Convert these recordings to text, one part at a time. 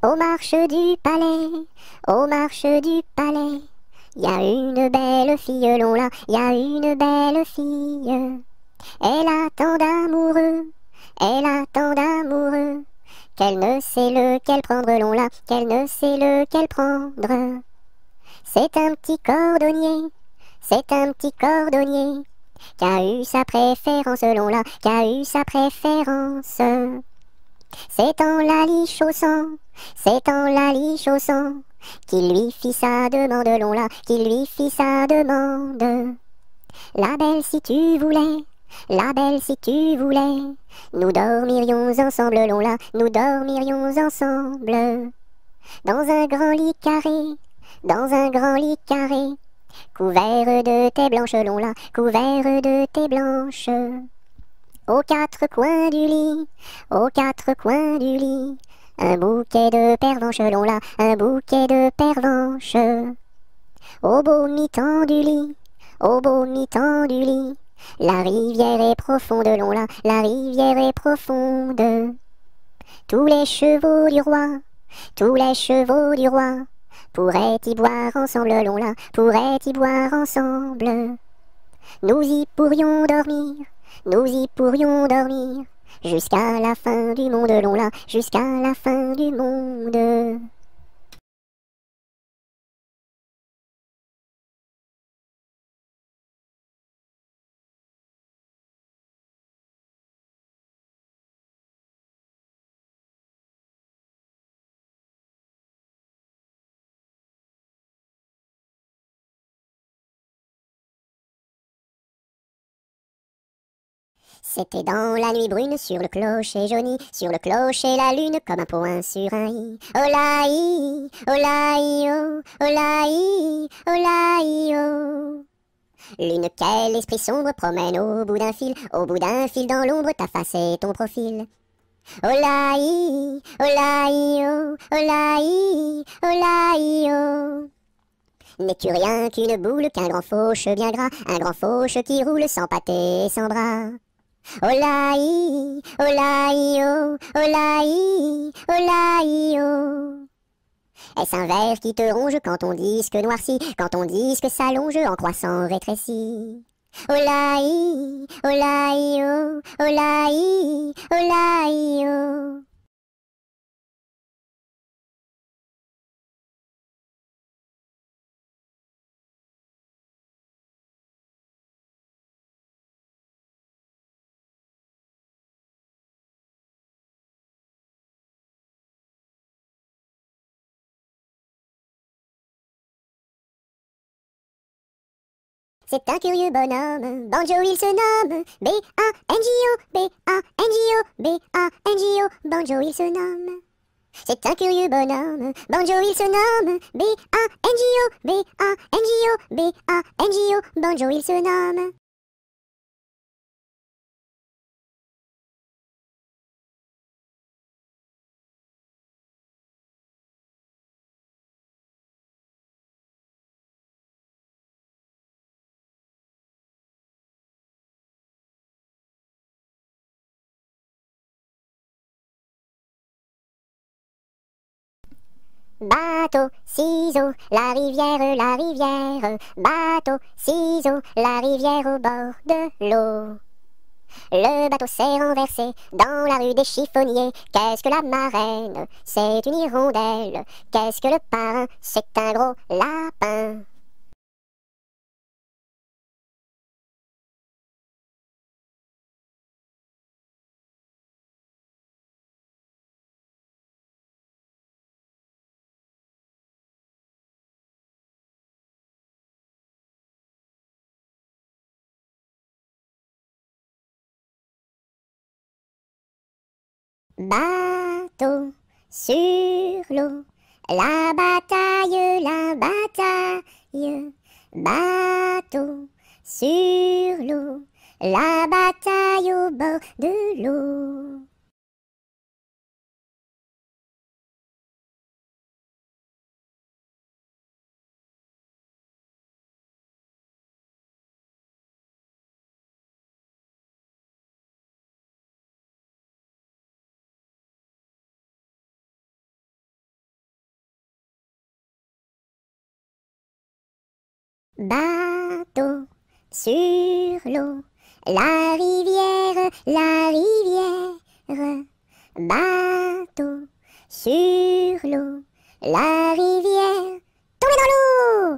Aux marches du palais, aux marches du palais, y a une belle fille, long là, y a une belle fille. Elle a tant d'amoureux, elle a tant d'amoureux, qu'elle ne sait lequel prendre, long là, qu'elle ne sait lequel prendre. C'est un petit cordonnier, c'est un petit cordonnier, qui a eu sa préférence, long là, qui a eu sa préférence. C'est en la lichaussant, c'est en la lichaussant, qu'il lui fit sa demande, long là, qu'il lui fit sa demande. La belle si tu voulais, la belle si tu voulais, nous dormirions ensemble, long là, nous dormirions ensemble. Dans un grand lit carré, dans un grand lit carré, couvert de tais blanches, long là, couvert de tais blanches. Aux quatre coins du lit, aux quatre coins du lit, un bouquet de pervenches, long là, un bouquet de pervenches. Au beau mi-temps du lit, au beau mi-temps du lit, la rivière est profonde, long là, la rivière est profonde. Tous les chevaux du roi, tous les chevaux du roi, pourraient y boire ensemble, long là, pourraient y boire ensemble. Nous y pourrions dormir, nous y pourrions dormir, jusqu'à la fin du monde, long là, jusqu'à la fin du monde. C'était dans la nuit brune, sur le clocher jauni, sur le clocher la lune, comme un point sur un i. Olaï, olaï, oh, olaï, olaï, oh. Lune, quel esprit sombre promène au bout d'un fil dans l'ombre, ta face et ton profil. Olaï, olaï, oh, olaï, olaï, oh. N'es-tu rien qu'une boule, qu'un grand fauche bien gras, un grand fauche qui roule sans pâté et sans bras? Olaï, olaï, oh, olaï, olaï, oh. Est-ce un ver qui te ronge quand ton disque noircit, quand ton disque s'allonge en croissant rétréci? Olaï, olaï, oh, olaï, olaï, oh. C'est un curieux bonhomme, Banjo il se nomme, B-A-N-J-O, B-A-N-J-O, B-A-N-J-O, Banjo il se nomme. C'est un curieux bonhomme, Banjo il se nomme, B-A-N-J-O, B-A-N-J-O, B-A-N-J-O, Banjo il se nomme. Bateau, ciseaux, la rivière, la rivière. Bateau, ciseaux, la rivière au bord de l'eau. Le bateau s'est renversé dans la rue des chiffonniers. Qu'est-ce que la marraine? C'est une hirondelle. Qu'est-ce que le parrain? C'est un gros lapin. Bateau sur l'eau, la bataille, la bataille. Bateau sur l'eau, la bataille au bord de l'eau. Bateau sur l'eau, la rivière, la rivière. Bateau sur l'eau, la rivière. Tombez dans l'eau!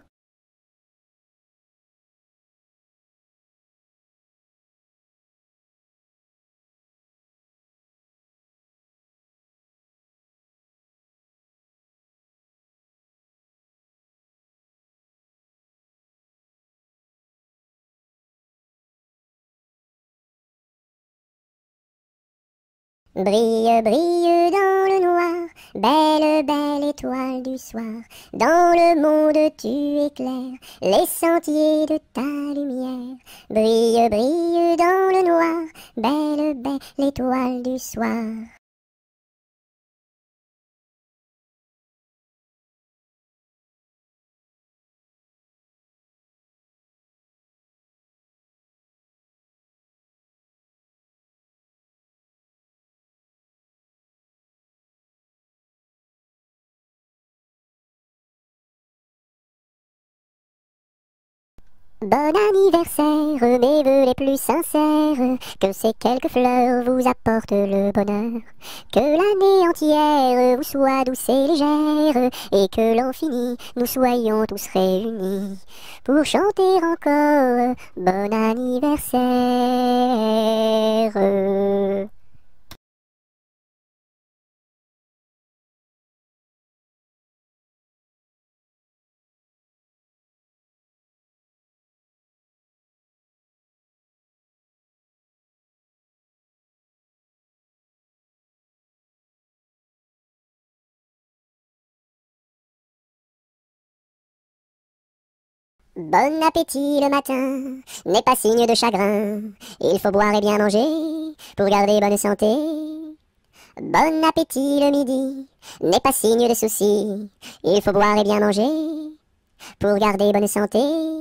Brille, brille dans le noir, belle, belle étoile du soir. Dans le monde tu éclaires les sentiers de ta lumière. Brille, brille dans le noir, belle, belle étoile du soir. Bon anniversaire, mes vœux les plus sincères, que ces quelques fleurs vous apportent le bonheur, que l'année entière vous soit douce et légère, et que l'an fini, nous soyons tous réunis, pour chanter encore bon anniversaire. Bon appétit le matin n'est pas signe de chagrin. Il faut boire et bien manger pour garder bonne santé. Bon appétit le midi n'est pas signe de soucis. Il faut boire et bien manger pour garder bonne santé.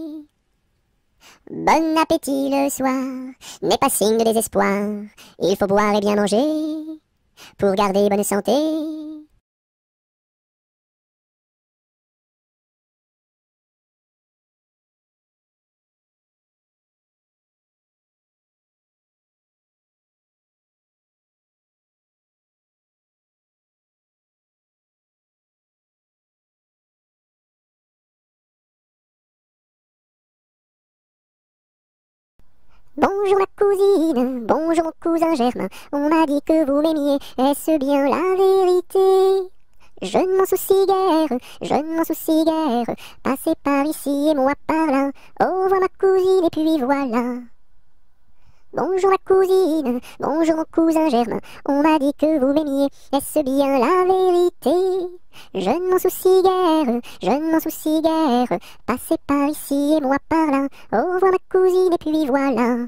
Bon appétit le soir n'est pas signe de désespoir. Il faut boire et bien manger pour garder bonne santé. Bonjour ma cousine, bonjour mon cousin Germain, on m'a dit que vous m'aimiez, est-ce bien la vérité? Je ne m'en soucie guère, je ne m'en soucie guère, passez par ici et moi par là, au revoir ma cousine et puis voilà. Bonjour ma cousine, bonjour mon cousin Germain, on m'a dit que vous m'aimiez, est-ce bien la vérité? Je ne m'en soucie guère, je ne m'en soucie guère, passez par ici et moi par là, au revoir ma cousine et puis voilà.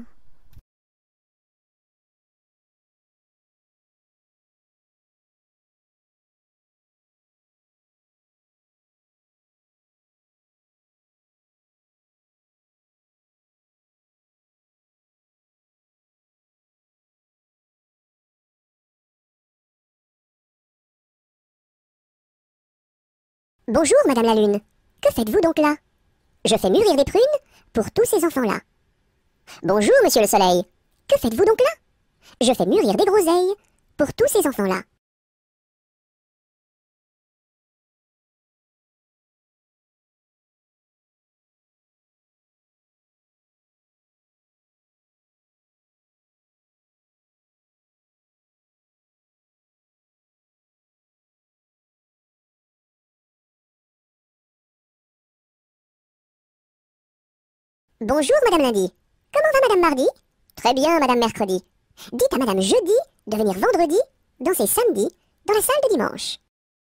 Bonjour Madame la Lune, que faites-vous donc là? Je fais mûrir des prunes pour tous ces enfants-là. Bonjour Monsieur le Soleil, que faites-vous donc là? Je fais mûrir des groseilles pour tous ces enfants-là. Bonjour Madame Lundi, comment va Madame Mardi? Très bien Madame Mercredi. Dites à Madame Jeudi de venir vendredi, danser samedi, dans la salle de dimanche.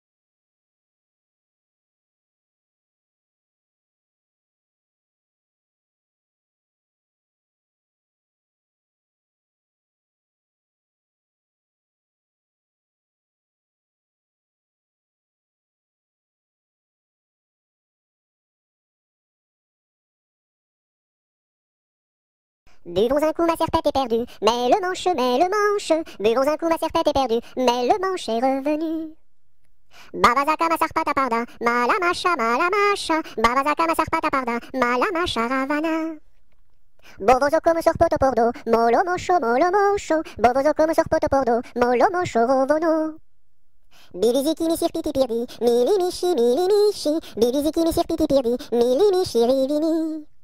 Buvons un coup, ma serpette est perdue, mais le manche, Buvons un coup, ma serpette est perdue, mais le manche est revenu. Babazaka masarpata parda, malamasha malamasha, babazaka masarpata parda, malamasha ravana. Bovozo como sorpoto pordo, molo mocho, bovozo como sorpoto pordo, molo mocho rovono. Biliziki mi sirpiti pirdi, mili mishi, biliziki mi sirpiti pirdi, mili mishi rivini.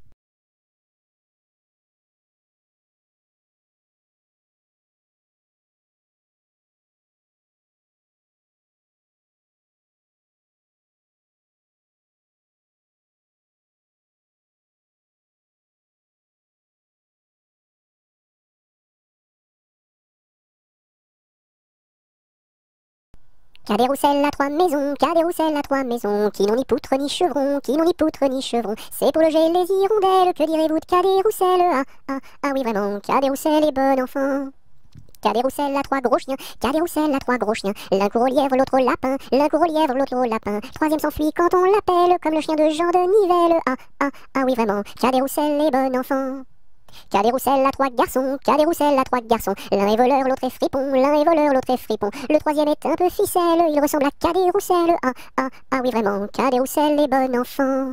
Qu'a des rousselles à trois maisons, qu'a des rousselles à trois maisons, qui n'ont ni poutre ni chevron, qui n'ont ni poutre ni chevron. C'est pour loger les hirondelles, que direz-vous de qu'a des rousselles? Ah oui vraiment, qu'a des rousselles et bon enfant. Qu'a des rousselles à trois gros chiens, qu'a des rousselles à trois gros chiens. L'un court au lièvre, l'autre au lapin, l'un court au lièvre, l'autre au lapin. Troisième s'enfuit quand on l'appelle, comme le chien de Jean de Nivelle. Ah oui vraiment, qu'a des rousselles et bon enfant. Qu'a des rousselles à trois garçons, qu'a des rousselles à trois garçons. L'un est voleur, l'autre est fripon, l'un est voleur, l'autre est fripon. Le troisième est un peu ficelle, il ressemble à qu'a des rousselles. Ah oui vraiment, qu'a des rousselles les bon enfant.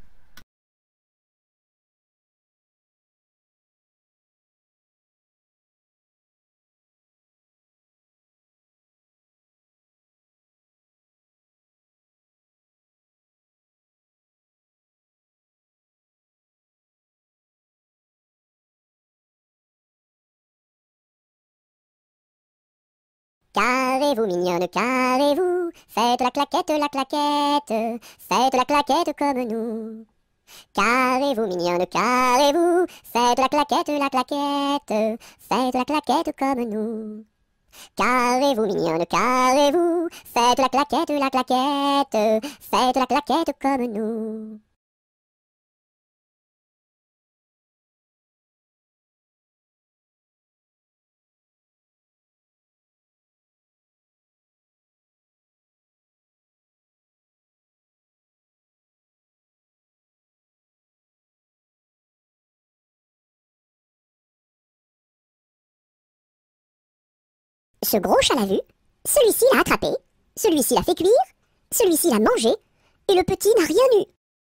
Carrez-vous mignonne, carrez-vous, faites la claquette, faites la claquette comme nous. Carrez-vous mignonne, carrez-vous, faites la claquette, faites la claquette comme nous. Carrez-vous mignonne, carrez-vous, faites la claquette, faites la claquette comme nous. Ce gros chat l'a vu, celui-ci l'a attrapé, celui-ci l'a fait cuire, celui-ci l'a mangé, et le petit n'a rien eu.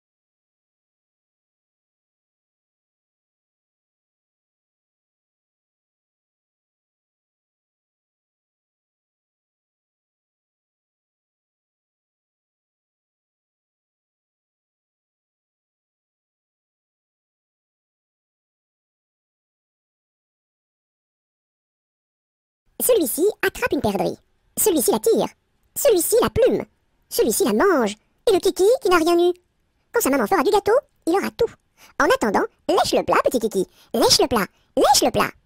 Celui-ci attrape une perdrix, celui-ci la tire, celui-ci la plume, celui-ci la mange, et le kiki qui n'a rien eu. Quand sa maman fera du gâteau, il aura tout. En attendant, lèche le plat, petit kiki, lèche le plat, lèche le plat.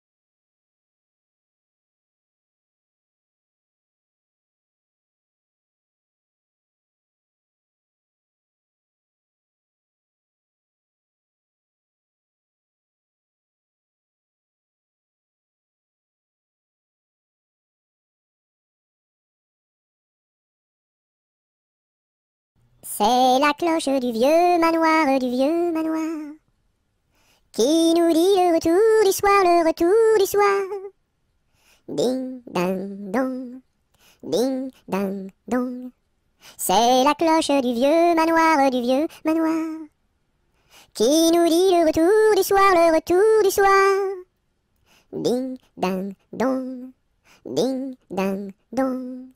C'est la cloche du vieux manoir, qui nous dit le retour du soir, le retour du soir. Ding, ding, dong, ding, ding, dong. C'est la cloche du vieux manoir, qui nous dit le retour du soir, le retour du soir. Ding, ding, dong, ding, ding, dong.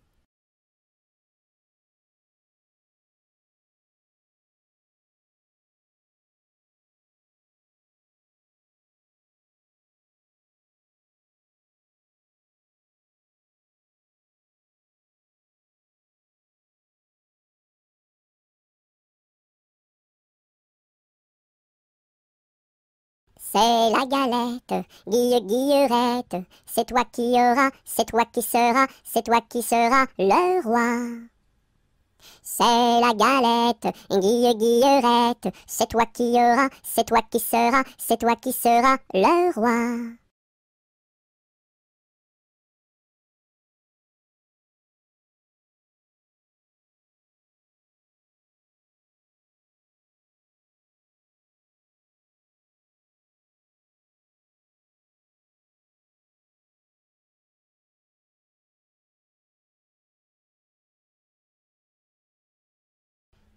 C'est la galette, Guillerette, c'est toi qui auras, c'est toi qui seras, c'est toi qui seras le roi. C'est la galette, Guillerette, c'est toi qui auras, c'est toi qui seras, c'est toi qui seras le roi.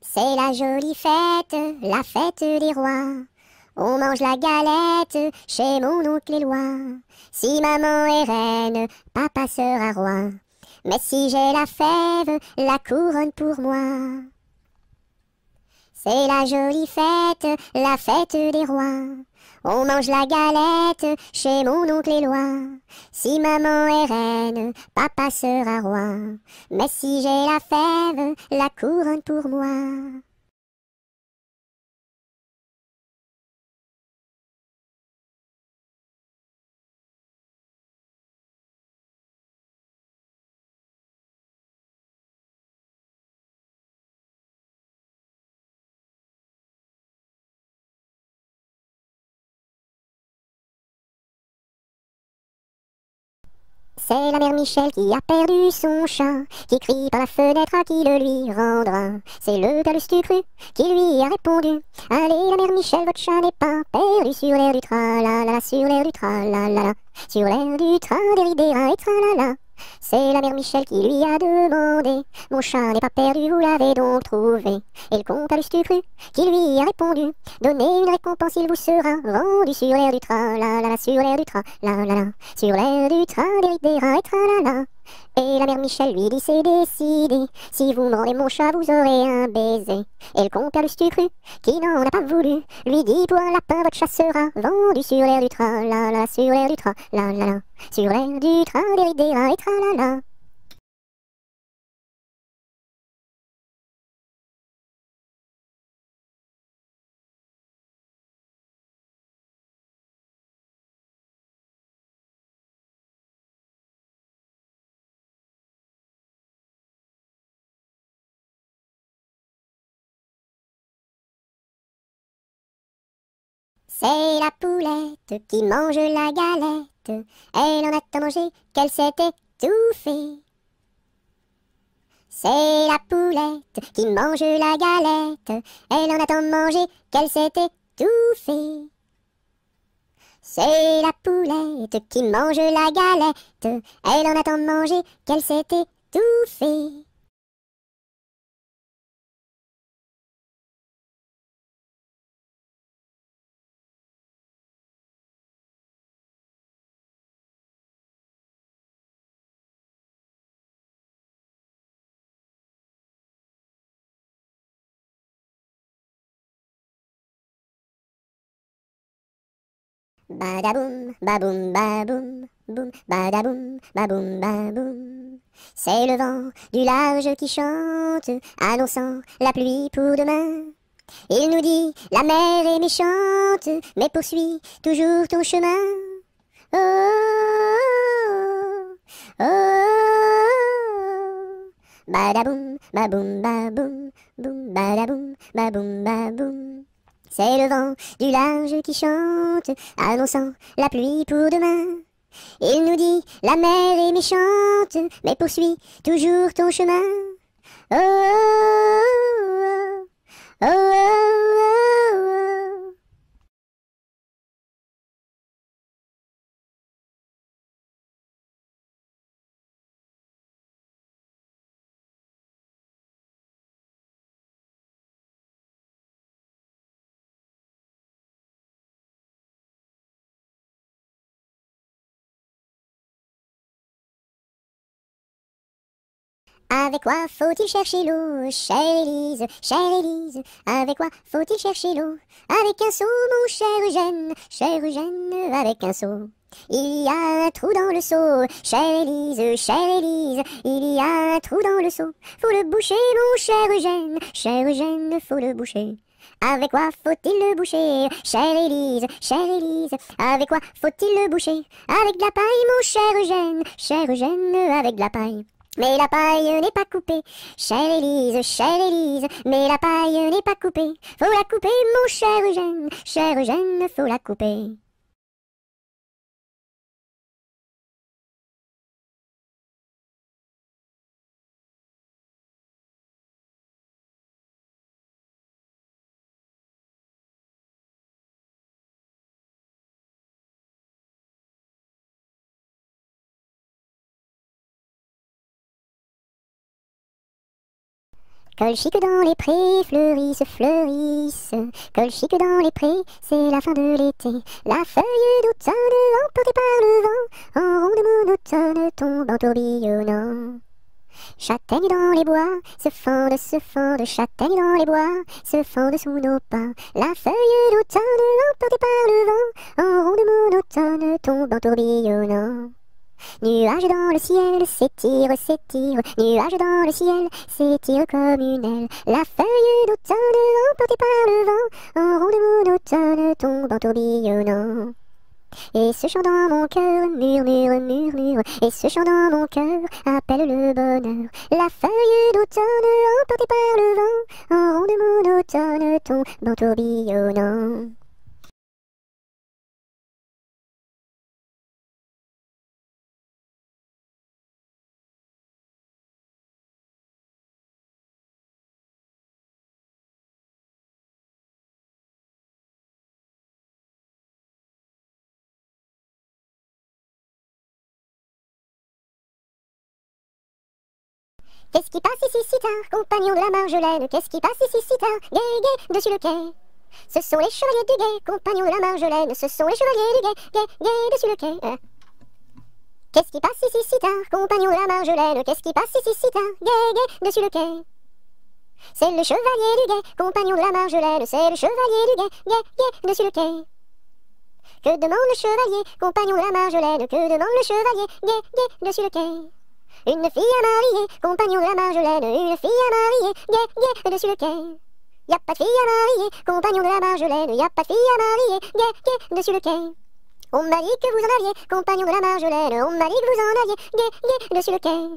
C'est la jolie fête, la fête des rois. On mange la galette chez mon oncle Éloi. Si maman est reine, papa sera roi. Mais si j'ai la fève, la couronne pour moi. C'est la jolie fête, la fête des rois. On mange la galette chez mon oncle Éloi. Si maman est reine, papa sera roi. Mais si j'ai la fève, la couronne pour moi. C'est la mère Michel qui a perdu son chat, qui crie par la fenêtre à qui le lui rendra. C'est le père Lustucru qui lui a répondu: allez la mère Michel, votre chat n'est pas perdu sur l'air du tra-la-la-la, sur l'air du tra-la-la-la, sur l'air du tra-des-ri-des-ra et tra-la-la. C'est la mère Michel qui lui a demandé: mon chat n'est pas perdu, vous l'avez donc trouvé? Et le comte à Lustucru qui lui a répondu: donnez une récompense, il vous sera rendu sur l'air du tra-la-la-la, sur l'air du tra-la-la-la, sur l'air du tra-des-ri-des-ra et tra-la-la. Et la mère Michel lui dit: c'est décidé, si vous me rendez mon chat, vous aurez un baiser. Et le compère Lustucru, qui n'en a pas voulu, lui dit: pour un lapin, votre chat sera vendu sur l'air du tra-la-la, sur l'air du tra-la-la-la, sur l'air du tra-des-ri-des-ra et tra-la-la. C'est la poulette qui mange la galette, elle en a tant mangé qu'elle s'est étouffée. C'est la poulette qui mange la galette, elle en a tant mangé qu'elle s'est étouffée. C'est la poulette qui mange la galette, elle en a tant mangé qu'elle s'est étouffée. Badaboum, baboum, baboum, boum, badaboum, baboum, baboum. C'est le vent du large qui chante, annonçant la pluie pour demain. Il nous dit: la mer est méchante, mais poursuis toujours ton chemin. Oh, oh, oh, oh. Badaboum, baboum, baboum, boum, badaboum, baboum, baboum. C'est le vent du large qui chante, annonçant la pluie pour demain. Il nous dit: la mer est méchante, mais poursuis toujours ton chemin. Oh, oh, oh, oh, oh, oh, oh. Avec quoi faut-il chercher l'eau, chère Élise, chère Élise? Avec quoi faut-il chercher l'eau? Avec un seau, mon cher Eugène, avec un seau. Il y a un trou dans le seau, chère Élise, il y a un trou dans le seau. Faut le boucher, mon cher Eugène, faut le boucher. Avec quoi faut-il le boucher, chère Élise, avec quoi faut-il le boucher? Avec de la paille, mon cher Eugène, avec de la paille. Mais la paille n'est pas coupée, chère Élise, mais la paille n'est pas coupée. Faut la couper, mon cher Eugène, faut la couper. Colchique dans les prés, fleurissent, fleurissent. Colchique dans les prés, c'est la fin de l'été. La feuille d'automne, emportée par le vent, en ronde monotone, tombe en tourbillonnant. Châtaignes dans les bois, se fendent, châtaignes dans les bois, se fendent sous nos pas. La feuille d'automne, emportée par le vent, en ronde monotone, tombe en tourbillonnant. Nuages dans le ciel, s'étire, s'étire, nuages dans le ciel, s'étire comme une aile. La feuille d'automne, emportée par le vent, en ronde monotone, tombe en tourbillonnant. Et ce chant dans mon cœur murmure, murmure, et ce chant dans mon cœur appelle le bonheur. La feuille d'automne, emportée par le vent, en ronde monotone, tombe en tourbillonnant. Qu'est-ce qui passe ici si tard, compagnon de la Marjolaine? Qu'est-ce qui passe ici si tard, gai, gai, dessus le quai? Ce sont les chevaliers du guet, compagnons de la Marjolaine. Ce sont les chevaliers du guet, guet, guet, dessus le quai. Qu'est-ce qui passe ici si tard, compagnons de la Marjolaine? Qu'est-ce qui passe ici si tard, gai, gai, dessus le quai? C'est le chevalier du guet, compagnon de la Marjolaine. C'est le chevalier du guet, guet, guet, dessus le quai. Que demande le chevalier, compagnon de la Marjolaine? Que demande le chevalier, guet, guet, dessus le quai? Une fille à marier, compagnon de la Marjolaine. Une fille à marier, guet, guet, dessus le quai. Y'a pas de fille à marier, compagnon de la Marjolaine. Y'a pas de fille à marier, guet, guet, dessus le quai. On m'a dit que vous en aviez, compagnon de la Marjolaine. On m'a dit que vous en aviez, guet, guet, dessus le quai.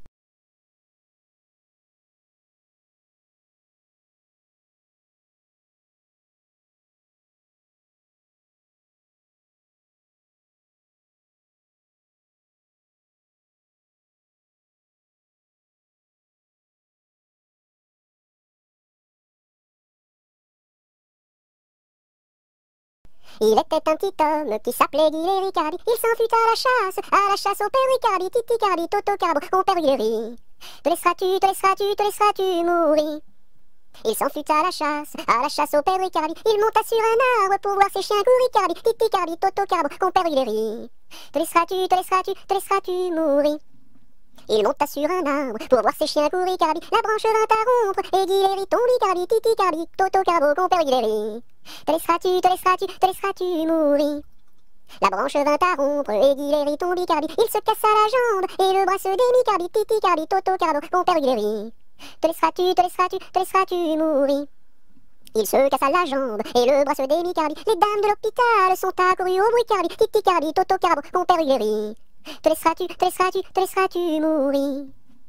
Il était un petit homme qui s'appelait Guillet Ricardi. Il s'en fut à la chasse au père Ricardi, Titi Cardi, Toto Carbo, mon père Guillet. Te laisseras-tu, te laisseras-tu, te laisseras-tu mourir? Il s'en fut à la chasse au père Ricardi. Il monta sur un arbre pour voir ses chiens courir, Ricardi, Titi Cardi, Toto Carbo, mon père Guillet. Te laisseras-tu, te laisseras-tu, te laisseras-tu mourir? Il monta sur un arbre pour voir ses chiens courir, Cardi. La branche vint à rompre et Guillet tombe, Cardi, Titi Cardi, Toto Carbo, mon père Guillet. Te laisseras-tu, te laisseras-tu, te laisseras-tu mourir? La branche vint à rompre et Guillet tombe, Cardi. Il se cassa la jambe et le bras se démit, Cardi, Titi Cardi, Toto Carbo, mon père Guillet. Te laisseras-tu, te laisseras-tu, te laisseras-tu mourir? Il se cassa la jambe et le bras se démit, Cardi. Les dames de l'hôpital sont accourues au bruit, Cardi, Titi Cardi, Toto Carbo, mon père Guillet. Te laisseras-tu, te laisseras-tu, te laisseras-tu mourir?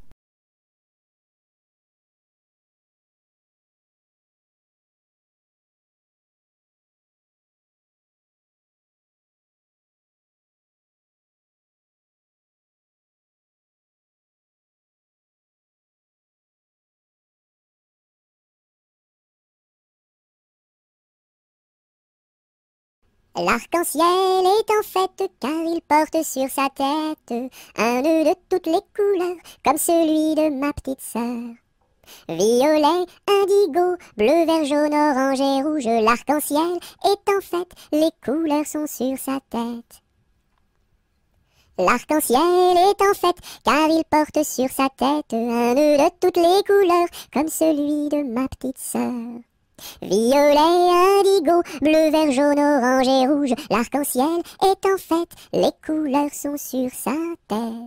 L'arc-en-ciel est en fête car il porte sur sa tête un nœud de toutes les couleurs comme celui de ma petite sœur. Violet, indigo, bleu, vert, jaune, orange et rouge, l'arc-en-ciel est en fête, les couleurs sont sur sa tête. L'arc-en-ciel est en fête car il porte sur sa tête un nœud de toutes les couleurs comme celui de ma petite sœur. Violet, indigo, bleu, vert, jaune, orange et rouge, l'arc-en-ciel est en fête, les couleurs sont sur sa tête.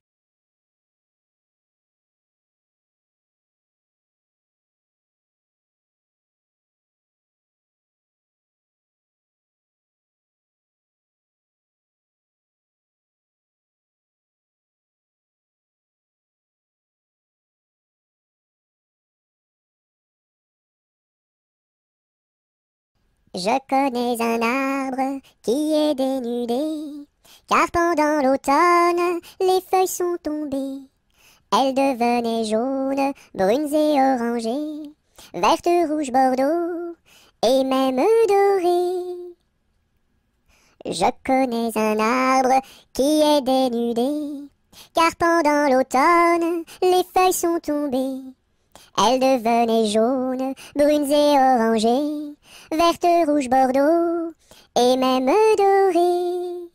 Je connais un arbre qui est dénudé, car pendant l'automne, les feuilles sont tombées. Elles devenaient jaunes, brunes et orangées, vertes, rouges, bordeaux, et même dorées. Je connais un arbre qui est dénudé, car pendant l'automne, les feuilles sont tombées. Elles devenaient jaunes, brunes et orangées, vertes, rouges, bordeaux, et même dorées.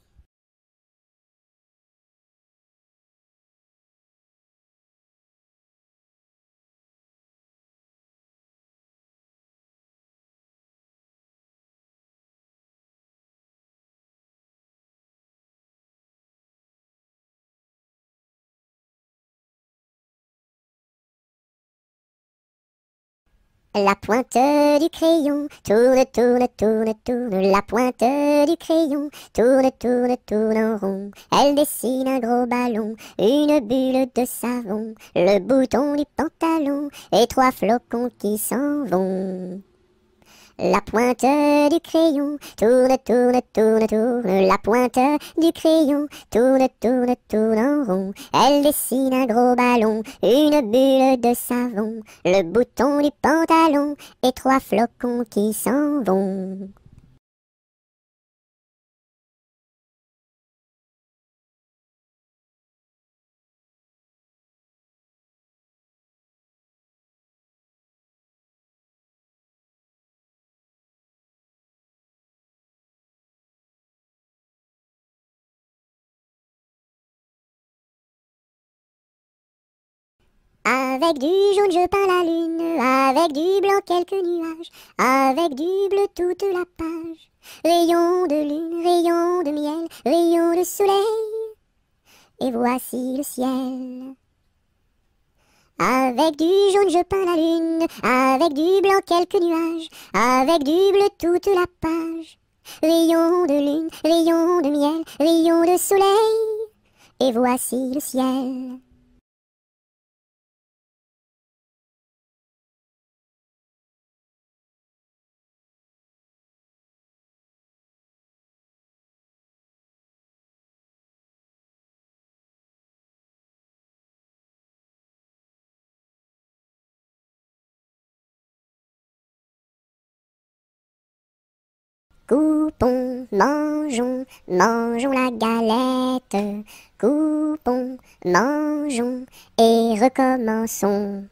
La pointe du crayon tourne, tourne, tourne, tourne. La pointe du crayon tourne, tourne, tourne en rond. Elle dessine un gros ballon, une bulle de savon, le bouton du pantalon et 3 flocons qui s'en vont. La pointe du crayon tourne, tourne, tourne, tourne. La pointe du crayon tourne, tourne, tourne en rond. Elle dessine un gros ballon, une bulle de savon, le bouton du pantalon et 3 flocons qui s'en vont. Avec du jaune je peins la lune, avec du blanc quelques nuages, avec du bleu toute la page. Rayon de lune, rayon de miel, rayon de soleil, et voici le ciel. Avec du jaune je peins la lune, avec du blanc quelques nuages, avec du bleu toute la page. Rayon de lune, rayon de miel, rayon de soleil, et voici le ciel. Coupons, mangeons, mangeons la galette. Coupons, mangeons et recommençons.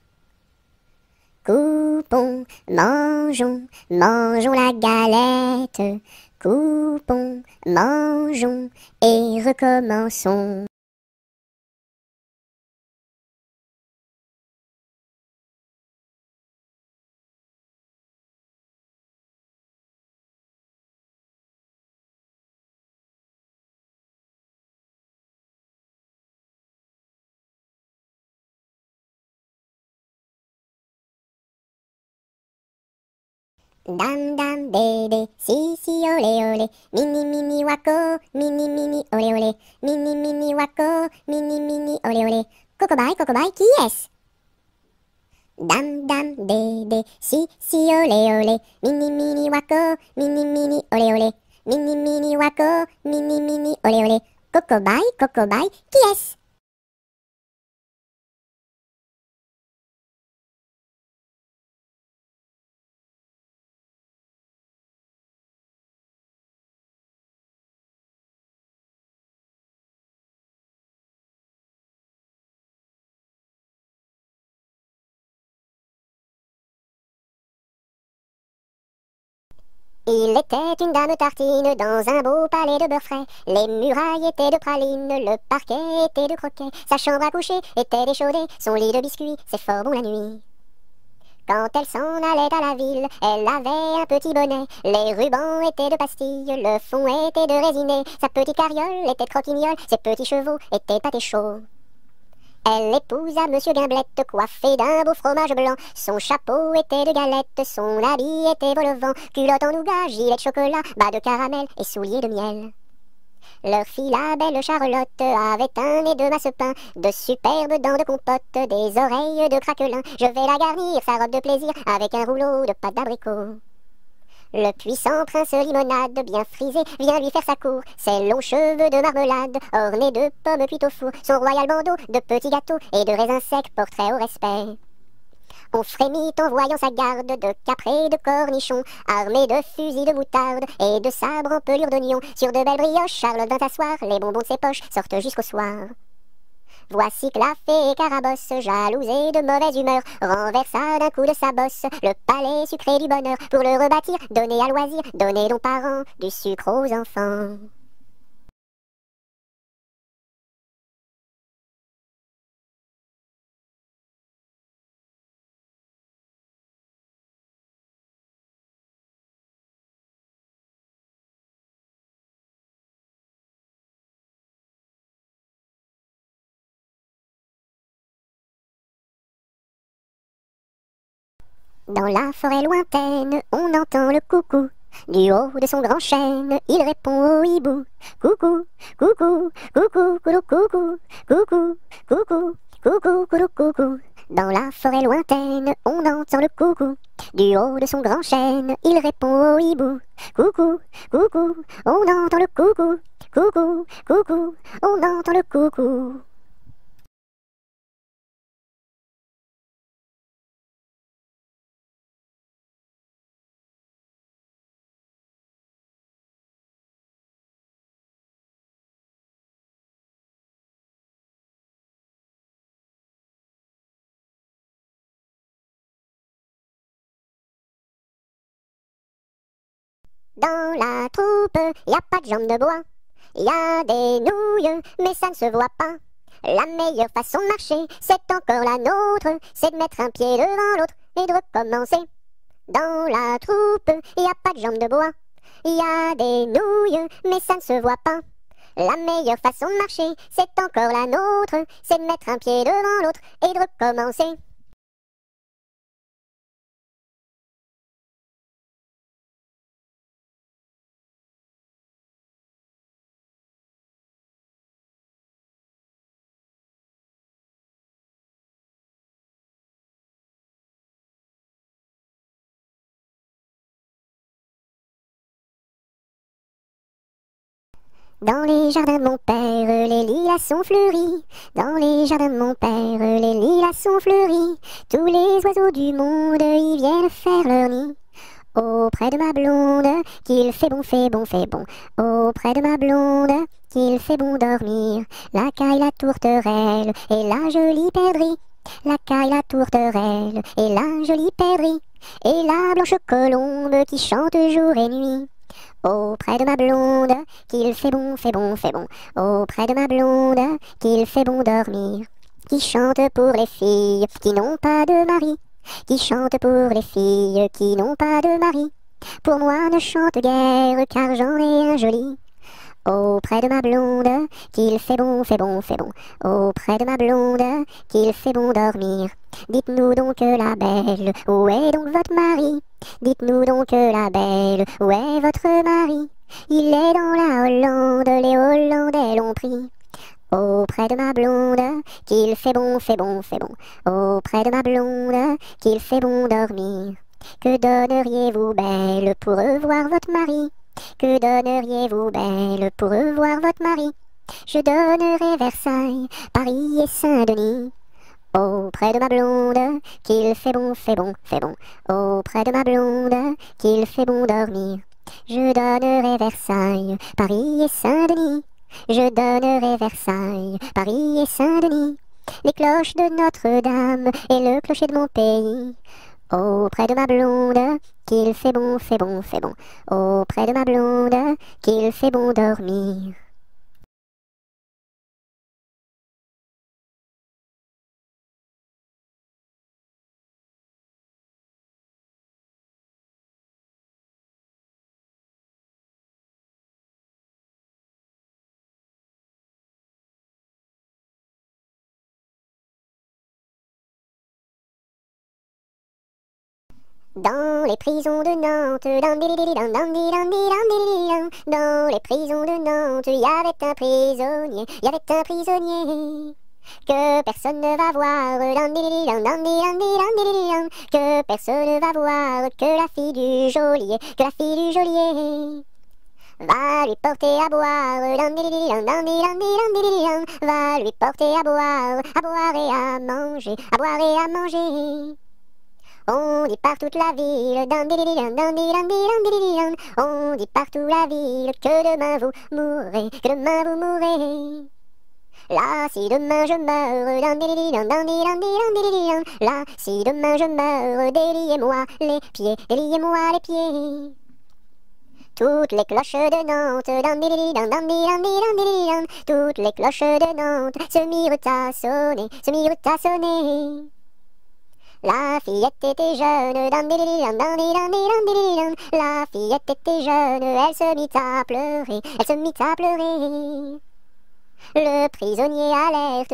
Coupons, mangeons, mangeons la galette. Coupons, mangeons et recommençons. Dam dam bébé, si si olé olé, mini mini wako, mini mini olé olé, mini mini wako, mini mini olé olé. Cocobaye, qui est-ce? Dam dam bébé, si si olé olé, mini mini wako, mini mini olé olé, mini mini wako, mini mini olé olé. Cocobaye, qui est-ce? Il était une dame tartine dans un beau palais de beurre frais. Les murailles étaient de praline, le parquet était de croquet. Sa chambre à coucher était d'échaudée, son lit de biscuits, c'est fort bon la nuit. Quand elle s'en allait à la ville, elle avait un petit bonnet. Les rubans étaient de pastilles, le fond était de résiné. Sa petite carriole était de croquignole, ses petits chevaux étaient pâtés chauds. Elle épousa Monsieur Gimblette, coiffé d'un beau fromage blanc. Son chapeau était de galette, son habit était vol-au-vent. Culotte en nougat, gilet de chocolat, bas de caramel et souliers de miel. Leur fille, la belle Charlotte, avait un nez de masse-pain, de superbes dents de compote, des oreilles de craquelin. Je vais la garnir, sa robe de plaisir, avec un rouleau de pâte d'abricot. Le puissant prince limonade, bien frisé, vient lui faire sa cour. Ses longs cheveux de marmelade, ornés de pommes cuites au four. Son royal bandeau de petits gâteaux et de raisins secs portrait au respect. On frémit en voyant sa garde de caprés de cornichons, armés de fusils de moutarde et de sabres en pelure d'oignon. Sur de belles brioches, Charlotte vint s'asseoir, les bonbons de ses poches sortent jusqu'au soir. Voici que la fée Carabosse, jalouse et de mauvaise humeur, renversa d'un coup de sa bosse le palais sucré du bonheur. Pour le rebâtir, donner à loisir, donner donc parents du sucre aux enfants. Dans la forêt lointaine, on entend le coucou. Du haut de son grand chêne, il répond au hibou. Coucou, coucou, coucou, coucou, coucou, coucou, coucou, coucou, coucou, coucou. Dans la forêt lointaine, on entend le coucou. Du haut de son grand chêne, il répond au hibou. Coucou, coucou, on entend le coucou. Coucou, coucou, on entend le coucou. Dans la troupe, y a pas de jambes de bois. Y a des nouilles, mais ça ne se voit pas. La meilleure façon de marcher, c'est encore la nôtre. C'est de mettre un pied devant l'autre et de recommencer. Dans la troupe, y a pas de jambes de bois. Y a des nouilles, mais ça ne se voit pas. La meilleure façon de marcher, c'est encore la nôtre. C'est de mettre un pied devant l'autre et de recommencer. Dans les jardins de mon père, les lilas sont fleuris. Dans les jardins de mon père, les lilas sont fleuris. Tous les oiseaux du monde y viennent faire leur nid. Auprès de ma blonde, qu'il fait bon, fait bon, fait bon. Auprès de ma blonde, qu'il fait bon dormir. La caille, la tourterelle et la jolie perdrix. La caille, la tourterelle et la jolie perdrix. Et la blanche colombe qui chante jour et nuit. Auprès de ma blonde, qu'il fait bon, fait bon, fait bon. Auprès de ma blonde, qu'il fait bon dormir. Qui chante pour les filles qui n'ont pas de mari. Qui chante pour les filles qui n'ont pas de mari. Pour moi ne chante guère car j'en ai un joli. Auprès de ma blonde, qu'il fait bon, fait bon, fait bon. Auprès de ma blonde, qu'il fait bon dormir. Dites-nous donc la belle, où est donc votre mari? Dites-nous donc la belle, où est votre mari? Il est dans la Hollande, les Hollandais l'ont pris. Auprès de ma blonde, qu'il fait bon, fait bon, fait bon. Auprès de ma blonde, qu'il fait bon dormir. Que donneriez-vous belle pour revoir votre mari? Que donneriez-vous belle pour revoir votre mari? Je donnerai Versailles, Paris et Saint-Denis. Auprès de ma blonde, qu'il fait bon, fait bon, fait bon. Auprès de ma blonde, qu'il fait bon dormir. Je donnerai Versailles, Paris et Saint-Denis. Je donnerai Versailles, Paris et Saint-Denis. Les cloches de Notre-Dame et le clocher de mon pays. Auprès de ma blonde, qu'il fait bon, fait bon, fait bon. Auprès de ma blonde, qu'il fait bon dormir. Dans les prisons de Nantes, dans les prisons de Nantes, il y avait un prisonnier, il y avait un prisonnier que personne ne va voir, que personne ne va voir, que la fille du geôlier, que la fille du geôlier va lui porter à boire, va lui porter à boire et à manger, à boire et à manger. On dit par toute la ville, on dit partout la ville que demain vous mourrez, que demain vous mourrez. Là, si demain je meurs, là, si demain je meurs, déliez-moi les pieds, déliez-moi les pieds. Toutes les cloches de Nantes, toutes les cloches de Nantes se mirent à sonner, se mirent à sonner. La fillette était jeune, la fillette était jeune, elle se mit à pleurer, elle se mit à pleurer. Le prisonnier alerte,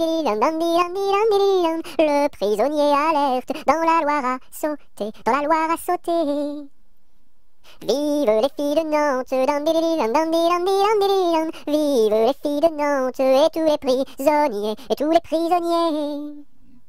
le prisonnier alerte, dans la Loire à sauter, dans la Loire à sauter. Vive les filles de Nantes, vive les filles de Nantes, et tous les prisonniers, et tous les prisonniers.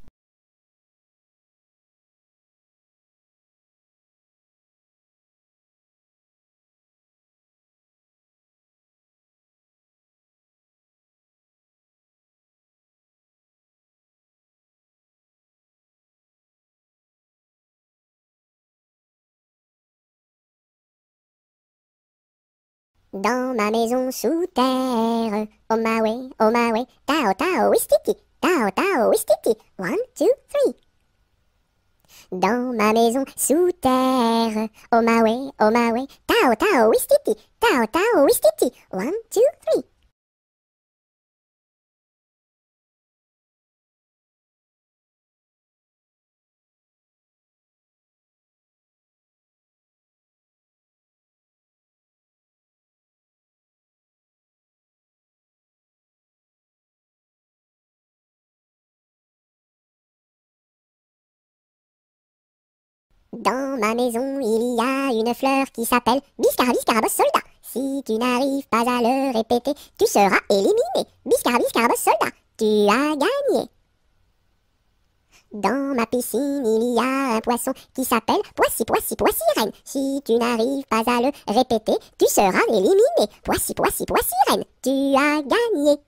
Dans ma maison sous terre, oh my way, tao tao wistiti, tao tao wistiti, 1, 2, 3. Dans ma maison sous terre, oh my way, tao tao wistiti, tao tao wistiti, 1, 2, 3. Dans ma maison, il y a une fleur qui s'appelle Biscara Biscarabos soldat. Si tu n'arrives pas à le répéter, tu seras éliminé. Biscara Biscarabos soldat, tu as gagné. Dans ma piscine, il y a un poisson qui s'appelle Poissy, Poissy, Poissy reine. Si tu n'arrives pas à le répéter, tu seras éliminé. Poissy, Poissy, Poissy reine, tu as gagné.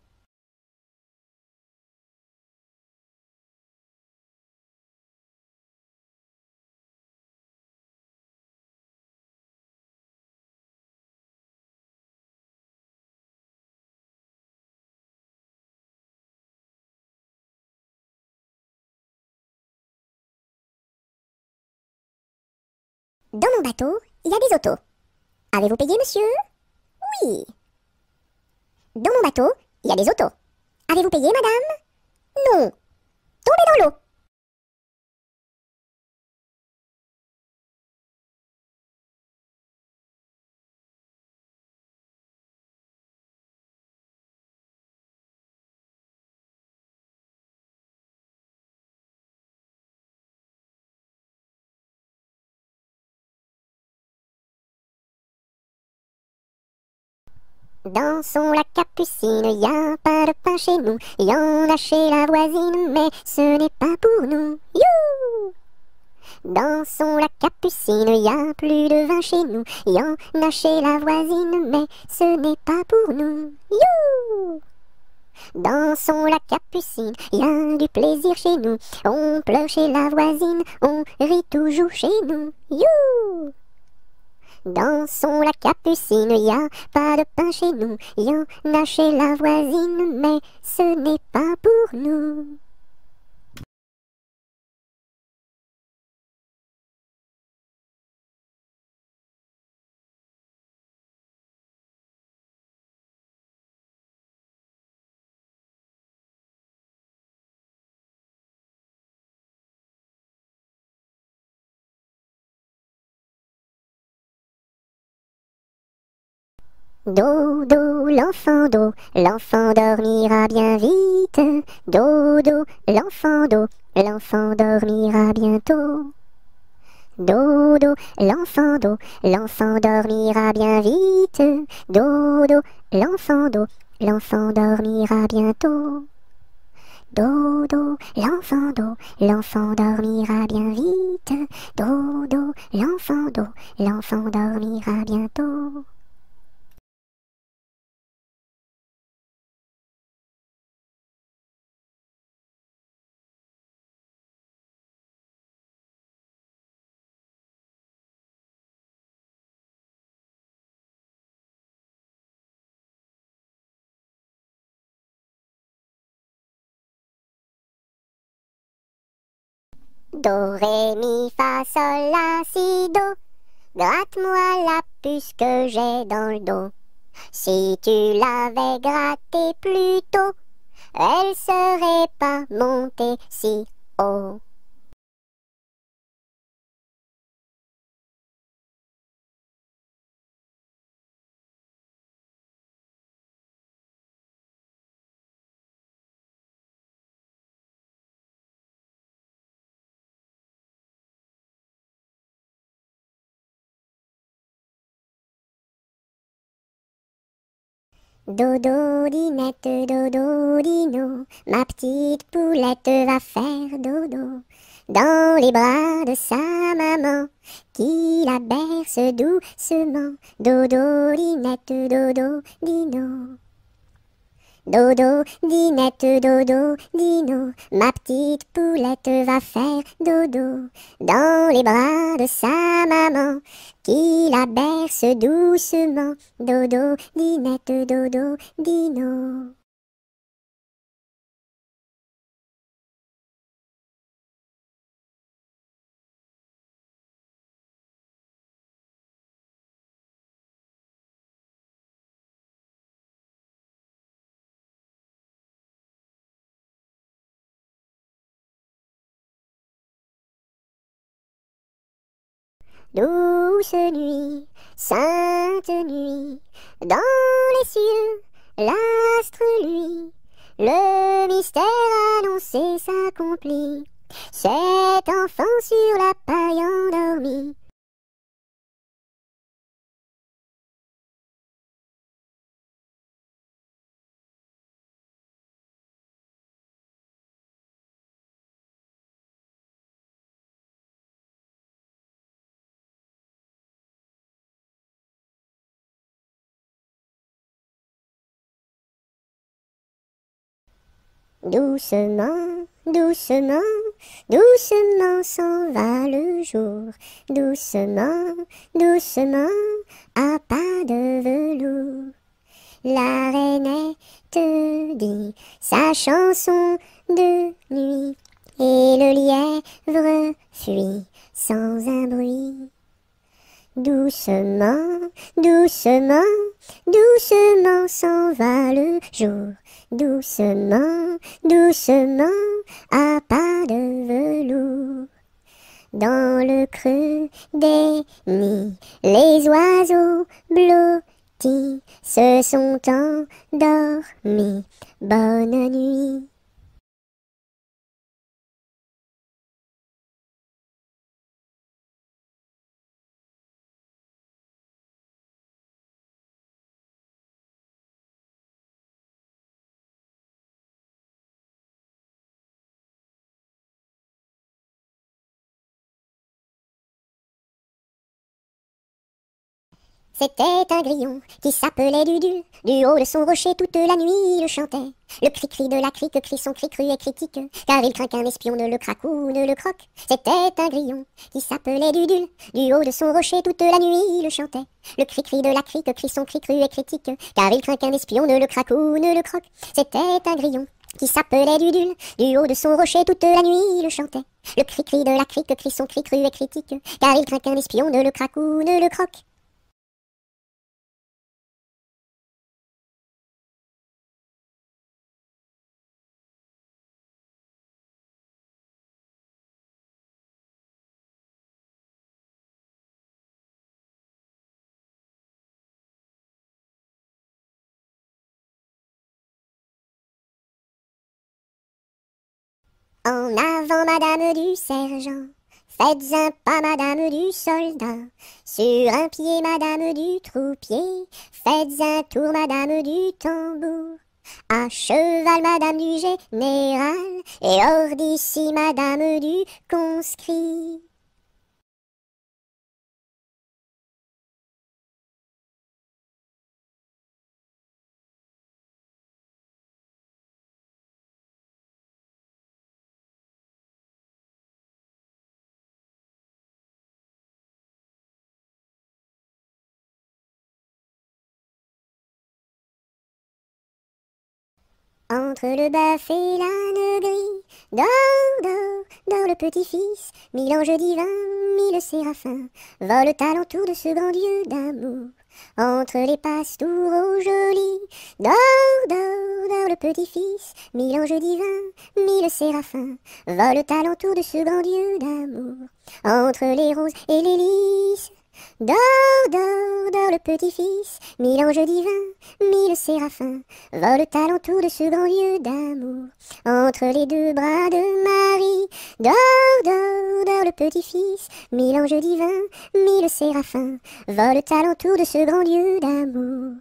Dans mon bateau, il y a des autos. Avez-vous payé, monsieur? Oui. Dans mon bateau, il y a des autos. Avez-vous payé, madame? Non. Tombez dans l'eau. Dans son lac Capucine, y a pas de pain chez nous. Y en a chez la voisine, mais ce n'est pas pour nous. You! Dans son lac Capucine, y a plus de vin chez nous. Y en a chez la voisine, mais ce n'est pas pour nous. You! Dans son lac Capucine, y a du plaisir chez nous. On pleure chez la voisine, on rit toujours chez nous. You! Dans son lac Capucine, y a pas de pain chez nous. Y en a chez la voisine, mais ce n'est pas pour nous. Dodo, l'enfant dormira bien vite. Dodo, l'enfant dormira bientôt. Dodo, l'enfant dormira bien vite. Dodo, l'enfant dormira bientôt. Dodo, l'enfant dormira bien vite. Dodo, l'enfant dormira bientôt. Do, ré, mi, fa, sol, la, si, do. Gratte-moi la puce que j'ai dans le dos. Si tu l'avais grattée plus tôt, elle serait pas montée si haut. Dodo, dinette, dodo, dino, ma petite poulette va faire dodo dans les bras de sa maman qui la berce doucement. Dodo, dinette, dodo, dino. Dodo, dinette, dodo, dino, ma petite poulette va faire dodo dans les bras de sa maman qui la berce doucement. Dodo, dinette, dodo, dino. Douce nuit, sainte nuit, dans les cieux, l'astre lui, le mystère annoncé s'accomplit. Cet enfant sur la paille endormi. Doucement, doucement, doucement s'en va le jour. Doucement, doucement, à pas de velours. La rainette dit sa chanson de nuit, et le lièvre fuit sans un bruit. Doucement, doucement, doucement s'en va le jour. Doucement, doucement, à pas de velours. Dans le creux des nids, les oiseaux blottis se sont endormis. Bonne nuit. C'était un grillon qui s'appelait Dudule. Du haut de son rocher toute la nuit il chantait. Le cri-cri de la crique crie son cri cru et critique, car il craint qu'un espion ne le craque ou ne le croque. C'était un grillon qui s'appelait Dudule. Du haut de son rocher toute la nuit il chantait. Le cri-cri de la crique crie son cri cru et critique, car il craint qu'un espion ne le craque ou ne le croque. C'était un grillon qui s'appelait Dudule. Du haut de son rocher toute la nuit il chantait. Le cri-cri de la crique crie son cri cru et critique, car il craint qu'un espion ne le craque ou ne le croque. En avant, madame du sergent, faites un pas, madame du soldat. Sur un pied, madame du troupier, faites un tour, madame du tambour. À cheval, madame du général, et hors d'ici, madame du conscrit. Entre le bœuf et l'âne gris, Dors, dors, dors le petit-fils, mille anges divins, mille séraphins, volent alentour de ce grand Dieu d'amour. Entre les pastours au joli, dors, dors, dors le petit-fils, mille anges divins, mille séraphins, volent alentour de ce grand Dieu d'amour. Entre les roses et les lys, dors, dors, dors le petit-fils, mille anges divins, mille séraphins, volent alentour de ce grand Dieu d'amour. Entre les deux bras de Marie, dors, dors, dors le petit-fils, mille anges divins, mille séraphins, volent alentour de ce grand Dieu d'amour.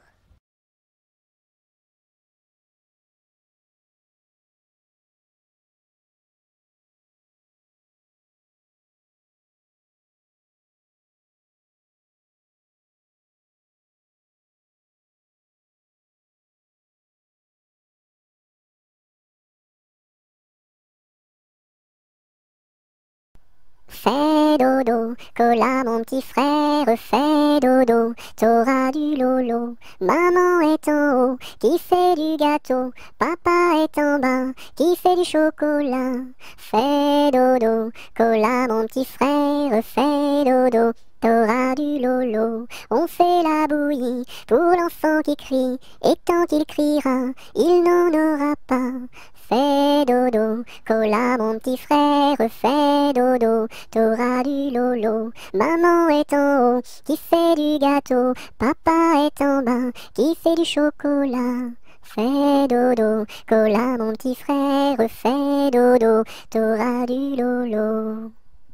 Fais dodo, cola mon petit frère, fais dodo, t'auras du lolo. Maman est en haut, qui fait du gâteau, papa est en bas, qui fait du chocolat. Fais dodo, cola mon petit frère, fais dodo, t'auras du lolo. On fait la bouillie pour l'enfant qui crie, et tant qu'il criera, il n'en aura pas. Fais dodo, cola mon petit frère, fais dodo, t'auras du lolo. Maman est en haut, qui fait du gâteau, papa est en bas, qui fait du chocolat. Fais dodo, cola mon petit frère, fais dodo, t'auras du lolo.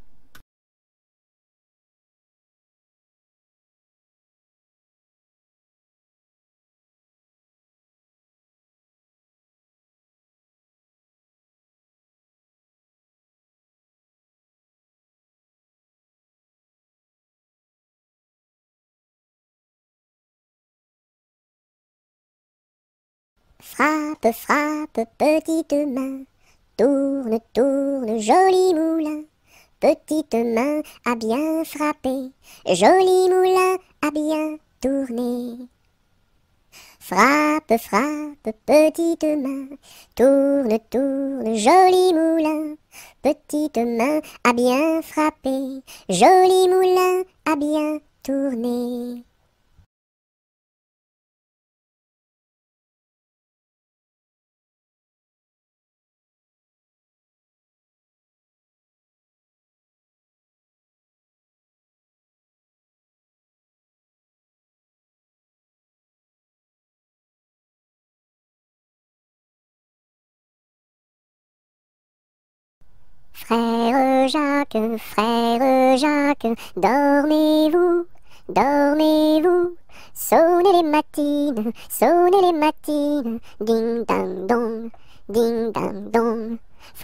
Frappe, frappe, petite main, tourne, tourne, joli moulin. Petite main à bien frapper, joli moulin à bien tourner. Frappe, frappe, petite main, tourne, tourne, joli moulin. Petite main à bien frapper, joli moulin à bien tourner. Frère Jacques, dormez-vous, dormez-vous. Sonnez les matines, ding dang dong, ding dang dong.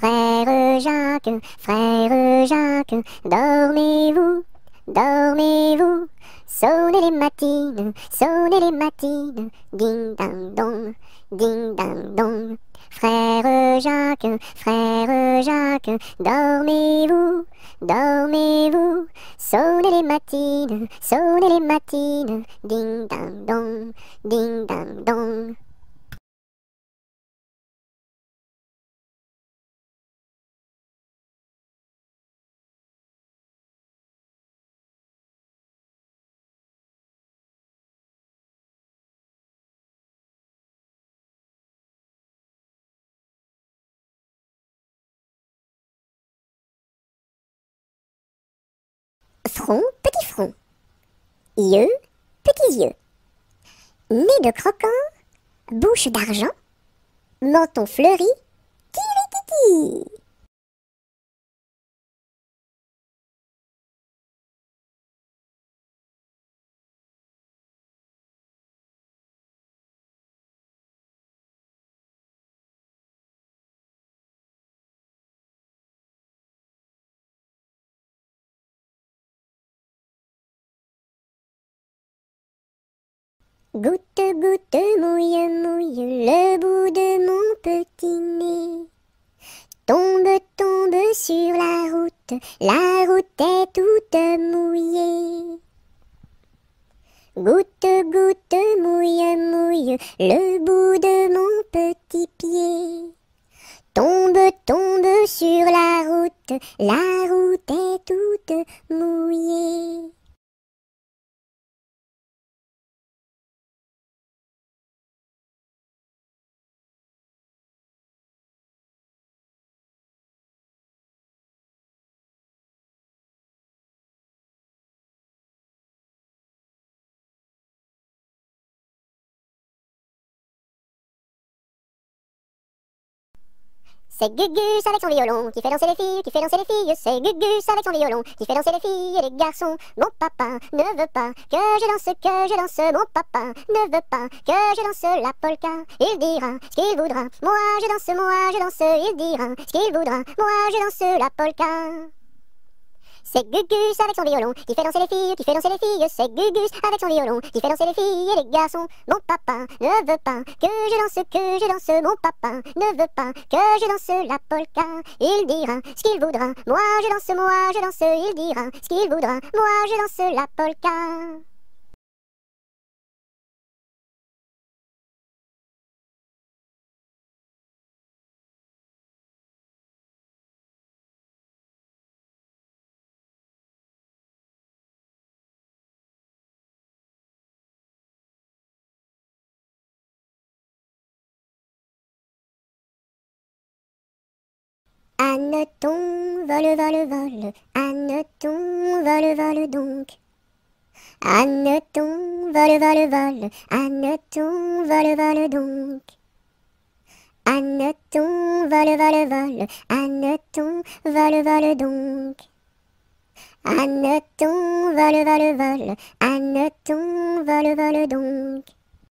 Frère Jacques, dormez-vous, dormez-vous. Sonnez les matines, ding dang dong, ding dang dong. Frère Jacques, dormez-vous, dormez-vous. Sonnez les matines, ding dang dong, ding dang dong. Front, petit front. Yeux, petits yeux. Nez de croquant, bouche d'argent, menton fleuri, tiri-titi. Goutte, goutte, mouille, mouille le bout de mon petit nez. Tombe, tombe sur la route est toute mouillée. Goutte, goutte, mouille, mouille le bout de mon petit pied. Tombe, tombe sur la route est toute mouillée. C'est Gugus avec son violon qui fait danser les filles, qui fait danser les filles. C'est Gugus avec son violon qui fait danser les filles et les garçons. Mon papa ne veut pas que je danse. Mon papa ne veut pas que je danse la polka. Il dira ce qu'il voudra. Moi je danse. Il dira ce qu'il voudra. Moi je danse la polka. C'est Gugus avec son violon qui fait danser les filles, qui fait danser les filles. C'est Gugus avec son violon qui fait danser les filles et les garçons. Mon papa ne veut pas que je danse. Mon papa ne veut pas que je danse la polka. Il dira ce qu'il voudra. Moi je danse. Il dira ce qu'il voudra. Moi je danse la polka. Anneton, vole, vole, vole, Anneton, vole, vole donc. Anneton, vole, vole, vole, Anneton, vole, vole donc. Anneton, vole, vole, vole, Anneton, vole, vole donc. Anneton, vole, vole, vole, Anneton, vole, vole donc.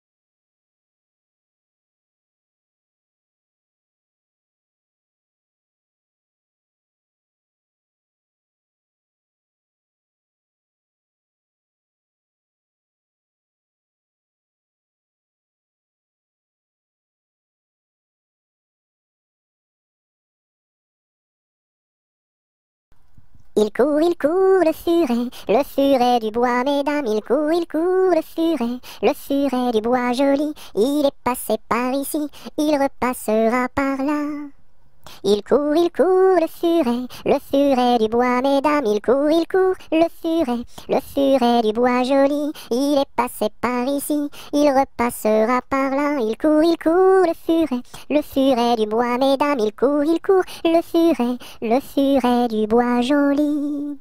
Il court, le furet du bois, mesdames. Il court, le furet du bois joli. Il est passé par ici, il repassera par là. Il court, le furet du bois, mesdames. Il court, le furet du bois joli. Il est passé par ici, il repassera par là. Il court, le furet du bois, mesdames. Il court, le furet du bois joli.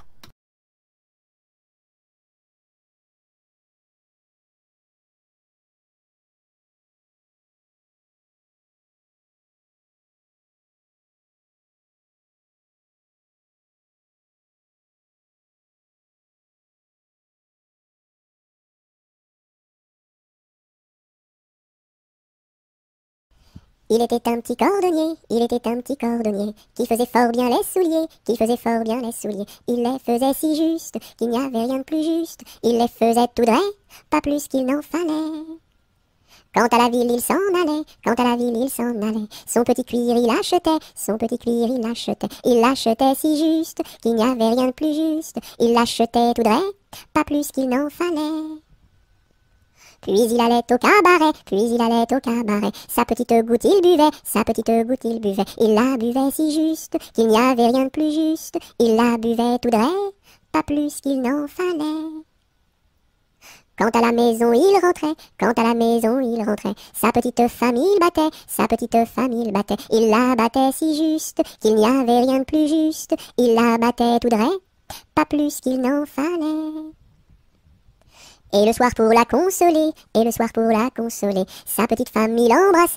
Il était un petit cordonnier, qui faisait fort bien les souliers, Il les faisait si juste, qu'il n'y avait rien de plus juste. Il les faisait tout droit, pas plus qu'il n'en fallait. Quant à la ville, il s'en allait, Son petit cuir, il achetait, Il l'achetait si juste, qu'il n'y avait rien de plus juste. Il l'achetait tout droit, pas plus qu'il n'en fallait. Puis il allait au cabaret, sa petite goutte il buvait, il la buvait si juste, qu'il n'y avait rien de plus juste, il la buvait tout droit, pas plus qu'il n'en fallait. Quant à la maison il rentrait, sa petite famille battait, il la battait si juste, qu'il n'y avait rien de plus juste, il la battait tout droit, pas plus qu'il n'en fallait. Et le soir pour la consoler, sa petite femme il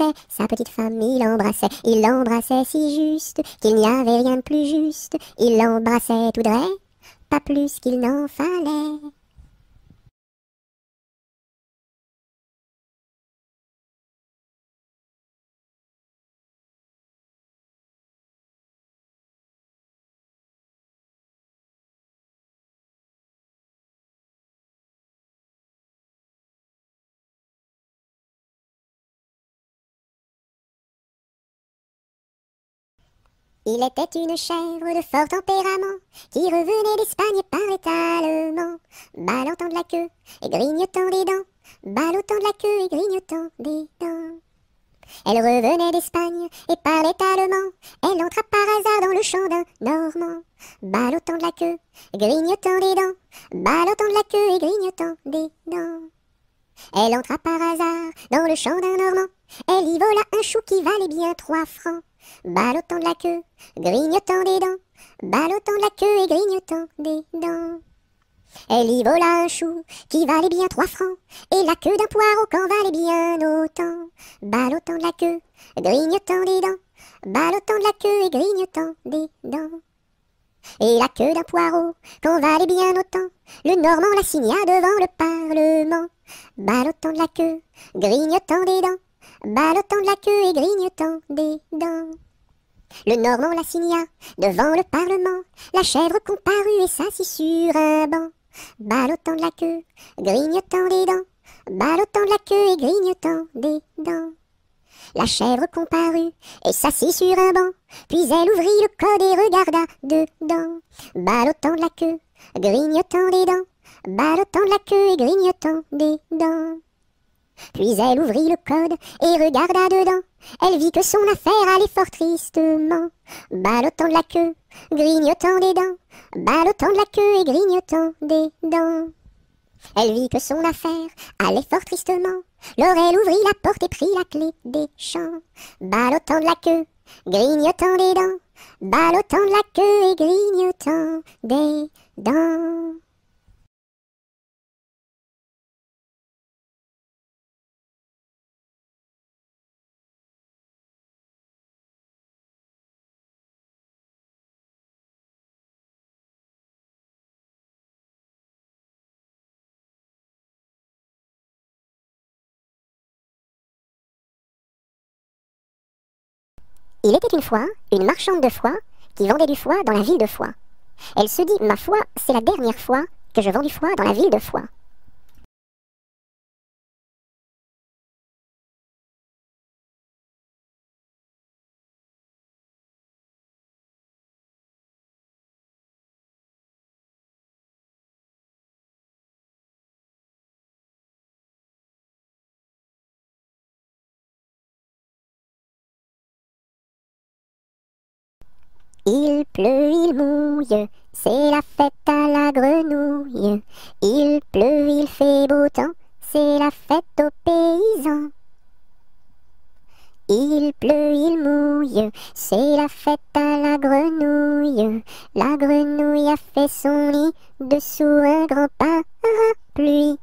l'embrassait si juste, qu'il n'y avait rien de plus juste, il l'embrassait tout droit, pas plus qu'il n'en fallait. Il était une chèvre de fort tempérament, qui revenait d'Espagne par étalement, ballottant de la queue et grignotant des dents, Elle revenait d'Espagne et parlait allemand. Elle entra par hasard dans le champ d'un Normand, ballottant de la queue, grignotant des dents, ballottant de la queue et grignotant des dents. Elle entra par hasard dans le champ d'un Normand. Elle y vola un chou qui valait bien 3 francs, ballottant de la queue, grignotant des dents, ballottant de la queue et grignotant des dents. Elle y vola un chou qui valait bien 3 francs, et la queue d'un poireau qu'en valait bien autant, ballottant de la queue, grignotant des dents, ballottant de la queue et grignotant des dents. Et la queue d'un poireau qu'en valait bien autant, le Normand la signa devant le Parlement, ballottant de la queue, grignotant des dents, ballottant de la queue et grignotant des dents. Le Normand la signa devant le Parlement, la chèvre comparut et s'assit sur un banc, ballottant de la queue, grignotant des dents, ballottant de la queue et grignotant des dents. La chèvre comparut et s'assit sur un banc, puis elle ouvrit le code et regarda dedans, ballottant de la queue, grignotant des dents, ballottant de la queue et grignotant des dents. Puis elle ouvrit le code et regarda dedans. Elle vit que son affaire allait fort tristement, ballottant de la queue, grignotant des dents, ballottant de la queue et grignotant des dents. Elle vit que son affaire allait fort tristement. Alors elle ouvrit la porte et prit la clé des champs, ballottant de la queue, grignotant des dents, ballottant de la queue et grignotant des dents. Il était une fois une marchande de foie qui vendait du foie dans la ville de Foix. Elle se dit, ma foi, c'est la dernière fois que je vends du foie dans la ville de Foix. Il pleut, il mouille, c'est la fête à la grenouille. Il pleut, il fait beau temps, c'est la fête aux paysans. Il pleut, il mouille, c'est la fête à la grenouille. La grenouille a fait son lit dessous un grand parapluie.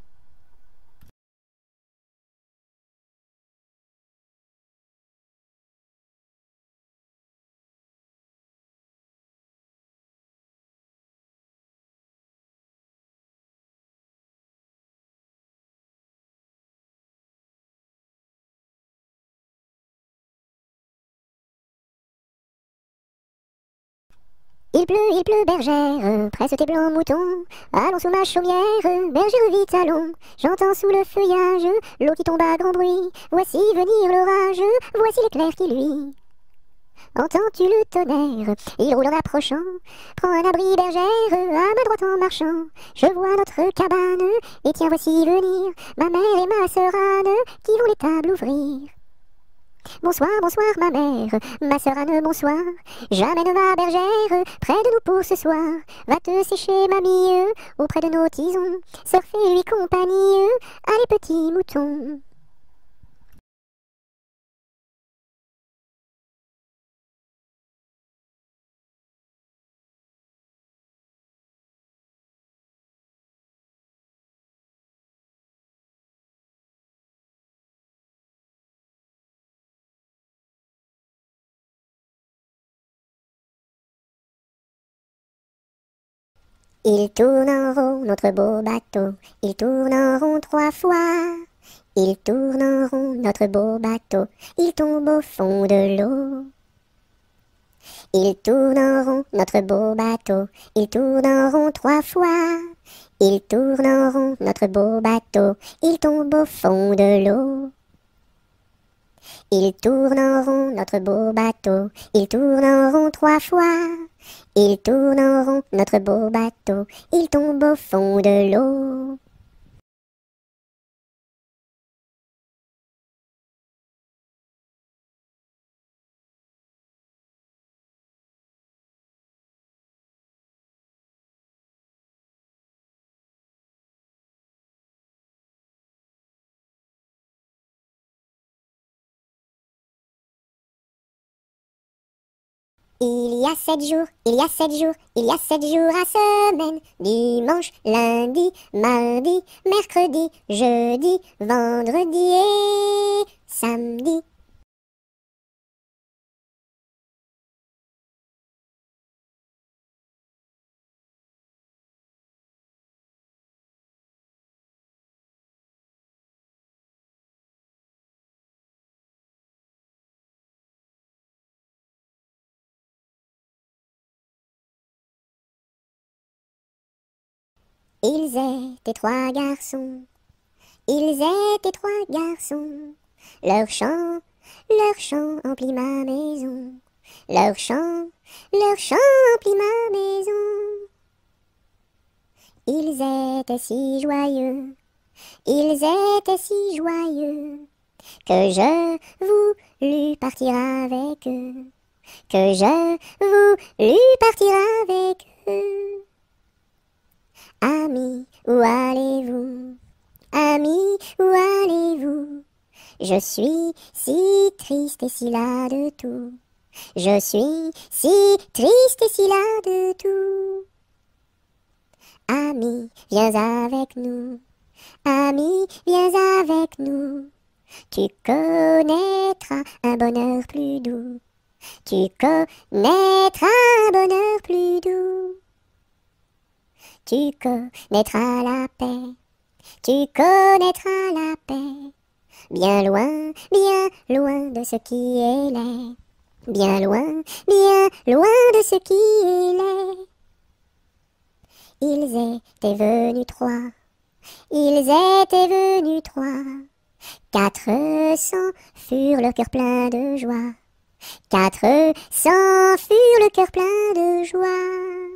Il pleut, bergère, presse tes blancs moutons. Allons sous ma chaumière, bergère vite allons. J'entends sous le feuillage l'eau qui tombe à grand bruit. Voici venir l'orage, voici l'éclair qui luit. Entends-tu le tonnerre? Il roule en approchant. Prends un abri, bergère, à ma droite en marchant. Je vois notre cabane, et tiens voici venir ma mère et ma sœur Anne, qui vont l'étable ouvrir. Bonsoir, bonsoir ma sœur Anne, bonsoir. J'amène ma bergère près de nous pour ce soir. Va te sécher, mamie, auprès de nos tisons. Sœur fais lui compagnie, allez petits moutons. Il tourne en rond notre beau bateau, il tourne en rond 3 fois. Il tourne en rond notre beau bateau, il tombe au fond de l'eau. Il tourne en rond notre beau bateau, il tourne en rond 3 fois. Il tourne en rond notre beau bateau, il tombe au fond de l'eau. Il tourne en rond notre beau bateau, il tourne en rond 3 fois. Il tourne en rond notre beau bateau, il tombe au fond de l'eau. Il y a 7 jours, il y a 7 jours, il y a 7 jours à semaine. Dimanche, lundi, mardi, mercredi, jeudi, vendredi et samedi. Ils étaient 3 garçons, ils étaient 3 garçons. Leur chant emplit ma maison. Leur chant emplit ma maison. Ils étaient si joyeux, ils étaient si joyeux, que je voulus partir avec eux, que je voulus partir avec eux. Amis, où allez-vous? Amis, où allez-vous? Je suis si triste et si las de tout. Je suis si triste et si las de tout. Ami, viens avec nous. Ami, viens avec nous. Tu connaîtras un bonheur plus doux. Tu connaîtras un bonheur plus doux. Tu connaîtras la paix. Tu connaîtras la paix. Bien loin de ce qui est laid. Bien loin de ce qui est laid. Ils étaient venus 3. Ils étaient venus 3. 400 furent le cœur plein de joie. 400 furent le cœur plein de joie.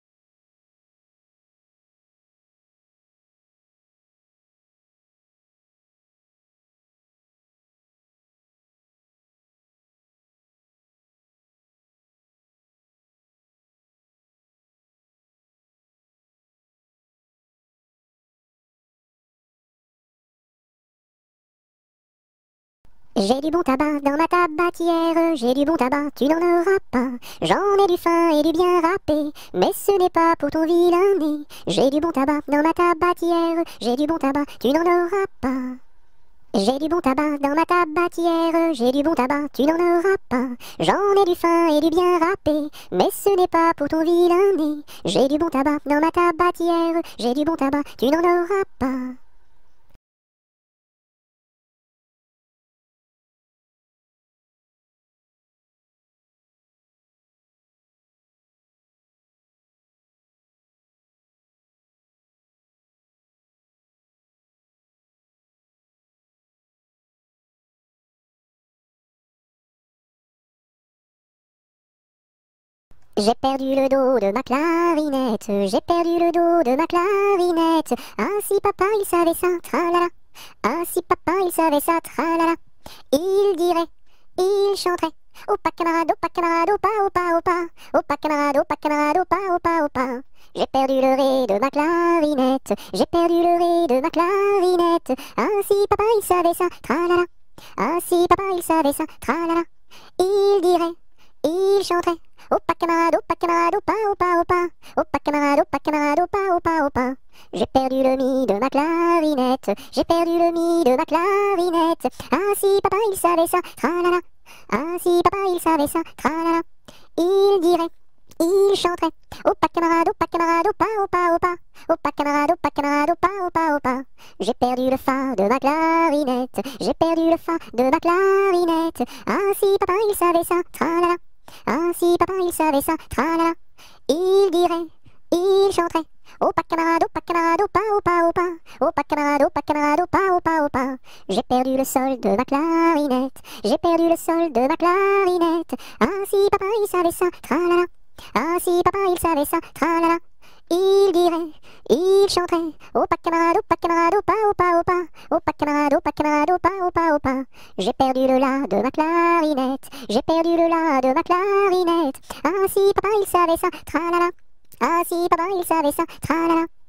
J'ai du bon tabac dans ma tabatière, j'ai du bon tabac, tu n'en auras pas. J'en ai du fin et du bien râpé, mais ce n'est pas pour ton vilain nez. J'ai du bon tabac dans ma tabatière, j'ai du bon tabac, tu n'en auras pas. J'ai du bon tabac dans ma tabatière, j'ai du bon tabac, tu n'en auras pas. J'en ai du fin et du bien râpé, mais ce n'est pas pour ton vilain nez. J'ai du bon tabac dans ma tabatière, j'ai du bon tabac, tu n'en auras pas. J'ai perdu le dos de ma clarinette, j'ai perdu le dos de ma clarinette. Ah si papa il savait ça, tralala. Ah si papa il savait ça, tralala. Il dirait, il chanterait. Opa camarade, opa camarade, opa, opa, opa. Opa camarade, opa, opa, opa. J'ai perdu le ré de ma clarinette, j'ai perdu le ré de ma clarinette. Ah si papa il savait ça, tralala. Ah si papa il savait ça, tralala. Il dirait, il chanterait. Opa camarade, opa, opa, opa. Opa camarade, opa, opa, opa. J'ai perdu le mi de ma clarinette, j'ai perdu le mi de ma clarinette. Ah si papa il savait ça, tralala. Ah si papa il savait ça, tralala. Il dirait, il chanterait. Opa camarade, opa, opa, opa. Opa camarade, opa, opa, opa. J'ai perdu le fa de ma clarinette, j'ai perdu le fa de ma clarinette. Ah si papa il savait ça, tralala. Ah si papa il savait ça, tralala. Il dirait, il chanterait. Opa camarade, opa, opa, opa. Opa camarade, opa, opa, opa. J'ai perdu le sol de ma clarinette, j'ai perdu le sol de ma clarinette. Ah si papa il savait ça, tralala. Ah si papa il savait ça, tralala. Il dirait, il chanterait. Opa camarade, opa, opa, opa. Opa camarade, opa, opa, opa. J'ai perdu le la de ma clarinette, j'ai perdu le la de ma clarinette. Ah si papa il savait ça, tralala. Ah si papa il savait ça, tralala.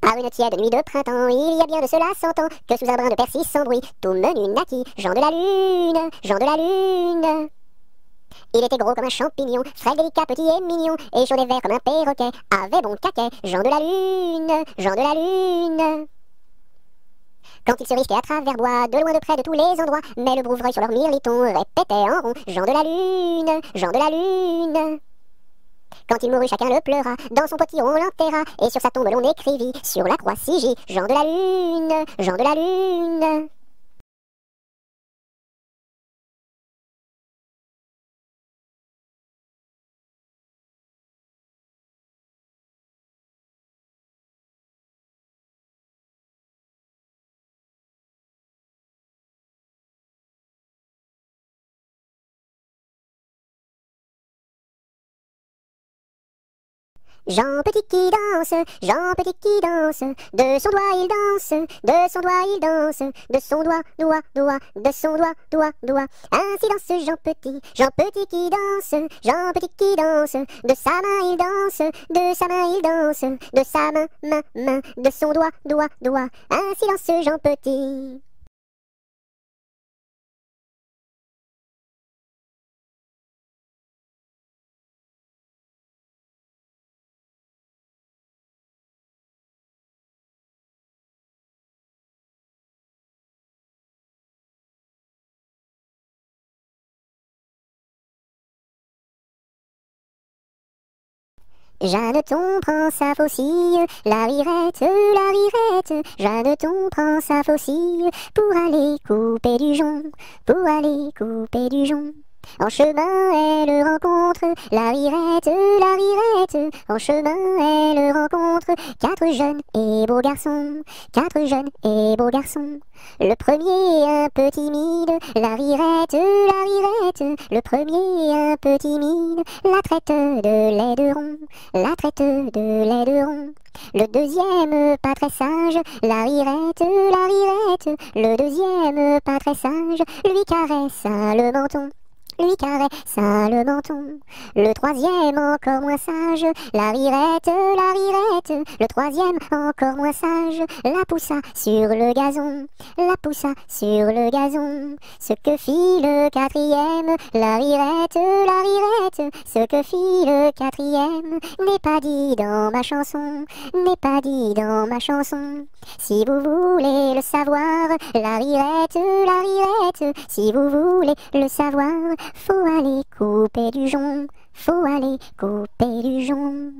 Par une tiède nuit de printemps, il y a bien de cela 100 ans, que sous un brin de persil sans bruit, tout menu naquit, Jean de la Lune, Jean de la Lune. Il était gros comme un champignon, frais, délicat, petit et mignon, et chaud et vert comme un perroquet, avait bon caquet, Jean de la Lune, Jean de la Lune. Quand il se risquait à travers bois, de loin de près de tous les endroits, mais le brouvreuil sur leur mirliton répétait en rond, Jean de la Lune, Jean de la Lune. Quand il mourut, chacun le pleura, dans son potiron on l'enterra, et sur sa tombe l'on écrivit, sur la croix sigil, Jean de la Lune, Jean de la Lune. Jean Petit qui danse, Jean Petit qui danse, de son doigt il danse, de son doigt il danse, de son doigt, doigt, doigt, de son doigt, doigt, doigt. Ainsi danse Jean Petit qui danse, Jean Petit qui danse, de sa main il danse, de sa main il danse, de sa main, main, main, de son doigt, doigt, doigt. Ainsi danse Jean Petit. Jeanneton prend sa faucille, la rirette, Jeanneton prend sa faucille, pour aller couper du jonc, pour aller couper du jonc. En chemin, elle rencontre la rirette, en chemin, elle rencontre quatre jeunes et beaux garçons, quatre jeunes et beaux garçons. Le premier un peu timide, la rirette, le premier un peu timide, la traite de l'aideron, la traite de l'aideron. Le deuxième pas très sage, la rirette, le deuxième pas très sage, lui caresse le menton, lui caresse le menton. Le troisième encore moins sage, la rirette, le troisième encore moins sage, la poussa sur le gazon, la poussa sur le gazon. Ce que fit le quatrième, la rirette, ce que fit le quatrième, n'est pas dit dans ma chanson, n'est pas dit dans ma chanson. Si vous voulez le savoir, la rirette, si vous voulez le savoir, faut aller couper du jonc, faut aller couper du jonc.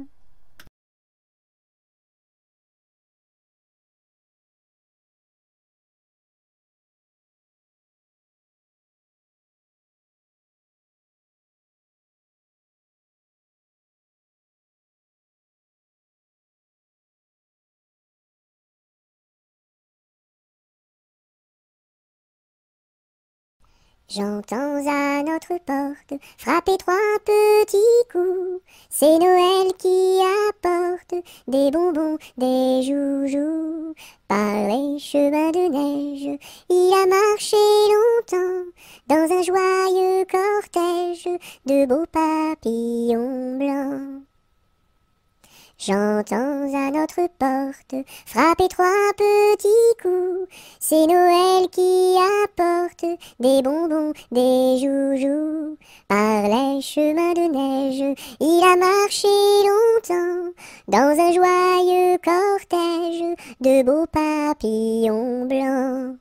J'entends à notre porte frapper trois petits coups. C'est Noël qui apporte des bonbons, des joujoux. Par les chemins de neige, il a marché longtemps dans un joyeux cortège de beaux papillons blancs. J'entends à notre porte frapper trois petits coups. C'est Noël qui apporte des bonbons, des joujoux. Par les chemins de neige, il a marché longtemps dans un joyeux cortège de beaux papillons blancs.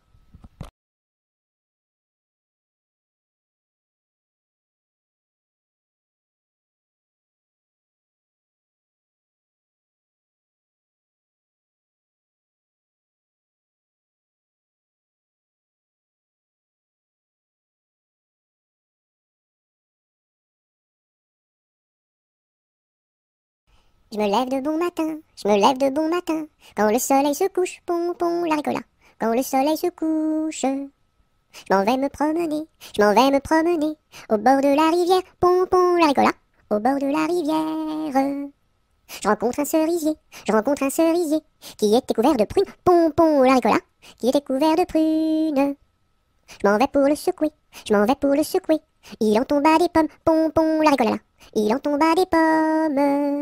Je me lève de bon matin, je me lève de bon matin, quand le soleil se couche, pompon la ricola, quand le soleil se couche. Je m'en vais me promener, je m'en vais me promener, au bord de la rivière, pompon la ricola, au bord de la rivière. Je rencontre un cerisier, qui était couvert de prunes, pompon la ricola, qui était couvert de prunes. Je m'en vais pour le secouer, je m'en vais pour le secouer, il en tomba des pommes, pompon la ricola, il en tomba des pommes.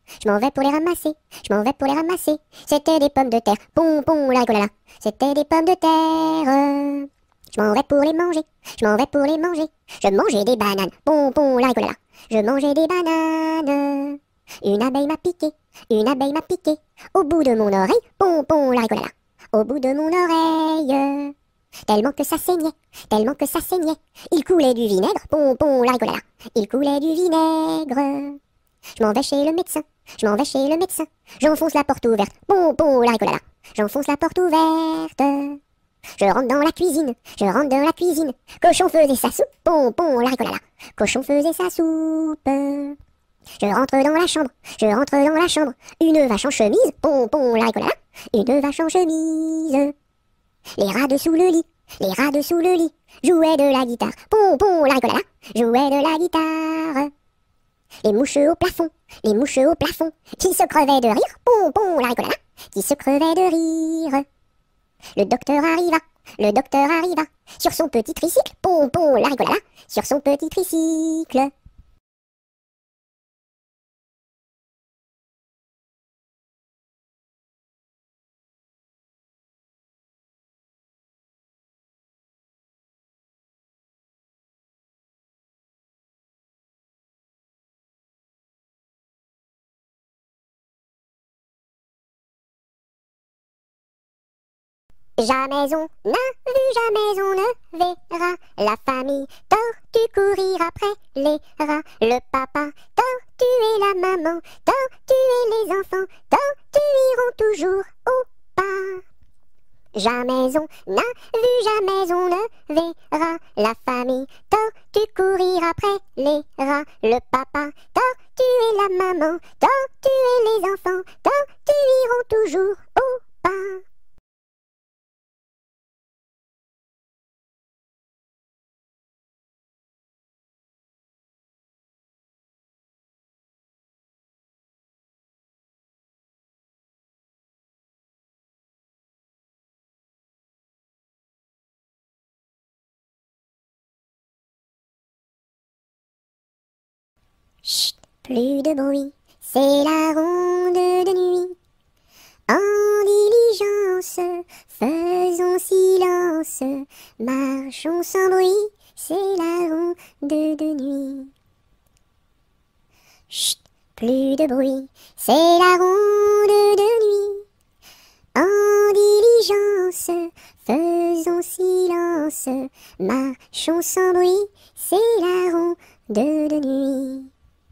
Je m'en vais pour les ramasser, je m'en vais pour les ramasser. C'était des pommes de terre, pom pom la rigolala. C'était des pommes de terre. Je m'en vais pour les manger, je m'en vais pour les manger. Je mangeais des bananes, pom pom la rigolala. Je mangeais des bananes. Une abeille m'a piqué, une abeille m'a piqué. Au bout de mon oreille, pom pom la rigolala. Au bout de mon oreille. Tellement que ça saignait, tellement que ça saignait. Il coulait du vinaigre, pom pom la rigolala. Il coulait du vinaigre. Je m'en vais chez le médecin, je m'en vais chez le médecin. J'enfonce la porte ouverte, pom pom la rigolala. J'enfonce la porte ouverte. Je rentre dans la cuisine, je rentre dans la cuisine. Cochon faisait sa soupe, pom pom la rigolala. Cochon faisait sa soupe. Je rentre dans la chambre, je rentre dans la chambre. Une vache en chemise, pom pom la rigolala. Une vache en chemise. Les rats dessous le lit, les rats dessous le lit. Jouaient de la guitare, pom pom la rigolala. Jouaient de la guitare. Les mouches au plafond, les mouches au plafond. Qui se crevaient de rire, pom pom la rigolala. Qui se crevaient de rire. Le docteur arriva, le docteur arriva. Sur son petit tricycle, pom pom la rigolala. Sur son petit tricycle. Jamais on n'a vu, jamais on ne verra la famille tortue courir après les rats. Le papa tortue et la maman tortue et les enfants tortues iront toujours au pas. Jamais on n'a vu, jamais on ne verra la famille tortue courir après les rats. Le papa tortue et la maman tortue et les enfants tortues iront toujours au pas. Chut, plus de bruit, c'est la ronde de nuit. En diligence, faisons silence, marchons sans bruit, c'est la ronde de nuit. Chut, plus de bruit, c'est la ronde de nuit. En diligence, faisons silence, marchons sans bruit, c'est la ronde de nuit.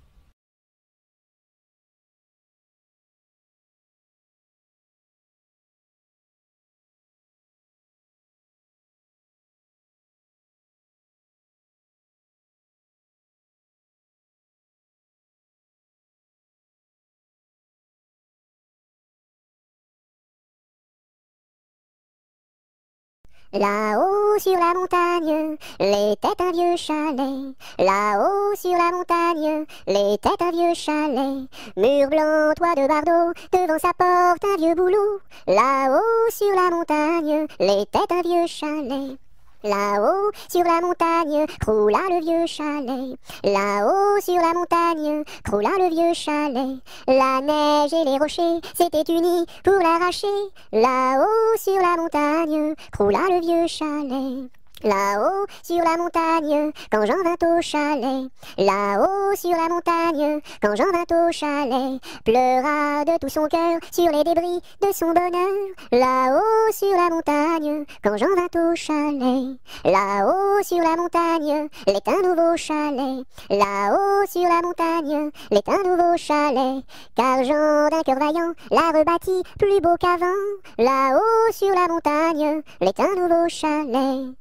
Là-haut sur la montagne, l'était un vieux chalet. Là-haut sur la montagne, l'était un vieux chalet. Mur blanc, toit de bardeaux, devant sa porte un vieux bouleau. Là-haut sur la montagne, l'était un vieux chalet. Là-haut sur la montagne, croula le vieux chalet. Là-haut sur la montagne, croula le vieux chalet. La neige et les rochers s'étaient unis pour l'arracher. Là-haut sur la montagne, croula le vieux chalet. Là-haut sur la montagne, quand j'en vint au chalet. Là-haut sur la montagne, quand j'en vint au chalet. Pleura de tout son cœur sur les débris de son bonheur. Là-haut sur la montagne, quand j'en vint au chalet. Là-haut sur la montagne, l'est un nouveau chalet. Là-haut sur la montagne, l'est un nouveau chalet. Car Jean d'un cœur vaillant l'a rebâti plus beau qu'avant. Là-haut sur la montagne, l'est un nouveau chalet.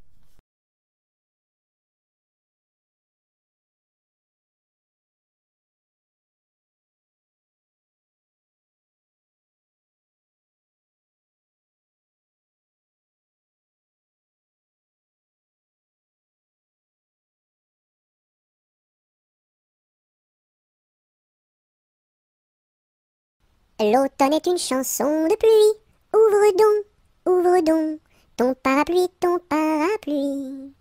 L'automne est une chanson de pluie. Ouvre donc ton parapluie, ton parapluie.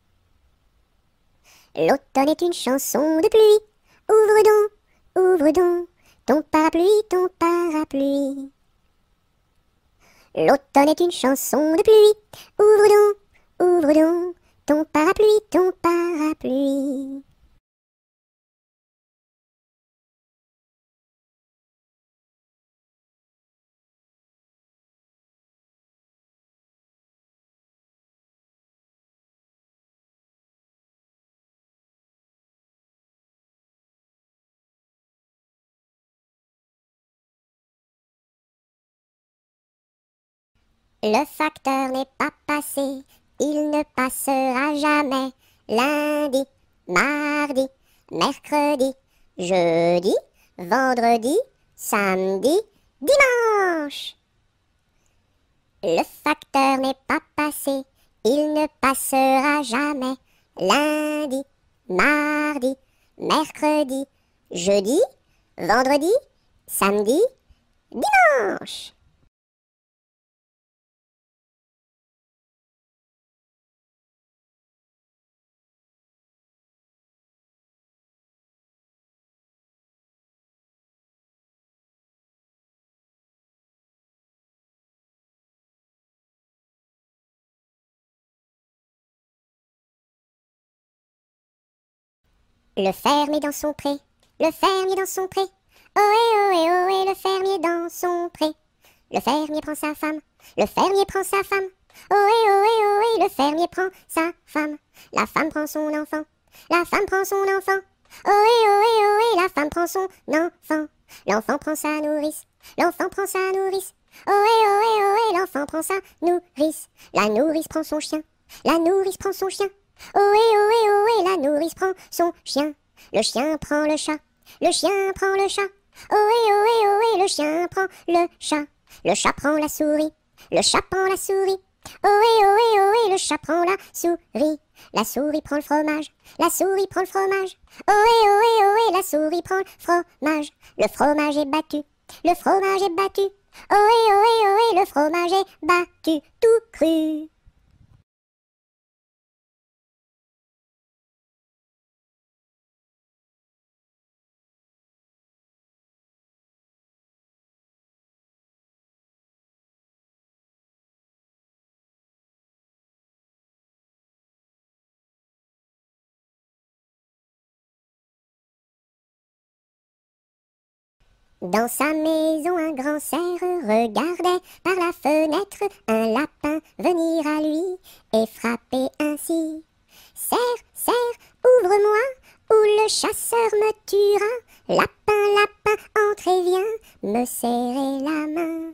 L'automne est une chanson de pluie. Ouvre donc ton parapluie, ton parapluie. L'automne est une chanson de pluie. Ouvre donc ton parapluie, ton parapluie. Le facteur n'est pas passé, il ne passera jamais. Lundi, mardi, mercredi, jeudi, vendredi, samedi, dimanche. Le facteur n'est pas passé, il ne passera jamais. Lundi, mardi, mercredi, jeudi, vendredi, samedi, dimanche. Le fermier dans son pré, le fermier dans son pré. Ohé, ohé, ohé, le fermier dans son pré. Le fermier prend sa femme, le fermier prend sa femme. Ohé, ohé, ohé, le fermier prend sa femme. La femme prend son enfant, la femme prend son enfant. Ohé, ohé, ohé, la femme prend son enfant. L'enfant prend sa nourrice, l'enfant prend sa nourrice. Ohé, ohé, ohé, l'enfant prend sa nourrice. La nourrice prend son chien, la nourrice prend son chien. Ohé, ohé, ohé, la nourrice prend son chien. Le chien prend le chat, le chien prend le chat. Ohé, ohé, ohé, le chien prend le chat. Le chat prend la souris, le chat prend la souris. Ohé, ohé, ohé, le chat prend la souris. La souris prend le fromage, la souris prend le fromage. Ohé, ohé, ohé, la souris prend le fromage. Le fromage est battu, le fromage est battu. Ohé, ohé, ohé, le fromage est battu, tout cru. Dans sa maison, un grand cerf regardait par la fenêtre un lapin venir à lui et frapper ainsi. Cerf, cerf, ouvre-moi, ou le chasseur me tuera. Lapin, lapin, entre et viens me serrer la main.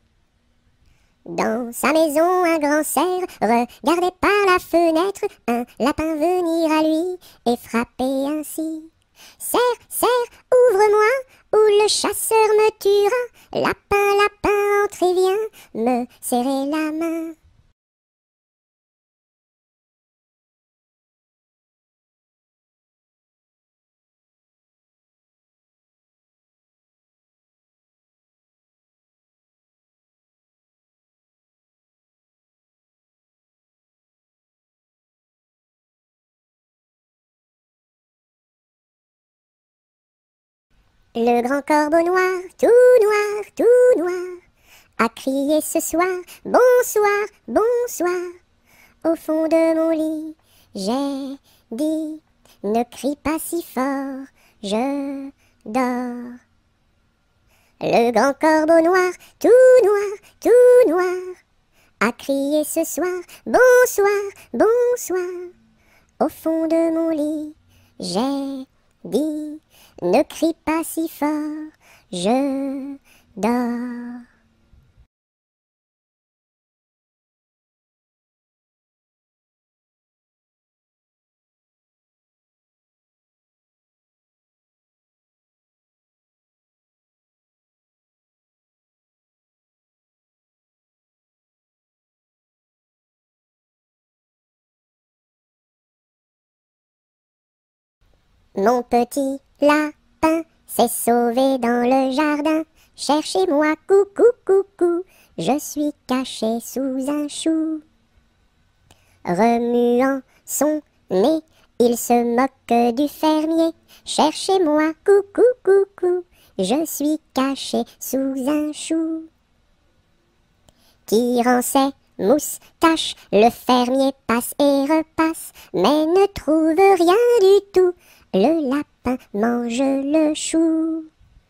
Dans sa maison, un grand cerf regardait par la fenêtre un lapin venir à lui et frapper ainsi. Cerf, cerf, ouvre-moi, ou le chasseur me tuera. Lapin, lapin, entre et viens me serrer la main. Le grand corbeau noir, tout noir, a crié ce soir, bonsoir, bonsoir. Au fond de mon lit, j'ai dit, ne crie pas si fort, je dors. Le grand corbeau noir, tout noir, a crié ce soir, bonsoir, bonsoir. Au fond de mon lit, j'ai dit, ne crie pas si fort, je dors. Mon petit lapin s'est sauvé dans le jardin. Cherchez-moi, coucou, coucou, je suis caché sous un chou. Remuant son nez, il se moque du fermier. Cherchez-moi, coucou, coucou, je suis caché sous un chou. Tirant ses moustaches, le fermier passe et repasse, mais ne trouve rien du tout. Le lapin mange le chou.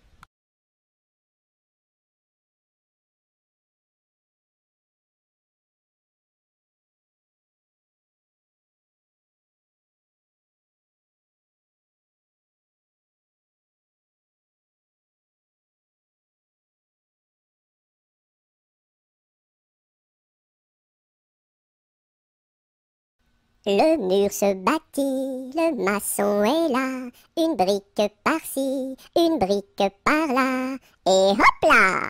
Le mur se bâtit, le maçon est là, une brique par-ci, une brique par-là, et hop là!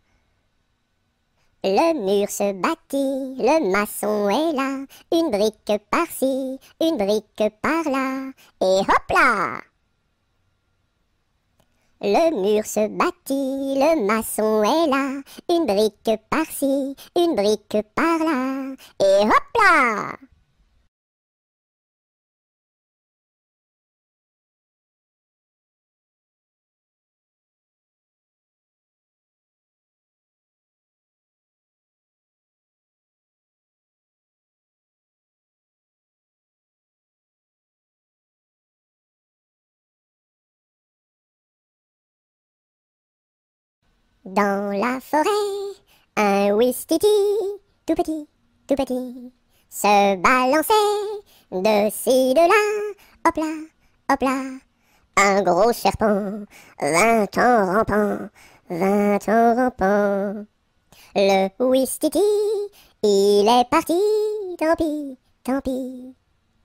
Le mur se bâtit, le maçon est là, une brique par-ci, une brique par-là, et hop là! Le mur se bâtit, le maçon est là, une brique par-ci, une brique par-là, et hop là! Dans la forêt, un ouistiti, tout petit, se balançait de ci, de là, hop là, hop là. Un gros serpent vint en rampant, vint en rampant. Le ouistiti, il est parti, tant pis, tant pis.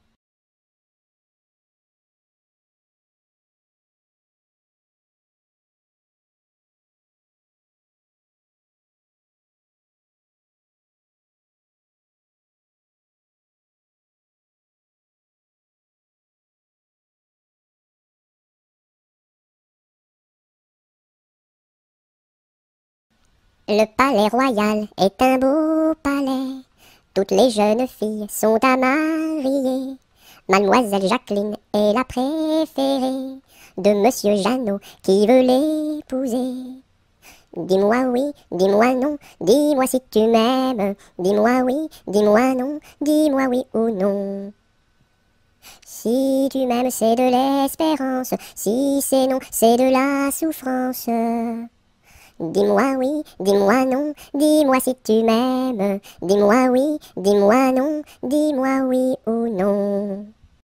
Le palais royal est un beau palais. Toutes les jeunes filles sont à marier. Mademoiselle Jacqueline est la préférée de Monsieur Jeannot qui veut l'épouser. Dis-moi oui, dis-moi non, dis-moi si tu m'aimes. Dis-moi oui, dis-moi non, dis-moi oui ou non. Si tu m'aimes, c'est de l'espérance. Si c'est non, c'est de la souffrance. Dis-moi oui, dis-moi non, dis-moi si tu m'aimes. Dis-moi oui, dis-moi non, dis-moi oui ou non.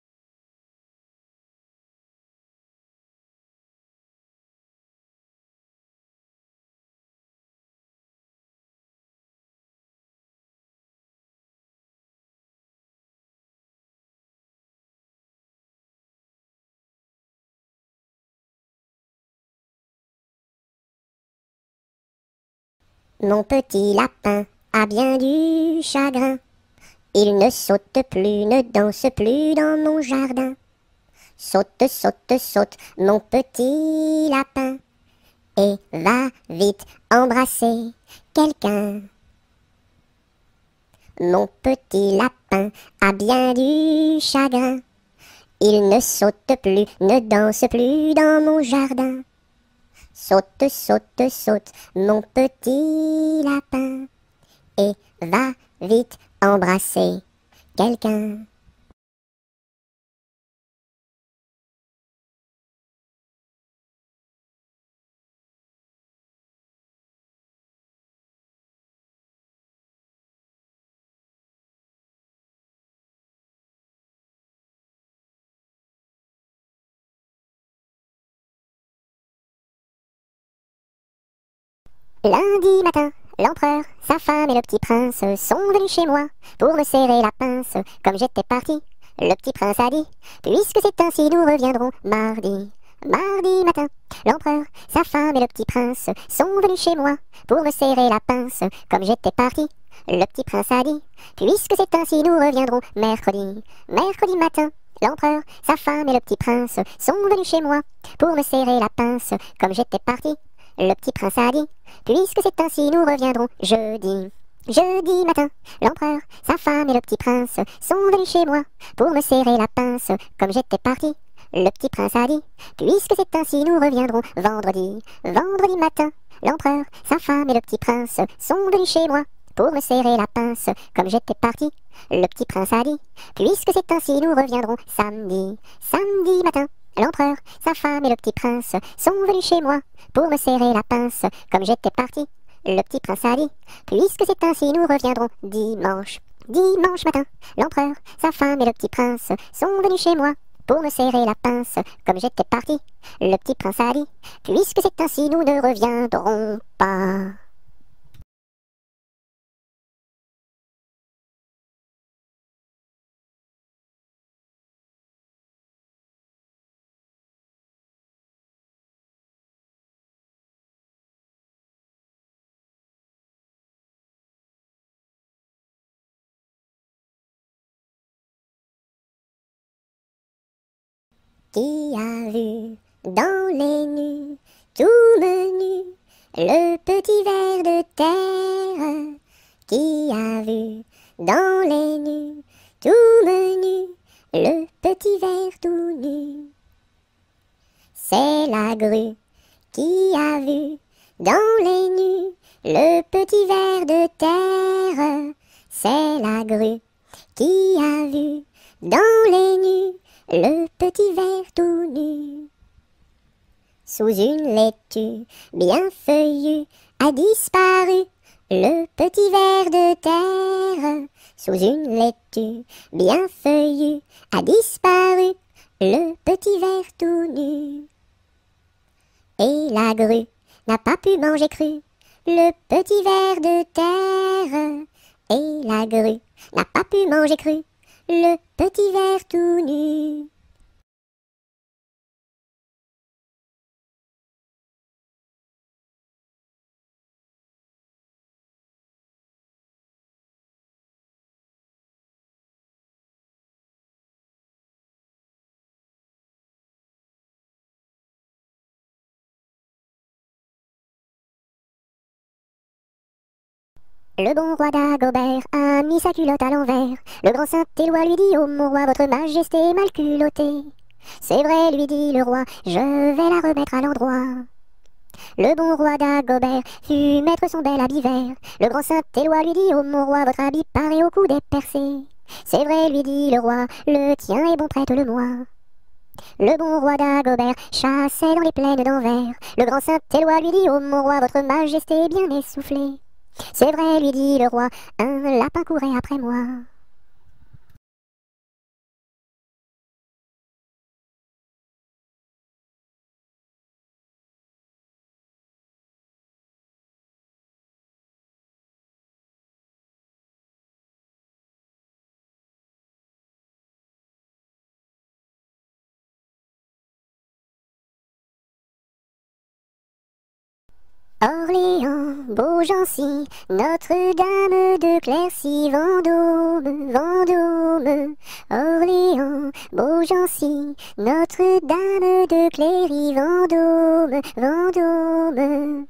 Mon petit lapin a bien du chagrin. Il ne saute plus, ne danse plus dans mon jardin. Saute, saute, saute, mon petit lapin, et va vite embrasser quelqu'un. Mon petit lapin a bien du chagrin. Il ne saute plus, ne danse plus dans mon jardin. Saute, saute, saute, mon petit lapin, et va vite embrasser quelqu'un. Lundi matin, l'empereur, sa femme et le petit prince sont venus chez moi pour me serrer la pince. Comme j'étais parti, le petit prince a dit: puisque c'est ainsi, nous reviendrons mardi. Mardi matin, l'empereur, sa femme et le petit prince sont venus chez moi pour me serrer la pince. Comme j'étais parti, le petit prince a dit: puisque c'est ainsi, nous reviendrons mercredi. Mercredi matin, l'empereur, sa femme et le petit prince sont venus chez moi pour me serrer la pince. Comme j'étais parti, le petit prince a dit: puisque c'est ainsi, nous reviendrons jeudi. Jeudi matin, l'empereur, sa femme et le petit prince sont venus chez moi pour me serrer la pince. Comme j'étais parti, Le petit prince a dit, puisque c'est ainsi, nous reviendrons vendredi. Vendredi matin, l'empereur, sa femme et le petit prince sont venus chez moi pour me serrer la pince, comme j'étais parti. Le petit prince a dit, puisque c'est ainsi, nous reviendrons samedi. Samedi matin, l'empereur, sa femme et le petit prince sont venus chez moi pour me serrer la pince, comme j'étais parti. Le petit prince a dit, puisque c'est ainsi, nous reviendrons dimanche. Dimanche matin, l'empereur, sa femme et le petit prince sont venus chez moi pour me serrer la pince, comme j'étais parti. Le petit prince a dit, puisque c'est ainsi, nous ne reviendrons pas. Qui a vu dans les nues, tout menu, le petit ver de terre? Qui a vu dans les nues, tout menu, le petit ver tout nu? C'est la grue qui a vu dans les nues, le petit ver de terre. C'est la grue qui a vu dans les nues, le petit ver tout nu. Sous une laitue bien feuillue a disparu le petit ver de terre. Sous une laitue bien feuillue a disparu le petit ver tout nu. Et la grue n'a pas pu manger cru le petit ver de terre. Et la grue n'a pas pu manger cru le petit ver tout nu. Le bon roi Dagobert a mis sa culotte à l'envers. Le grand Saint-Éloi lui dit, ô mon roi, votre majesté est mal culottée. C'est vrai, lui dit le roi, je vais la remettre à l'endroit. Le bon roi Dagobert fut mettre son bel habit vert. Le grand Saint-Éloi lui dit, ô mon roi, votre habit paraît au cou dépercé. C'est vrai, lui dit le roi, le tien est bon, prête-le-moi. Le bon roi Dagobert chassait dans les plaines d'Anvers. Le grand Saint-Éloi lui dit, ô mon roi, votre majesté est bien essoufflée. C'est vrai, lui dit le roi, un lapin courait après moi. Orléans, Beaugency, Notre-Dame de Clercy, Vendôme, Vendôme. Orléans, Beaugency, Notre-Dame de Cléry, Vendôme, Vendôme.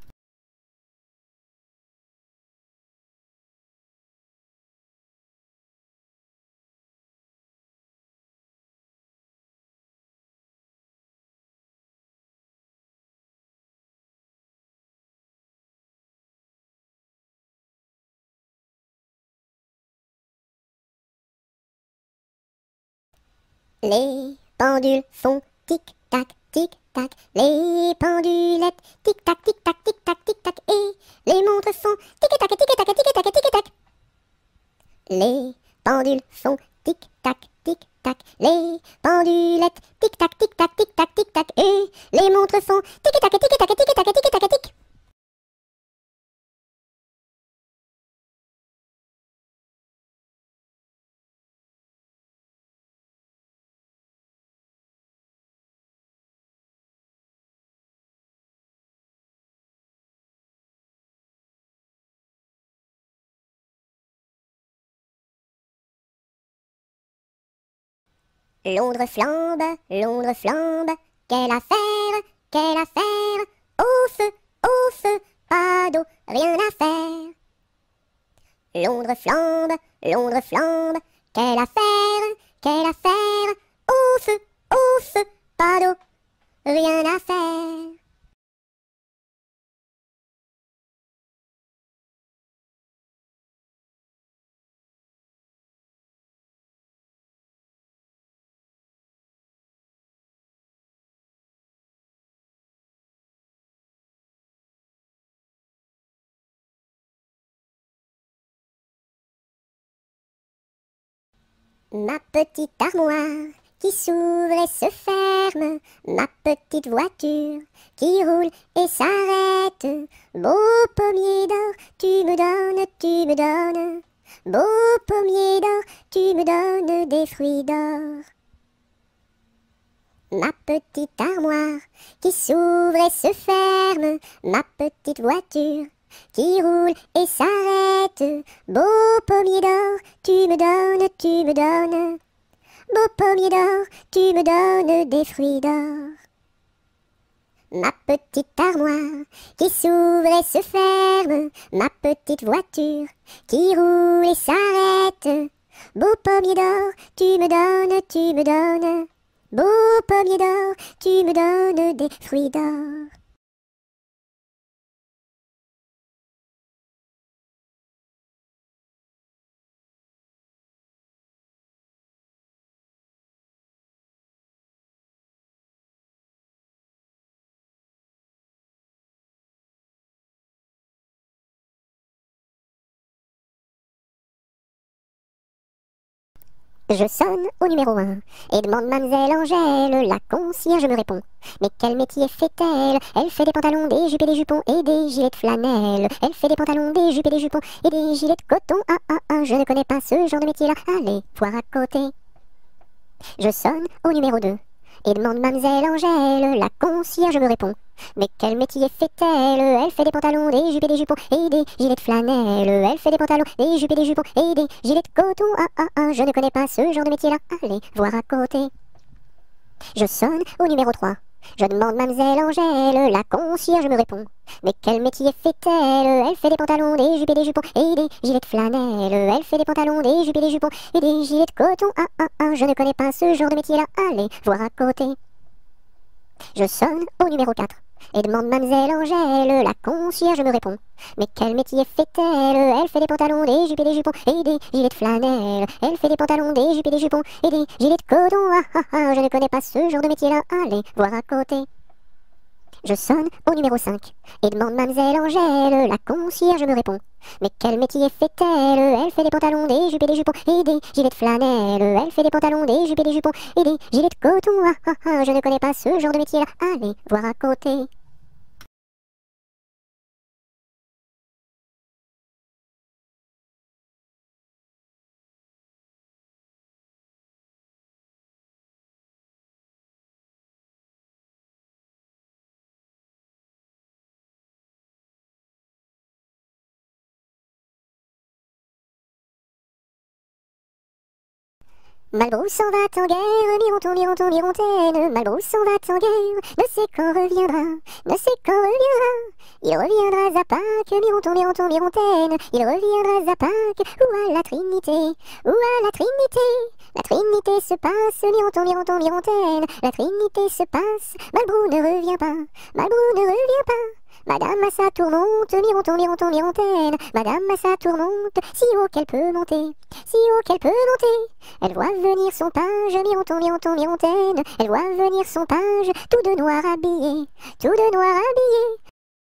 Les pendules font tic-tac, tic-tac, les pendulettes tic-tac, tic-tac, tic-tac, tic-tac, et les montres font tic-tac, tic-tac, tic-tac, tic-tac. Les pendules font tic-tac, tic-tac, les pendulettes tic-tac, tic-tac, tic-tac, tic-tac, et les montres font tic-tac, tic-tac, tic-tac, tic-tac, tic. Londres flambe, quelle affaire, au feu, pas d'eau, rien à faire. Londres flambe, quelle affaire, Au feu, pas d'eau, rien à faire. Ma petite armoire qui s'ouvre et se ferme, ma petite voiture qui roule et s'arrête. Beau pommier d'or, tu me donnes, tu me donnes. Beau pommier d'or, tu me donnes des fruits d'or. Ma petite armoire qui s'ouvre et se ferme, ma petite voiture qui roule et s'arrête. Beau pommier d'or, tu me donnes, tu me donnes. Beau pommier d'or, tu me donnes des fruits d'or. Ma petite armoire qui s'ouvre et se ferme, ma petite voiture qui roule et s'arrête. Beau pommier d'or, tu me donnes, tu me donnes. Beau pommier d'or, tu me donnes des fruits d'or. Je sonne au numéro 1 et demande mademoiselle Angèle, la concierge me répond. Mais quel métier fait-elle? Elle fait des pantalons, des jupes et des jupons et des gilets de flanelle. Elle fait des pantalons, des jupes et des jupons et des gilets de coton. Ah ah ah, je ne connais pas ce genre de métier-là. Allez, voir à côté. Je sonne au numéro 2 et demande mademoiselle Angèle, la concierge me répond. Mais quel métier fait-elle? Elle fait des pantalons, des jupes et des jupons et des gilets de flanelle. Elle fait des pantalons, des jupes et des jupons et des gilets de coton. Ah ah ah, je ne connais pas ce genre de métier-là. Allez, voir à côté. Je sonne au numéro 3. Je demande mademoiselle Angèle, la concierge me répond. Mais quel métier fait-elle? Elle fait des pantalons, des jupes et des jupons et des gilets de flanelle. Elle fait des pantalons, des jupes et des jupons et des gilets de coton. Ah ah ah, je ne connais pas ce genre de métier-là. Allez, voir à côté. Je sonne au numéro 4 et demande mademoiselle Angèle, la concierge me répond. Mais quel métier fait-elle? Elle fait des pantalons, des jupes et des jupons et des gilets de flanelle. Elle fait des pantalons, des jupes et des jupons et des gilets de coton. Ah ah ah, je ne connais pas ce genre de métier-là. Allez, voir à côté. Je sonne au numéro 5 et demande mademoiselle Angèle, la concierge me répond. Mais quel métier fait-elle? Elle fait des pantalons, des jupes et des jupons et des gilets de flanelle. Elle fait des pantalons, des jupes et des jupons et des gilets de coton. Ah ah ah, je ne connais pas ce genre de métier-là. Allez, voir à côté. Malbrousse s'en va en guerre, Mironton, Mironton, Mirontaine. Malbrousse s'en va en guerre, ne sait quand reviendra, ne sait quand reviendra. Il reviendra à Pâques, Mironton, Mironton, Mirontaine. Il reviendra à Pâques, ou à la Trinité, ou à la Trinité. La Trinité se passe, Mironton, Mironton, Mirontaine. La Trinité se passe, Malbrou ne revient pas, Malbrou ne revient pas. Madame à sa tourmente, Mironton, Mironton, Mirontaine. Madame à sa tourmente, si haut qu'elle peut monter, si haut qu'elle peut monter. Elle voit venir son page, Mironton, Mironton, Mirontaine. Elle voit venir son page, tout de noir habillé, tout de noir habillé.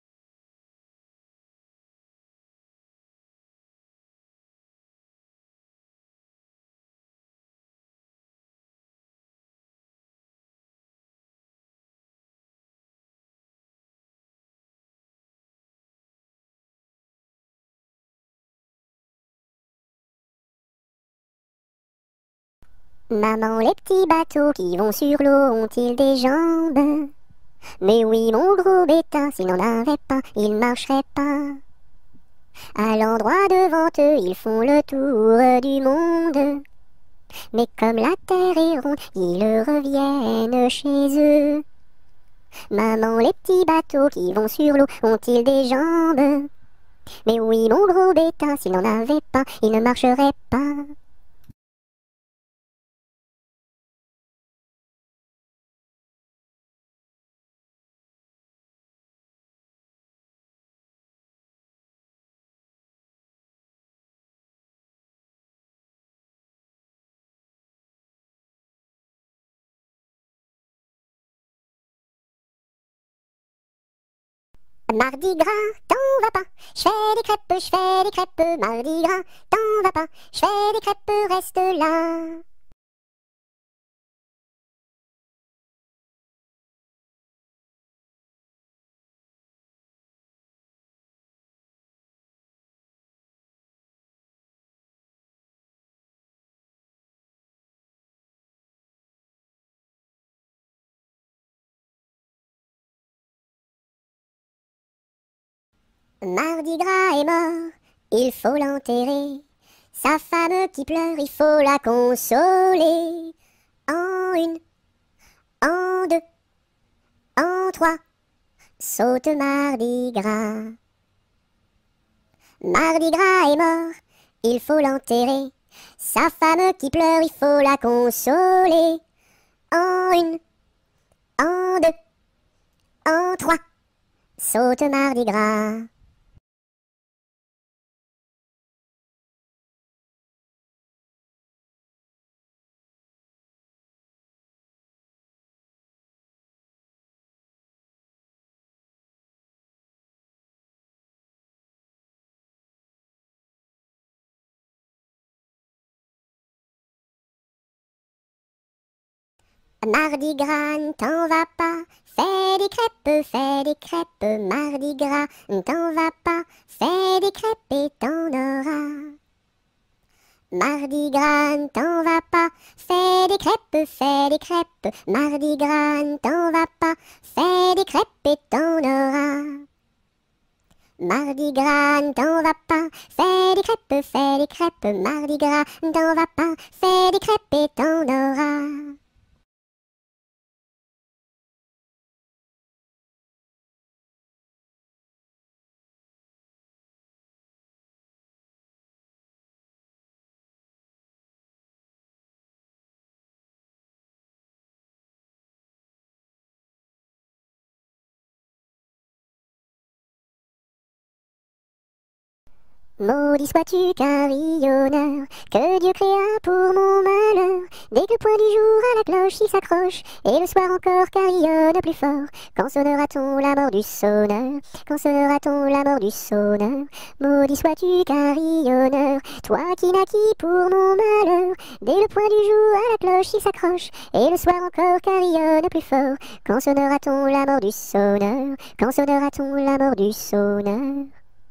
Maman, les petits bateaux qui vont sur l'eau ont-ils des jambes? Mais oui, mon gros bétain, s'il n'en avait pas, il marcherait pas. À l'endroit devant eux, ils font le tour du monde. Mais comme la terre est ronde, ils reviennent chez eux. Maman, les petits bateaux qui vont sur l'eau ont-ils des jambes? Mais oui, mon gros bétain, s'il n'en avait pas, il ne marcherait pas. Mardi gras, t'en vas pas, je fais des crêpes, mardi gras, t'en vas pas, je fais des crêpes, reste là. Mardi gras est mort, il faut l'enterrer. Sa femme qui pleure, il faut la consoler. En une, en deux, en trois, saute Mardi Gras. Mardi Gras est mort, il faut l'enterrer. Sa femme qui pleure, il faut la consoler. En une, en deux, en trois, saute Mardi Gras. Mardi Gras, ne t'en va pas, fais des crêpes, Mardi Gras, ne t'en va pas, fais des crêpes et t'en auras. Mardi Gras, ne t'en va pas, fais des crêpes, Mardi Gras, ne t'en va pas, fais des crêpes et t'en auras. Mardi Gras, ne t'en va pas, fais des crêpes, Mardi Gras, ne t'en va pas, fais des crêpes et t'en auras. Maudit sois-tu carillonneur, que Dieu créa pour mon malheur. Dès que le point du jour à la cloche il s'accroche, et le soir encore carillonne plus fort. Quand sonnera-t-on la mort du sonneur? Quand sonnera-t-on la mort du sonneur? Maudit sois-tu carillonneur, toi qui naquis pour mon malheur. Dès le point du jour à la cloche il s'accroche, et le soir encore carillonne plus fort. Quand sonnera-t-on la mort du sonneur? Quand sonnera-t-on la mort du sonneur?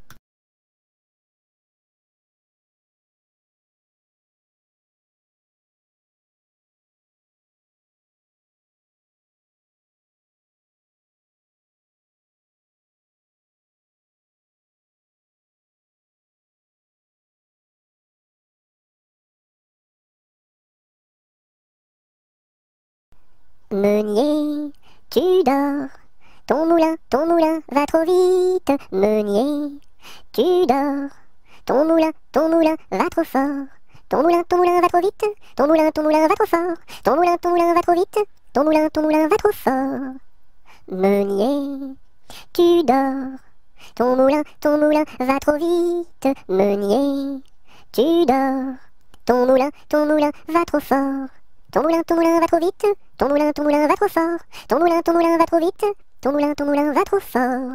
Meunier, tu dors, ton moulin va trop vite. Meunier, tu dors, ton moulin va trop fort. Ton moulin va trop vite, ton moulin va trop fort. Ton moulin va trop vite, ton moulin va trop fort. Meunier, tu dors, ton moulin va trop vite. Meunier, tu dors, ton moulin va trop fort. Ton moulin va trop vite, ton moulin va trop fort. Ton moulin va trop vite, ton moulin va trop fort.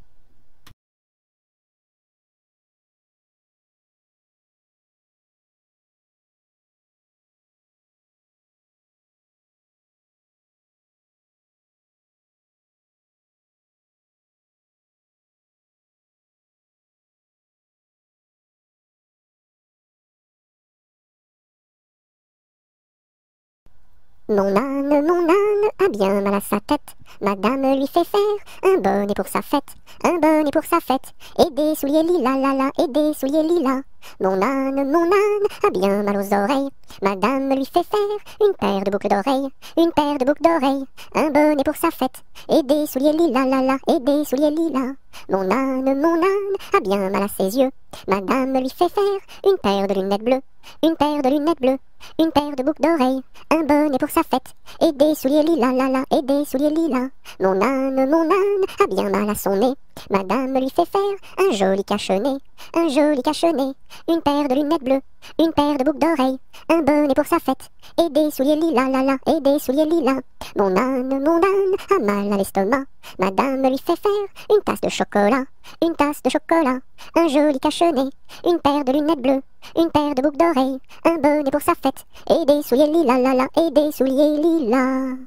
Mon âne a bien mal à sa tête. Madame lui fait faire un bonnet pour sa fête, un bonnet pour sa fête, et des souliers lilas, la la, et des souliers lilas. Mon âne a bien mal aux oreilles. Madame lui fait faire une paire de boucles d'oreilles, une paire de boucles d'oreilles, un bonnet pour sa fête, et des souliers lilas, la la, et des souliers lilas. Mon âne a bien mal à ses yeux. Madame lui fait faire une paire de lunettes bleues, une paire de lunettes bleues, une paire de boucles d'oreilles, un bonnet pour sa fête, et des souliers lilas, la la, et des souliers lilas. Mon âne a bien mal à son nez. Madame lui fait faire un joli cache-nez, une paire de lunettes bleues, une paire de boucles d'oreilles, un bonnet pour sa fête, et des souliers lilas, la la, et des souliers lilas. Mon âne a mal à l'estomac. Madame lui fait faire une tasse de chocolat, un joli cache-nez, une paire de lunettes bleues, une paire de boucles d'oreilles, un bonnet pour sa fête, et des souliers lilas, la la, et des souliers lilas.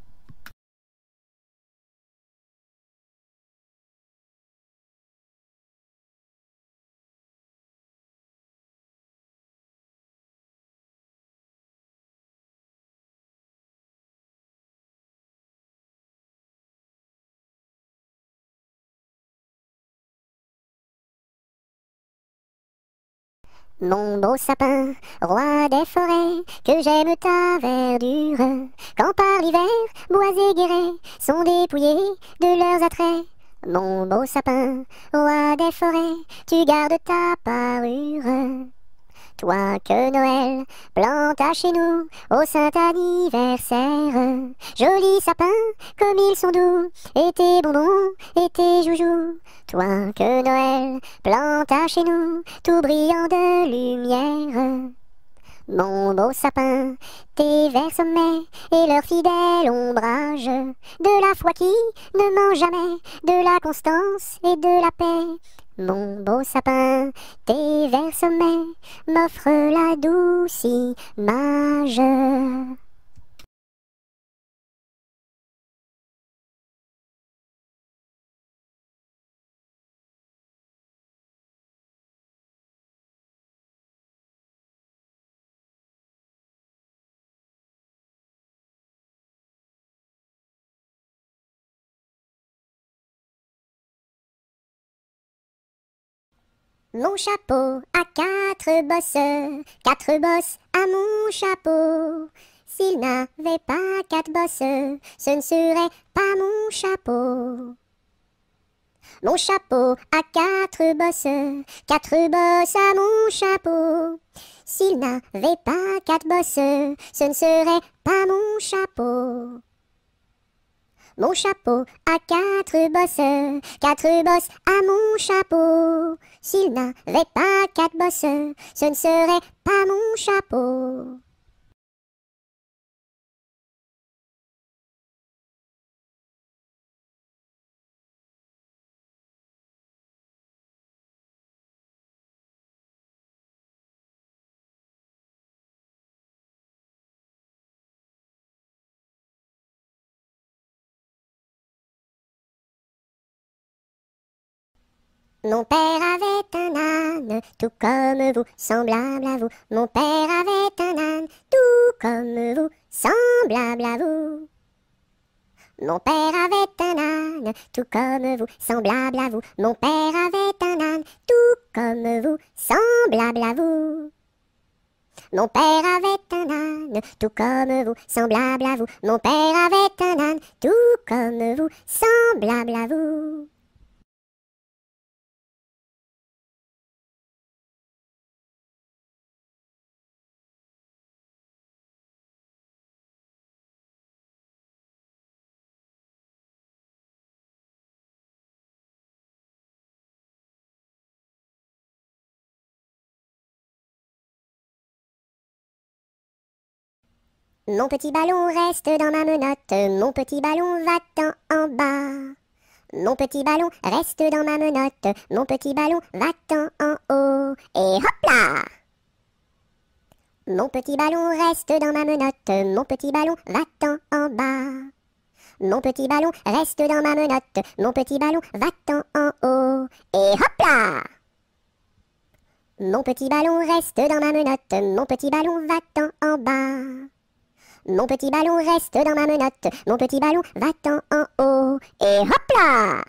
Mon beau sapin, roi des forêts, que j'aime ta verdure, quand par l'hiver, bois et guérets sont dépouillés de leurs attraits. Mon beau sapin, roi des forêts, tu gardes ta parure. Toi que Noël planta chez nous au saint anniversaire. Jolis sapins, comme ils sont doux, et tes bonbons, et tes joujoux. Toi que Noël planta chez nous, tout brillant de lumière. Mon beau sapin, tes verts sommets et leur fidèle ombrage, de la foi qui ne ment jamais, de la constance et de la paix. Mon beau sapin, tes verts sommets m'offrent la douce image. Mon chapeau a quatre bosses à mon chapeau. S'il n'avait pas quatre bosses, ce ne serait pas mon chapeau. Mon chapeau a quatre bosses à mon chapeau. S'il n'avait pas quatre bosses, ce ne serait pas mon chapeau. Mon chapeau a quatre bosses à mon chapeau. S'il n'avait pas quatre bosses, ce ne serait pas mon chapeau. Mon père avait un âne, tout comme vous, semblable à vous. Mon père avait un âne, tout comme vous, semblable à vous. Mon père avait un âne, tout comme vous, semblable à vous. Mon père avait un âne, tout comme vous, semblable à vous. Mon père avait un âne, tout comme vous, semblable à vous. Mon père avait un âne, tout comme vous, semblable à vous. Mon petit ballon reste dans ma menotte, mon petit ballon va-t'en en bas. Mon petit ballon reste dans ma menotte, mon petit ballon va-t'en en haut. Et hop là! Mon petit ballon reste dans ma menotte, mon petit ballon va-t'en en bas. Mon petit ballon reste dans ma menotte, mon petit ballon va-t'en en haut. Et hop là! Mon petit ballon reste dans ma menotte, mon petit ballon va-t'en en bas. Mon petit ballon reste dans ma menotte, mon petit ballon va-t'en en haut. Et hop là!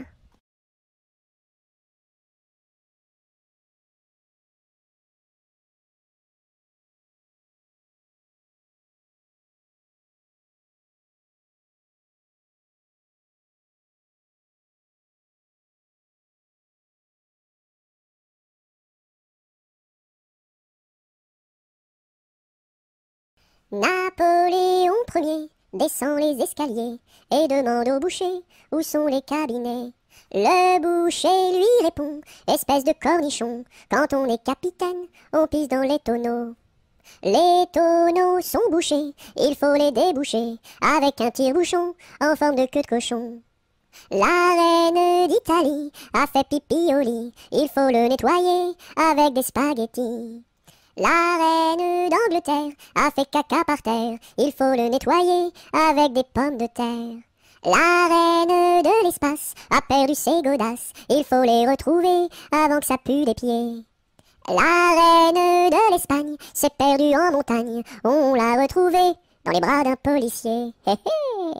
Napoléon Ier descend les escaliers et demande au boucher où sont les cabinets. Le boucher lui répond, espèce de cornichon, quand on est capitaine, on pisse dans les tonneaux. Les tonneaux sont bouchés, il faut les déboucher, avec un tire-bouchon en forme de queue de cochon. La reine d'Italie a fait pipi au lit, il faut le nettoyer avec des spaghettis. La reine d'Angleterre a fait caca par terre, il faut le nettoyer avec des pommes de terre. La reine de l'espace a perdu ses godasses, il faut les retrouver avant que ça pue des pieds. La reine de l'Espagne s'est perdue en montagne, on l'a retrouvée dans les bras d'un policier. Hé hé.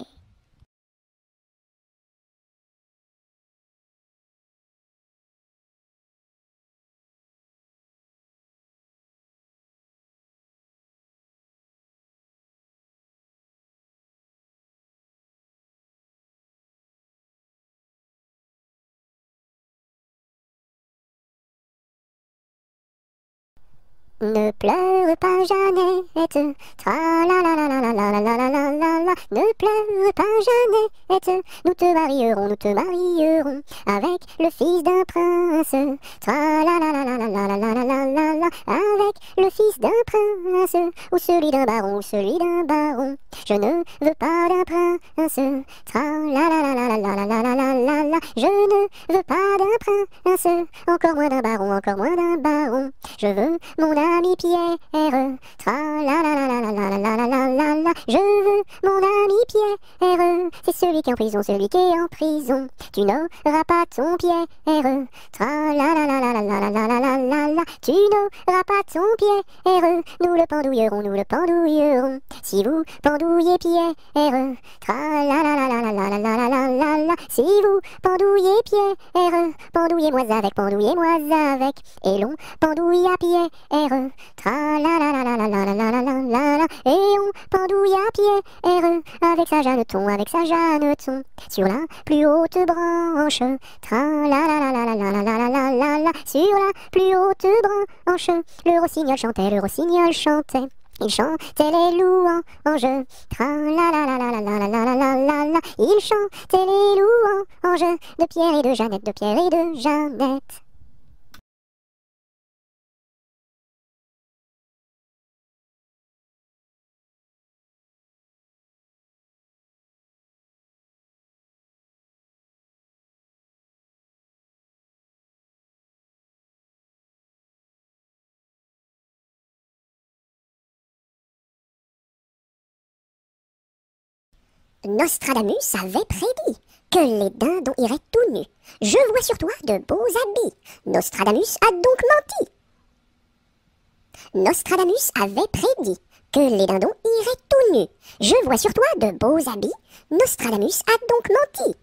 Ne pleure pas Jeannette, tra la la la la la la la la la la la. Ne pleure pas Jeannette, nous te marierons avec le fils d'un prince. Tra la la la la la la la la la la la, avec le fils d'un prince, ou celui d'un baron, ou celui d'un baron. Je ne veux pas d'un prince, tra la la la la la la la la la la la. Je ne veux pas d'un prince, encore moins d'un baron, encore moins d'un baron. Je veux mon ami Pierre, tra la la la la la la la la la la la. Je veux mon ami Pierre, c'est celui qui est en prison, celui qui est en prison. Tu n'auras pas ton Pierre, tra la la la la la la la la la la la. Tu n'auras pas ton Pierre, nous le pendouillerons, nous le pendouillerons. Si vous pendouillez Pierre, tra la la la la la la la la la la la. Si vous pendouillez Pierre, pendouillez-moi avec, et l'on pendouille à Pierre, tra la la la la la la la la la la la. Et on pendouille à Pierre, avec sa Jeanneton, sur la plus haute branche, tra la la la la la la la la la la la. Sur la plus haute branche, le rossignol chantait. Il chantait les louanges, tra la la la la la la la la la la la. Il chantait les louanges de Pierre et de Jeannette, Nostradamus avait prédit que les dindons iraient tout nus. Je vois sur toi de beaux habits. Nostradamus a donc menti. Nostradamus avait prédit que les dindons iraient tout nus. Je vois sur toi de beaux habits. Nostradamus a donc menti.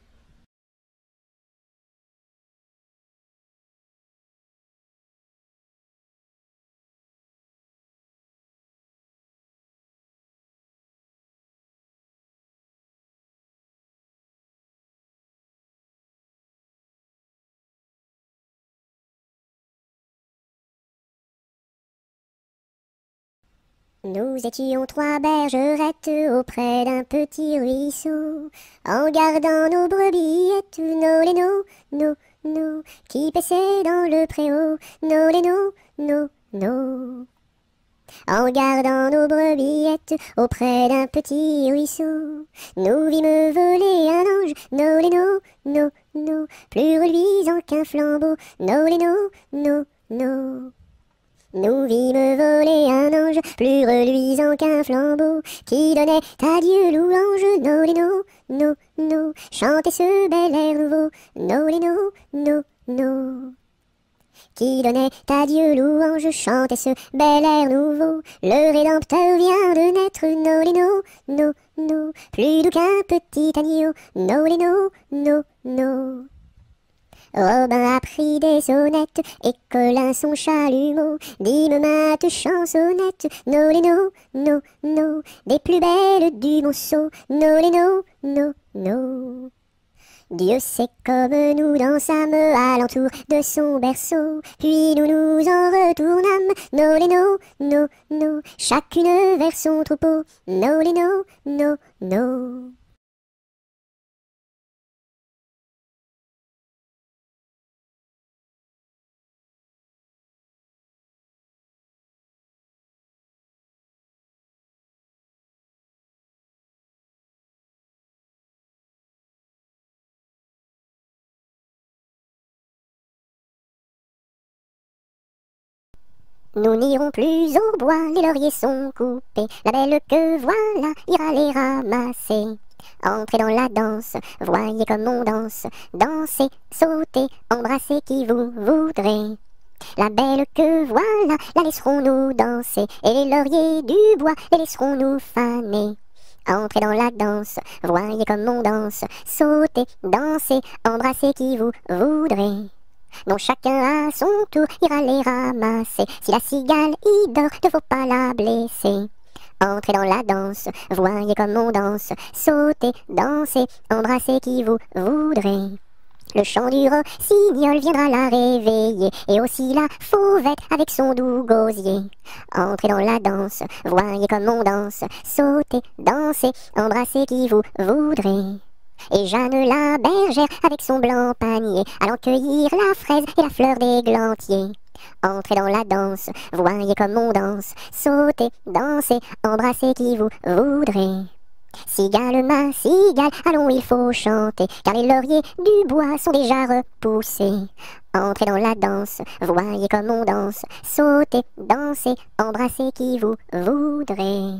Nous étions trois bergerettes auprès d'un petit ruisseau, en gardant nos brebillettes, nos lénos, nos, qui paissaient dans le préau, nos lénos, nos. En gardant nos brebillettes auprès d'un petit ruisseau, nous vîmes voler un ange, nos lénos, nos, plus reluisant qu'un flambeau, nos lénos, nos. Nous vîmes voler un ange, plus reluisant qu'un flambeau, qui donnait à Dieu louange, nos lénos, nos, chantez ce bel air nouveau, nos lénos, nos. Qui donnait à Dieu louange, chantez ce bel air nouveau, le Rédempteur vient de naître, nos lénos, nos, plus doux qu'un petit agneau, nos lénos, nos. Robin a pris des sonnettes, et Colin son chalumeau, dîme mate chansonnette, nos lénos, des plus belles du monceau, nos lénos, no. Dieu sait comme nous dansâmes alentour de son berceau, puis nous nous en retournâmes, nos lénos, chacune vers son troupeau, nos lénos, no. Nous n'irons plus au bois, les lauriers sont coupés. La belle que voilà ira les ramasser. Entrez dans la danse, voyez comme on danse. Dansez, sautez, embrassez qui vous voudrez. La belle que voilà, la laisserons-nous danser. Et les lauriers du bois, les laisserons-nous faner. Entrez dans la danse, voyez comme on danse. Sautez, dansez, embrassez qui vous voudrez. Non, chacun à son tour ira les ramasser. Si la cigale y dort, ne faut pas la blesser. Entrez dans la danse, voyez comme on danse. Sautez, dansez, embrassez qui vous voudrez. Le chant du rossignol viendra la réveiller, et aussi la fauvette avec son doux gosier. Entrez dans la danse, voyez comme on danse. Sautez, dansez, embrassez qui vous voudrez. Et Jeanne la bergère avec son blanc panier, allant cueillir la fraise et la fleur d'églantier. Entrez dans la danse, voyez comme on danse. Sautez, dansez, embrassez qui vous voudrez. Cigale, ma cigale, allons, il faut chanter, car les lauriers du bois sont déjà repoussés. Entrez dans la danse, voyez comme on danse. Sautez, dansez, embrassez qui vous voudrez.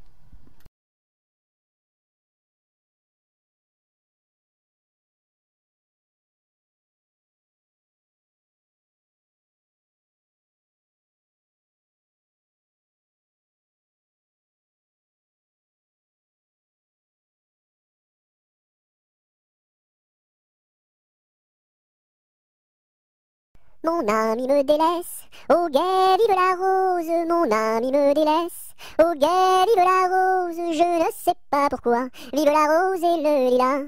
Mon ami me délaisse, au guet vive la rose, mon ami me délaisse, au guet vive la rose, je ne sais pas pourquoi, vive la rose et le lilas.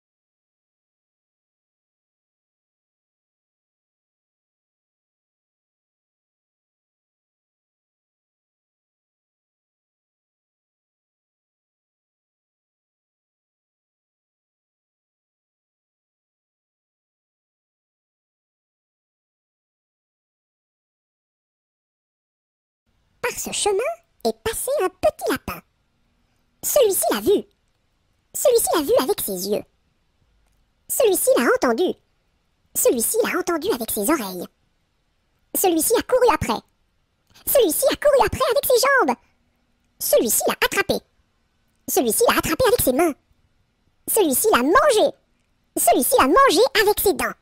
Par ce chemin est passé un petit lapin. Celui-ci l'a vu. Celui-ci l'a vu avec ses yeux. Celui-ci l'a entendu. Celui-ci l'a entendu avec ses oreilles. Celui-ci a couru après. Celui-ci a couru après avec ses jambes. Celui-ci l'a attrapé. Celui-ci l'a attrapé avec ses mains. Celui-ci l'a mangé. Celui-ci l'a mangé avec ses dents.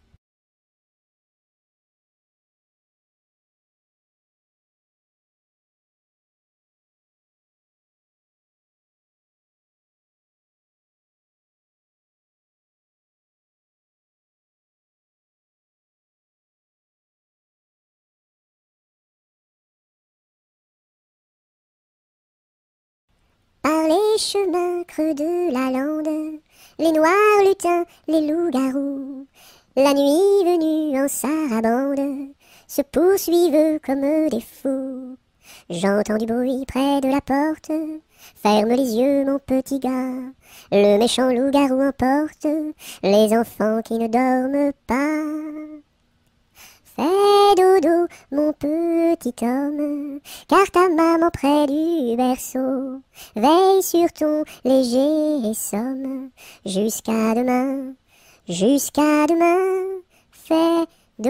Par les chemins creux de la lande, les noirs lutins, les loups-garous, la nuit venue en sarabande, se poursuivent comme des fous. J'entends du bruit près de la porte, ferme les yeux mon petit gars, le méchant loup-garou emporte les enfants qui ne dorment pas. Fais dodo, mon petit homme, car ta maman près du berceau veille sur ton léger somme. Jusqu'à demain, jusqu'à demain, fais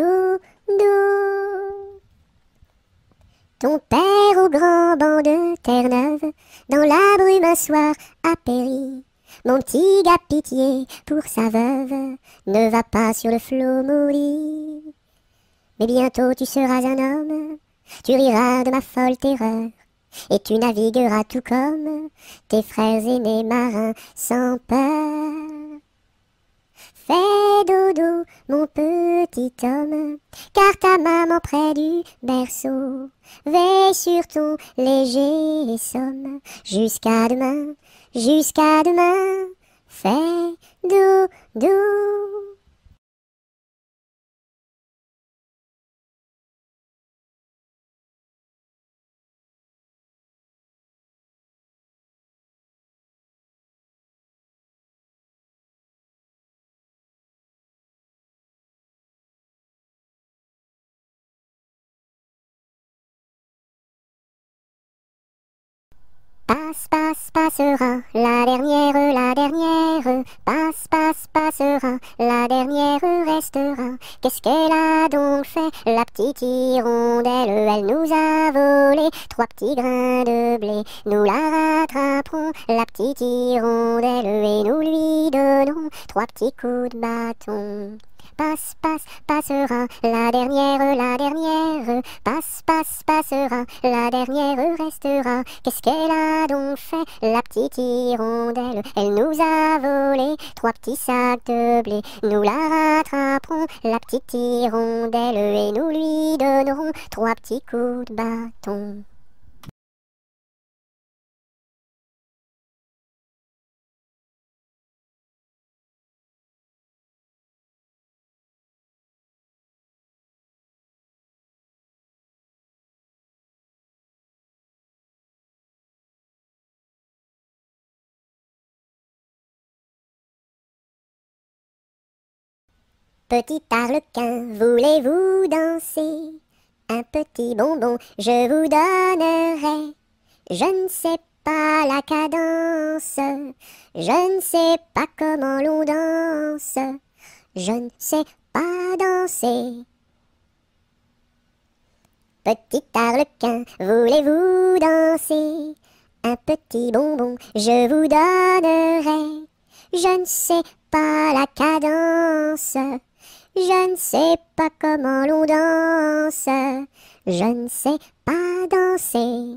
dodo. Ton père au grand banc de Terre-Neuve, dans la brume un soir a péri. Mon petit gars, pitié pour sa veuve, ne va pas sur le flot maudit. Mais bientôt tu seras un homme, tu riras de ma folle terreur, et tu navigueras tout comme tes frères aînés marins sans peur. Fais dodo, mon petit homme, car ta maman près du berceau veille sur ton léger somme. Jusqu'à demain, jusqu'à demain, fais dodo. Par Passe, passe, passera, la dernière, passe, passe, passera, la dernière restera. Qu'est-ce qu'elle a donc fait, la petite hirondelle? Elle nous a volé 3 petits grains de blé. Nous la rattraperons, la petite hirondelle, et nous lui donnerons 3 petits coups de bâton. Passe, passe, passera, la dernière, passe, passe, passera, la dernière restera. Qu'est-ce qu'elle a donc fait, la petite hirondelle? Elle nous a volé 3 petits sacs de blé. Nous la rattraperons, la petite hirondelle, et nous lui donnerons 3 petits coups de bâton. Petit arlequin, voulez-vous danser? Un petit bonbon, je vous donnerai. Je ne sais pas la cadence, je ne sais pas comment l'on danse, je ne sais pas danser. Petit arlequin, voulez-vous danser? Un petit bonbon, je vous donnerai. Je ne sais pas la cadence, je ne sais pas comment l'on danse, je ne sais pas danser.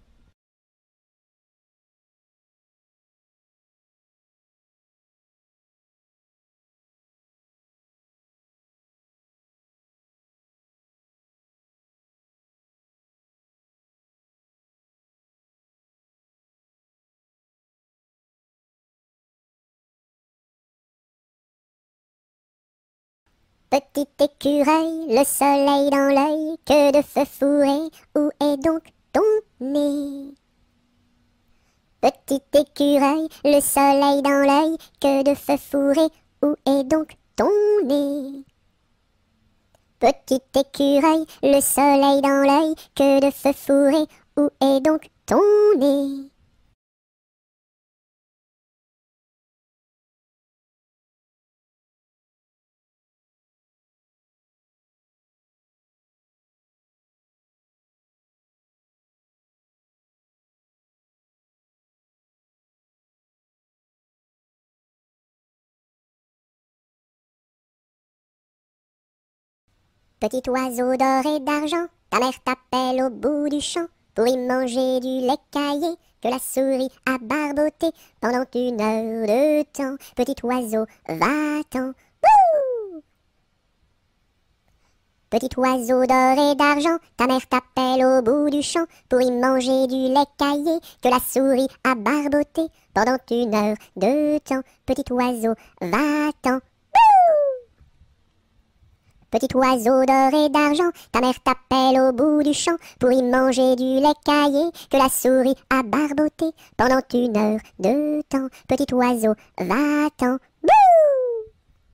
Petit écureuil, le soleil dans l'œil, que de feu fourré, où est donc ton nez? Petit écureuil, le soleil dans l'œil, que de feu fourré, où est donc ton nez? Petit écureuil, le soleil dans l'œil, que de feu fourré, où est donc ton nez? Petit oiseau d'or et d'argent, ta mère t'appelle au bout du champ pour y manger du lait caillé que la souris a barboté pendant 1 heure de temps. Petit oiseau, va-t'en. Wouh! Petit oiseau d'or et d'argent, ta mère t'appelle au bout du champ pour y manger du lait caillé que la souris a barboté pendant 1 heure de temps. Petit oiseau, va-t'en. Petit oiseau d'or et d'argent, ta mère t'appelle au bout du champ pour y manger du lait caillé que la souris a barboté pendant 1 heure de temps. Petit oiseau, va-t'en. Bouh!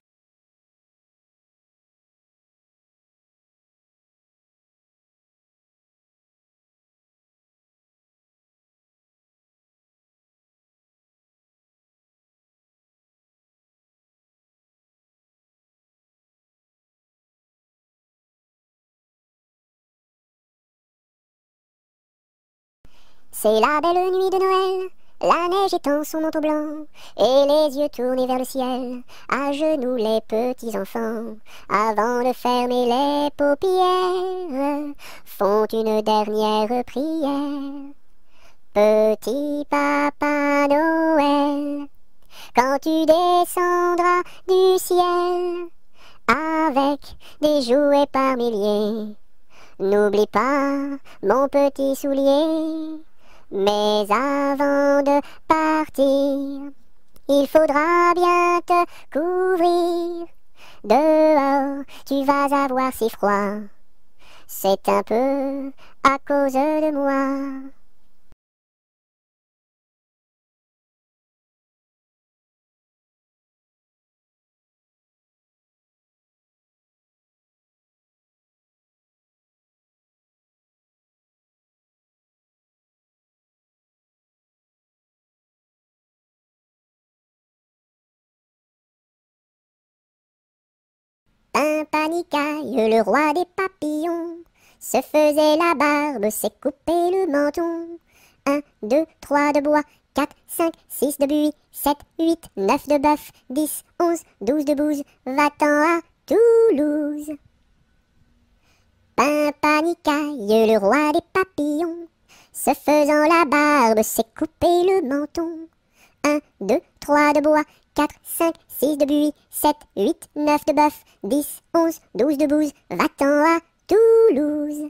C'est la belle nuit de Noël, la neige étend son manteau blanc, et les yeux tournés vers le ciel, à genoux les petits enfants, avant de fermer les paupières, font une dernière prière. Petit Papa Noël, quand tu descendras du ciel, avec des jouets par milliers, n'oublie pas mon petit soulier. Mais avant de partir, il faudra bien te couvrir. Dehors, tu vas avoir si froid. C'est un peu à cause de moi. Pimpanicaille, le roi des papillons, se faisait la barbe, s'est coupé le menton. 1, 2, 3 de bois, 4, 5, 6 de buis, 7, 8, 9 de bœuf, 10, 11, 12 de bouse, va-t'en à Toulouse. Pimpanicaille, le roi des papillons, se faisant la barbe, s'est coupé le menton. 1, 2, 3 de bois, 4, 5, 6 de buis, 7, 8, 9 de bœuf, 10, 11, 12 de bouse, va-t'en à Toulouse.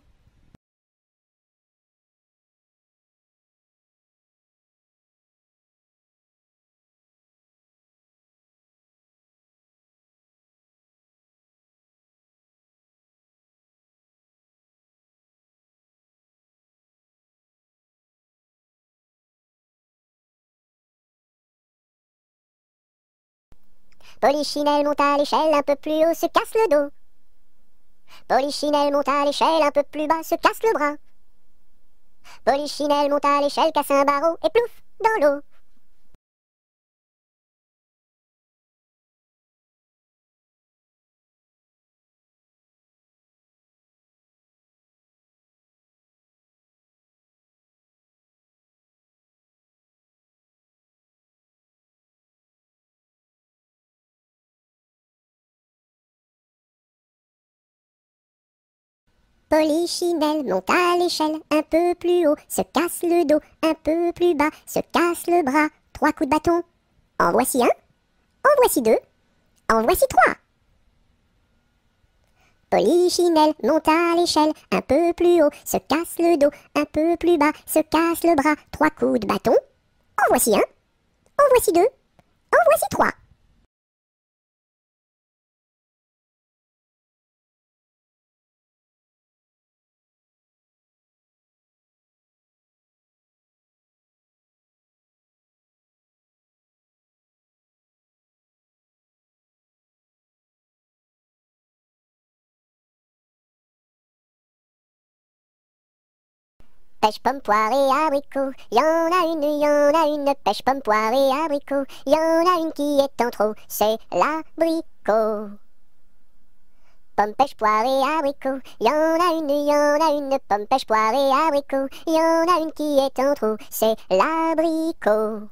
Polichinelle monte à l'échelle un peu plus haut, se casse le dos. Polichinelle monte à l'échelle un peu plus bas, se casse le bras. Polichinelle monte à l'échelle, casse un barreau et plouf dans l'eau. Polichinelle monte à l'échelle un peu plus haut, se casse le dos un peu plus bas, se casse le bras. 3 coups de bâton. En voici un, en voici 2, en voici 3. Polichinelle monte à l'échelle un peu plus haut, se casse le dos un peu plus bas, se casse le bras. 3 coups de bâton. En voici un, en voici 2, en voici 3. Pêche, pomme, poire et abricot, y en a une, pêche, pomme, poire et abricot, y en a une qui est en trop, c'est l'abricot. Pomme, pêche, poire et abricot, y en a une, pomme, pêche, poire et abricot, y en a une qui est en trop, c'est l'abricot.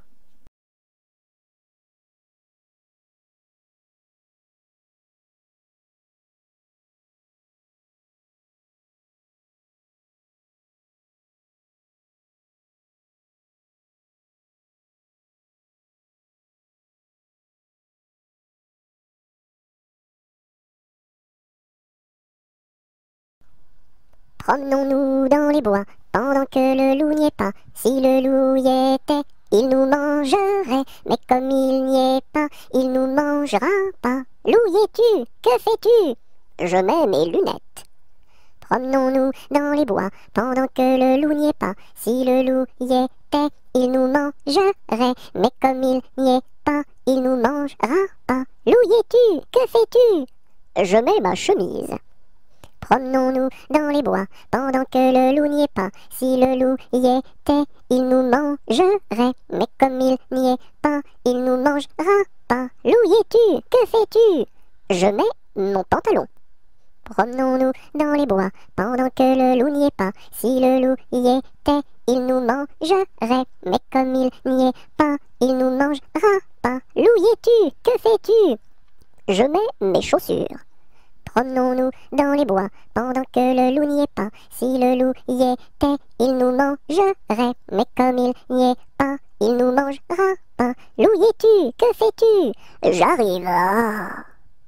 Promenons-nous dans les bois, pendant que le loup n'y est pas. Si le loup y était, il nous mangerait. Mais comme il n'y est pas, il nous mangera pas. Loup y es-tu? Que fais-tu? Je mets mes lunettes. Promenons-nous dans les bois, pendant que le loup n'y est pas. Si le loup y était, il nous mangerait. Mais comme il n'y est pas, il nous mangera pas. Loup y es-tu? Que fais-tu? Je mets ma chemise. Promenons-nous dans les bois, pendant que le loup n'y est pas. Si le loup y était, il nous mangerait. Mais comme il n'y est pas, il nous mangera pas. Loup y es-tu? Que fais-tu? Je mets mon pantalon. Promenons-nous dans les bois, pendant que le loup n'y est pas. Si le loup y était, il nous mangerait. Mais comme il n'y est pas, il nous mangera pas. Loup y es-tu? Que fais-tu? Je mets mes chaussures. Promenons-nous dans les bois, pendant que le loup n'y est pas. Si le loup y était, il nous mangerait. Mais comme il n'y est pas, il nous mangera pas. Loup y es-tu? Que fais-tu? J'arrive. Ah.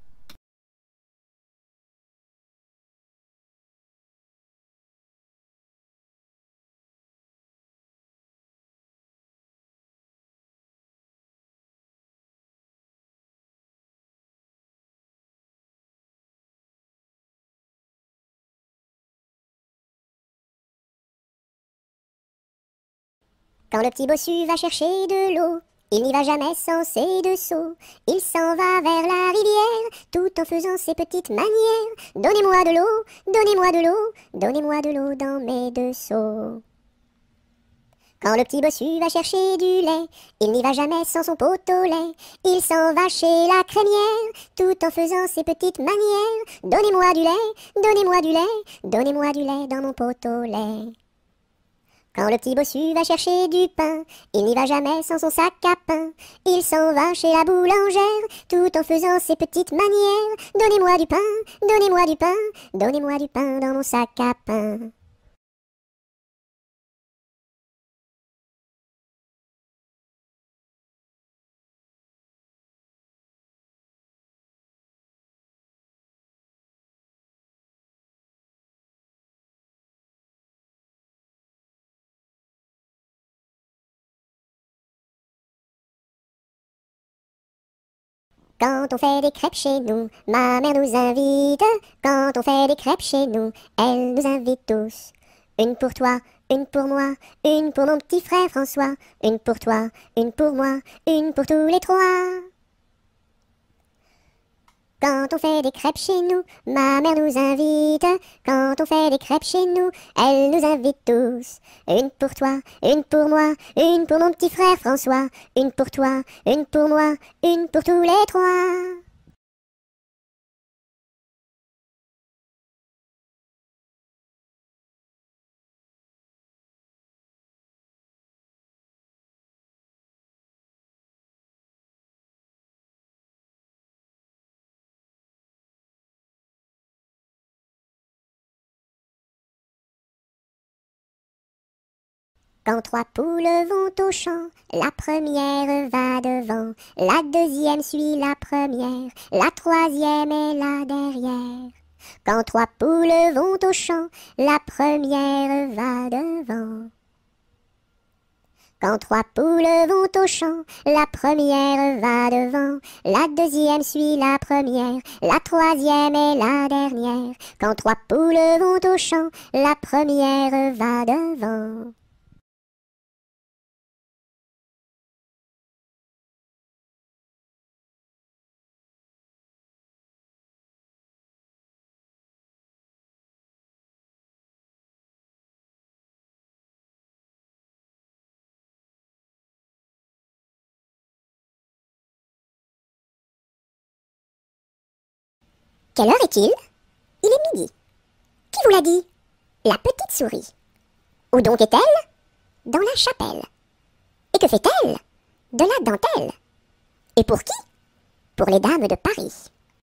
Quand le petit bossu va chercher de l'eau, il n'y va jamais sans ses 2 seaux. Il s'en va vers la rivière, tout en faisant ses petites manières. Donnez-moi de l'eau, donnez-moi de l'eau, donnez-moi de l'eau dans mes 2 seaux. Quand le petit bossu va chercher du lait, il n'y va jamais sans son pot au lait. Il s'en va chez la crémière, tout en faisant ses petites manières. Donnez-moi du lait, donnez-moi du lait, donnez-moi du lait dans mon pot au lait. Quand le petit bossu va chercher du pain, il n'y va jamais sans son sac à pain. Il s'en va chez la boulangère, tout en faisant ses petites manières. Donnez-moi du pain, donnez-moi du pain, donnez-moi du pain dans mon sac à pain. Quand on fait des crêpes chez nous, ma mère nous invite. Quand on fait des crêpes chez nous, elle nous invite tous. Une pour toi, une pour moi, une pour mon petit frère François. Une pour toi, une pour moi, une pour tous les trois. Quand on fait des crêpes chez nous, ma mère nous invite. Quand on fait des crêpes chez nous, elle nous invite tous. Une pour toi, une pour moi, une pour mon petit frère François. Une pour toi, une pour moi, une pour tous les trois. Quand trois poules vont au champ, la première va devant, la deuxième suit la première, la troisième est là derrière. Quand trois poules vont au champ, la première va devant. Quand trois poules vont au champ, la première va devant, la deuxième suit la première, la troisième est la dernière. Quand trois poules vont au champ, la première va devant. Quelle heure est-il? Il est midi. Qui vous l'a dit? La petite souris. Où donc est-elle? Dans la chapelle. Et que fait-elle? De la dentelle. Et pour qui? Pour les dames de Paris.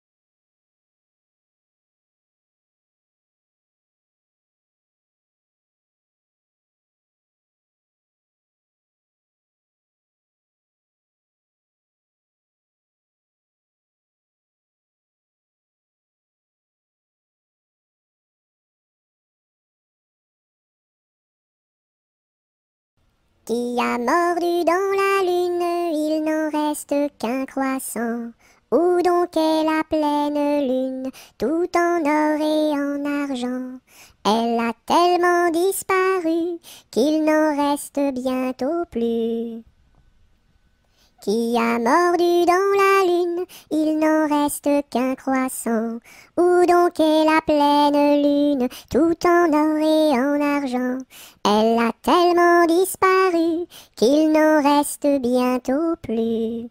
Qui a mordu dans la lune, il n'en reste qu'un croissant. Où donc est la pleine lune, tout en or et en argent? Elle a tellement disparu qu'il n'en reste bientôt plus. Qui a mordu dans la lune, il n'en reste qu'un croissant. Où donc est la pleine lune, tout en or et en argent? Elle a tellement disparu qu'il n'en reste bientôt plus.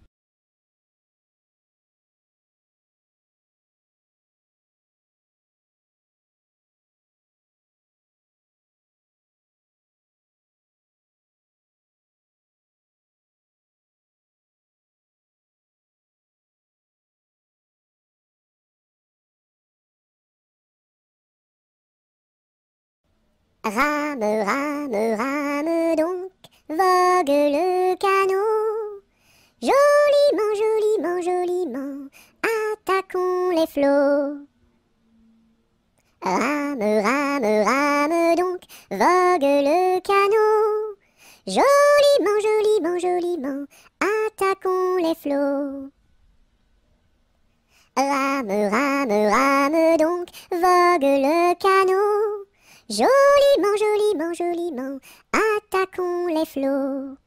Rame, rame, rame donc, vogue le canot. Joliment, joliment, joliment, attaquons les flots. Rame, rame, rame donc, vogue le canot. Joliment, joliment, joliment, attaquons les flots. Rame, rame, rame donc, vogue le canot. Joliment, joliment, joliment, attaquons les flots.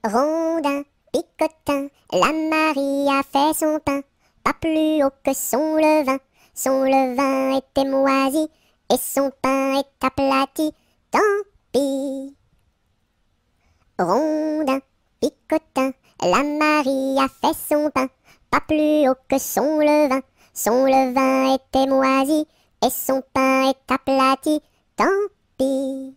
Rondin, picotin, la Marie a fait son pain, pas plus haut que son levain. Son levain était moisi, et son pain est aplati, tant pis. Rondin, picotin, la Marie a fait son pain, pas plus haut que son levain. Son levain était moisi, et son pain est aplati, tant pis.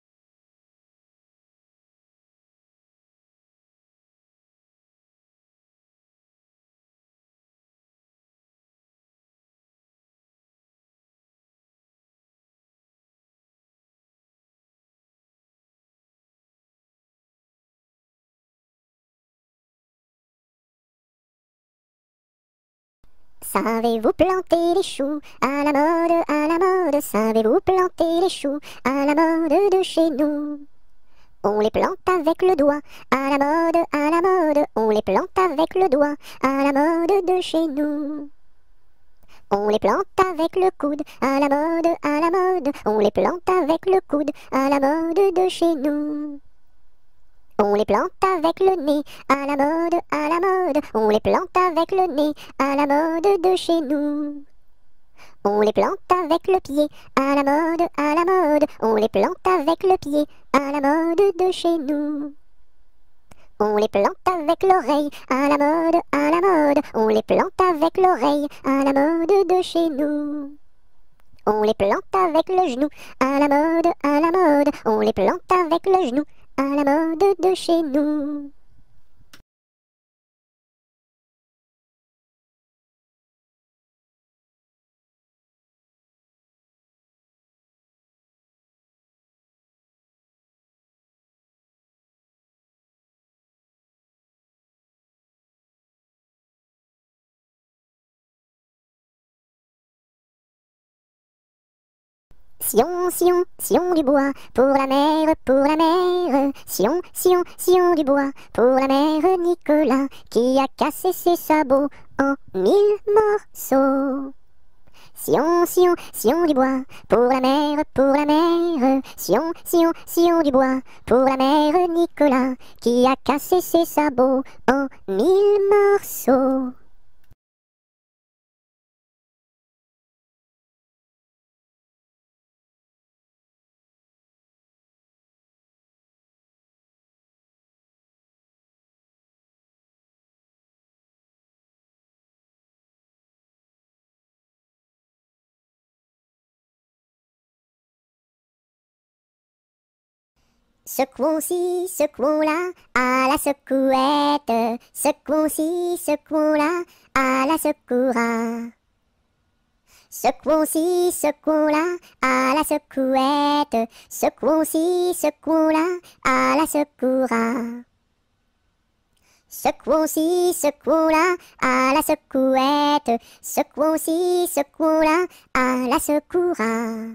Savez-vous planter les choux à la mode, à la mode? Savez-vous planter les choux à la mode de chez nous? On les plante avec le doigt, à la mode, à la mode. On les plante avec le doigt, à la mode de chez nous. On les plante avec le coude, à la mode, à la mode. On les plante avec le coude, à la mode de chez nous. On les plante avec le nez, à la mode, à la mode. On les plante avec le nez, à la mode de chez nous. On les plante avec le pied, à la mode, à la mode. On les plante avec le pied, à la mode de chez nous. On les plante avec l'oreille, à la mode, à la mode. On les plante avec l'oreille, à la mode de chez nous. On les plante avec le genou, à la mode, à la mode. On les plante avec le genou, à la mode de chez nous. Sion, Sion, Sion du bois, pour la mer, pour la mer. Sion, Sion, Sion du bois, pour la mère Nicolas, qui a cassé ses sabots en 1000 morceaux. Sion, Sion, Sion du bois, pour la mer, pour la mer. Sion, Sion, Sion du bois, pour la mère Nicolas, qui a cassé ses sabots en 1000 morceaux. Secouons-ci, secouons-là, à la secouette. Secouons-ci, secouons-là, à la secoura. Secouons-ci, secouons-là, à la secouette. Secouons-ci, secouons-là, à la secoura. Secouons-ci, secouons-là, à la secouette. Secouons-ci, secouons-là, à la secoura.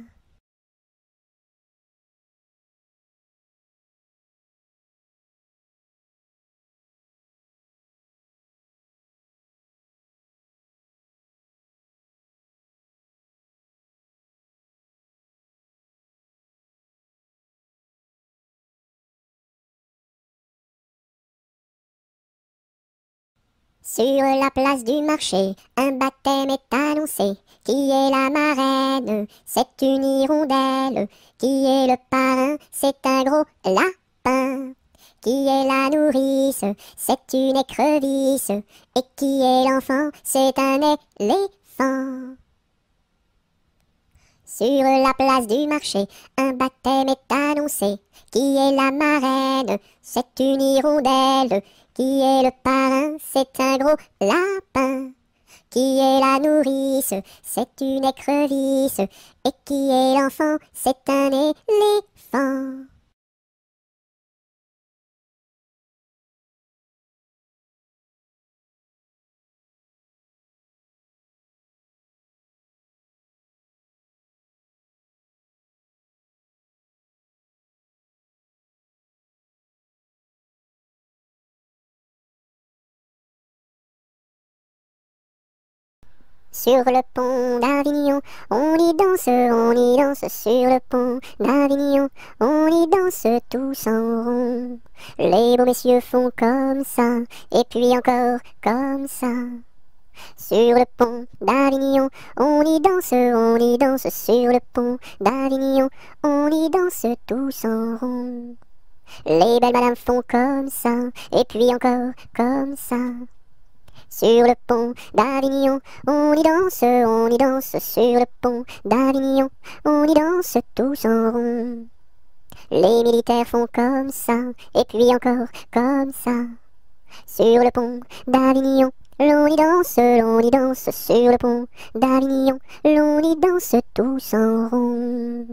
Sur la place du marché, un baptême est annoncé. Qui est la marraine? C'est une hirondelle. Qui est le parrain? C'est un gros lapin. Qui est la nourrice? C'est une écrevisse. Et qui est l'enfant? C'est un éléphant. Sur la place du marché, un baptême est annoncé. Qui est la marraine? C'est une hirondelle. Qui est le parrain? C'est un gros lapin. Qui est la nourrice? C'est une écrevisse. Et qui est l'enfant? C'est un éléphant. Sur le pont d'Avignon, on y danse sur le pont d'Avignon, on y danse tous en rond. Les beaux messieurs font comme ça, et puis encore comme ça. Sur le pont d'Avignon, on y danse sur le pont d'Avignon, on y danse tous en rond. Les belles madames font comme ça, et puis encore comme ça. Sur le pont d'Avignon, on y danse sur le pont d'Avignon, on y danse tous en rond. Les militaires font comme ça, et puis encore comme ça. Sur le pont d'Avignon, l'on y danse sur le pont d'Avignon, l'on y danse tous en rond.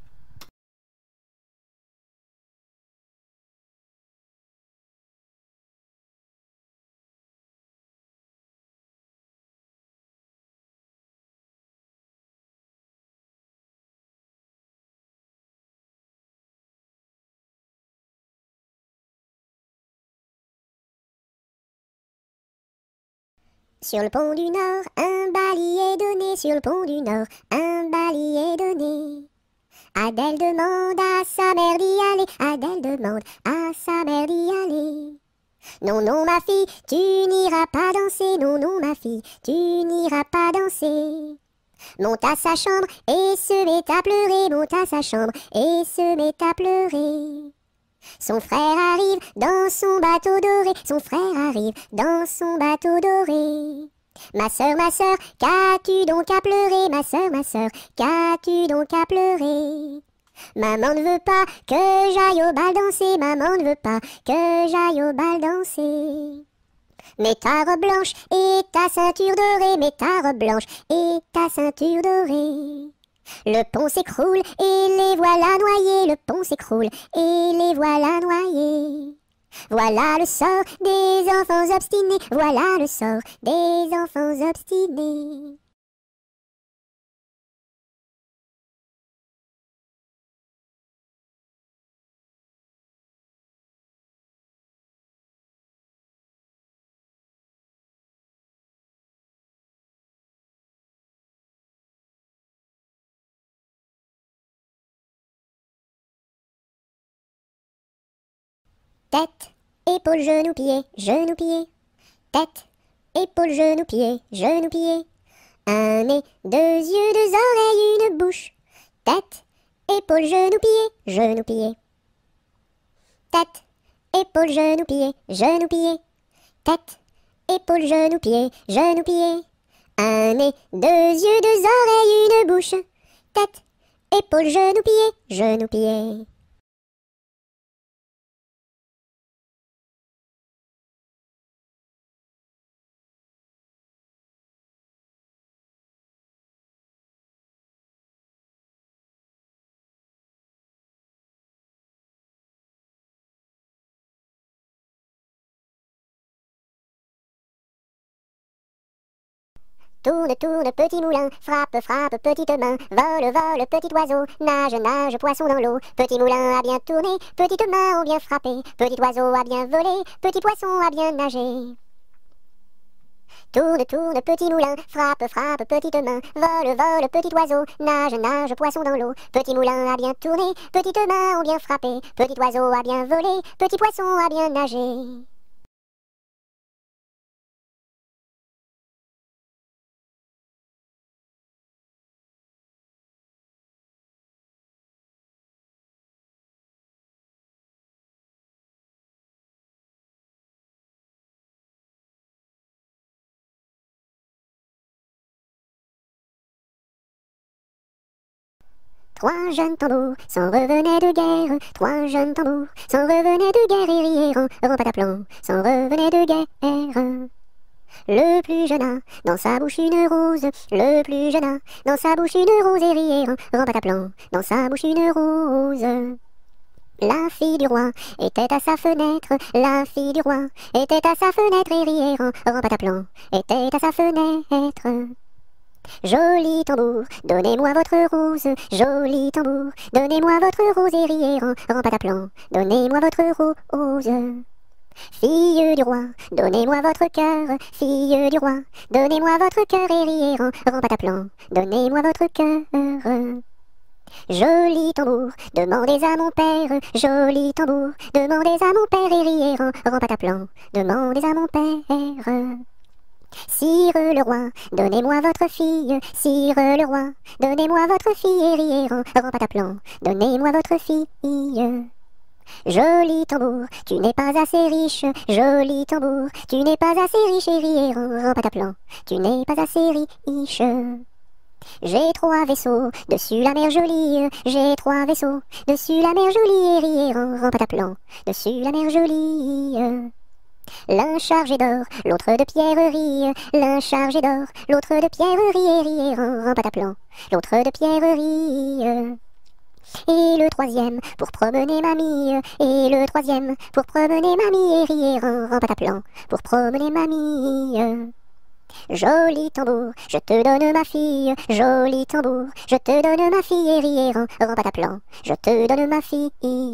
Sur le pont du Nord, un bailli est donné, sur le pont du Nord, un bailli est donné. Adèle demande à sa mère d'y aller, Adèle demande à sa mère d'y aller. Non, non, ma fille, tu n'iras pas danser, non, non, ma fille, tu n'iras pas danser. Monte à sa chambre et se met à pleurer, monte à sa chambre et se met à pleurer. Son frère arrive dans son bateau doré, son frère arrive dans son bateau doré. Ma sœur, qu'as-tu donc à pleurer, ma sœur, qu'as-tu donc à pleurer? Maman ne veut pas que j'aille au bal danser, maman ne veut pas que j'aille au bal danser. Mets ta robe blanche et ta ceinture dorée, mets ta robe blanche et ta ceinture dorée. Le pont s'écroule et les voilà noyés, le pont s'écroule et les voilà noyés. Voilà le sort des enfants obstinés, voilà le sort des enfants obstinés. Tête, épaules, genoux, pieds, genoux, pieds. Tête, épaules, genoux, pieds, genoux, pieds. Un nez, deux yeux, deux oreilles, une bouche. Tête, épaules, genoux, pieds, genoux, pieds. Tête, épaules, genoux, pieds, genoux, pieds. Tête, épaules, genoux, pieds, genoux, pieds. Un nez, deux yeux, deux oreilles, une bouche. Tête, épaules, genoux, pieds, genoux, pieds. Tourne, tourne, petit moulin, frappe, frappe, petite main, vole, vole, petit oiseau, nage, nage, poisson dans l'eau. Petit moulin a bien tourné, petites mains ont bien frappé, petit oiseau a bien volé, petit poisson a bien nagé. Tourne, tourne, petit moulin, frappe, frappe, petite main, vole, vole, petit oiseau, nage, nage, poisson dans l'eau. Petit moulin a bien tourné, petites mains ont bien frappé, petit oiseau a bien volé, petit poisson a bien nagé. Trois jeunes tambours s'en revenaient de guerre, trois jeunes tambours s'en revenaient de guerre et rièrent en pataplan, s'en revenaient de guerre. Le plus jeune a dans sa bouche une rose, le plus jeune a dans sa bouche une rose et rièrent en pataplan, dans sa bouche une rose. La fille du roi était à sa fenêtre, la fille du roi était à sa fenêtre et rièrent en pataplan, était à sa fenêtre. Joli tambour, donnez-moi votre rose, joli tambour, donnez-moi votre rose et rièrent en pataplan, donnez-moi votre rose. Fille du roi, donnez-moi votre cœur, fille du roi, donnez-moi votre cœur et riez en pataplan, donnez-moi votre cœur. Joli tambour, demandez à mon père, joli tambour, demandez à mon père et riez en pataplan, demandez à mon père. Sire le roi, donnez-moi votre fille, sire le roi, donnez-moi votre fille et riez en pataplan, donnez-moi votre fille. Joli tambour, tu n'es pas assez riche, joli tambour, tu n'es pas assez riche et riez en pataplan, tu n'es pas assez riche. J'ai 3 vaisseaux, dessus la mer jolie, j'ai 3 vaisseaux, dessus la mer jolie et riez en pataplan, dessus la mer jolie. L'un chargé d'or, l'autre de pierreries, l'un chargé d'or, l'autre de pierreries et riez en pataplan, l'autre de pierreries. Et le troisième pour promener mamie, et le troisième pour promener mamie et riez en pataplan, pour promener mamie. Joli tambour, je te donne ma fille, joli tambour, je te donne ma fille et riez en pataplan, je te donne ma fille.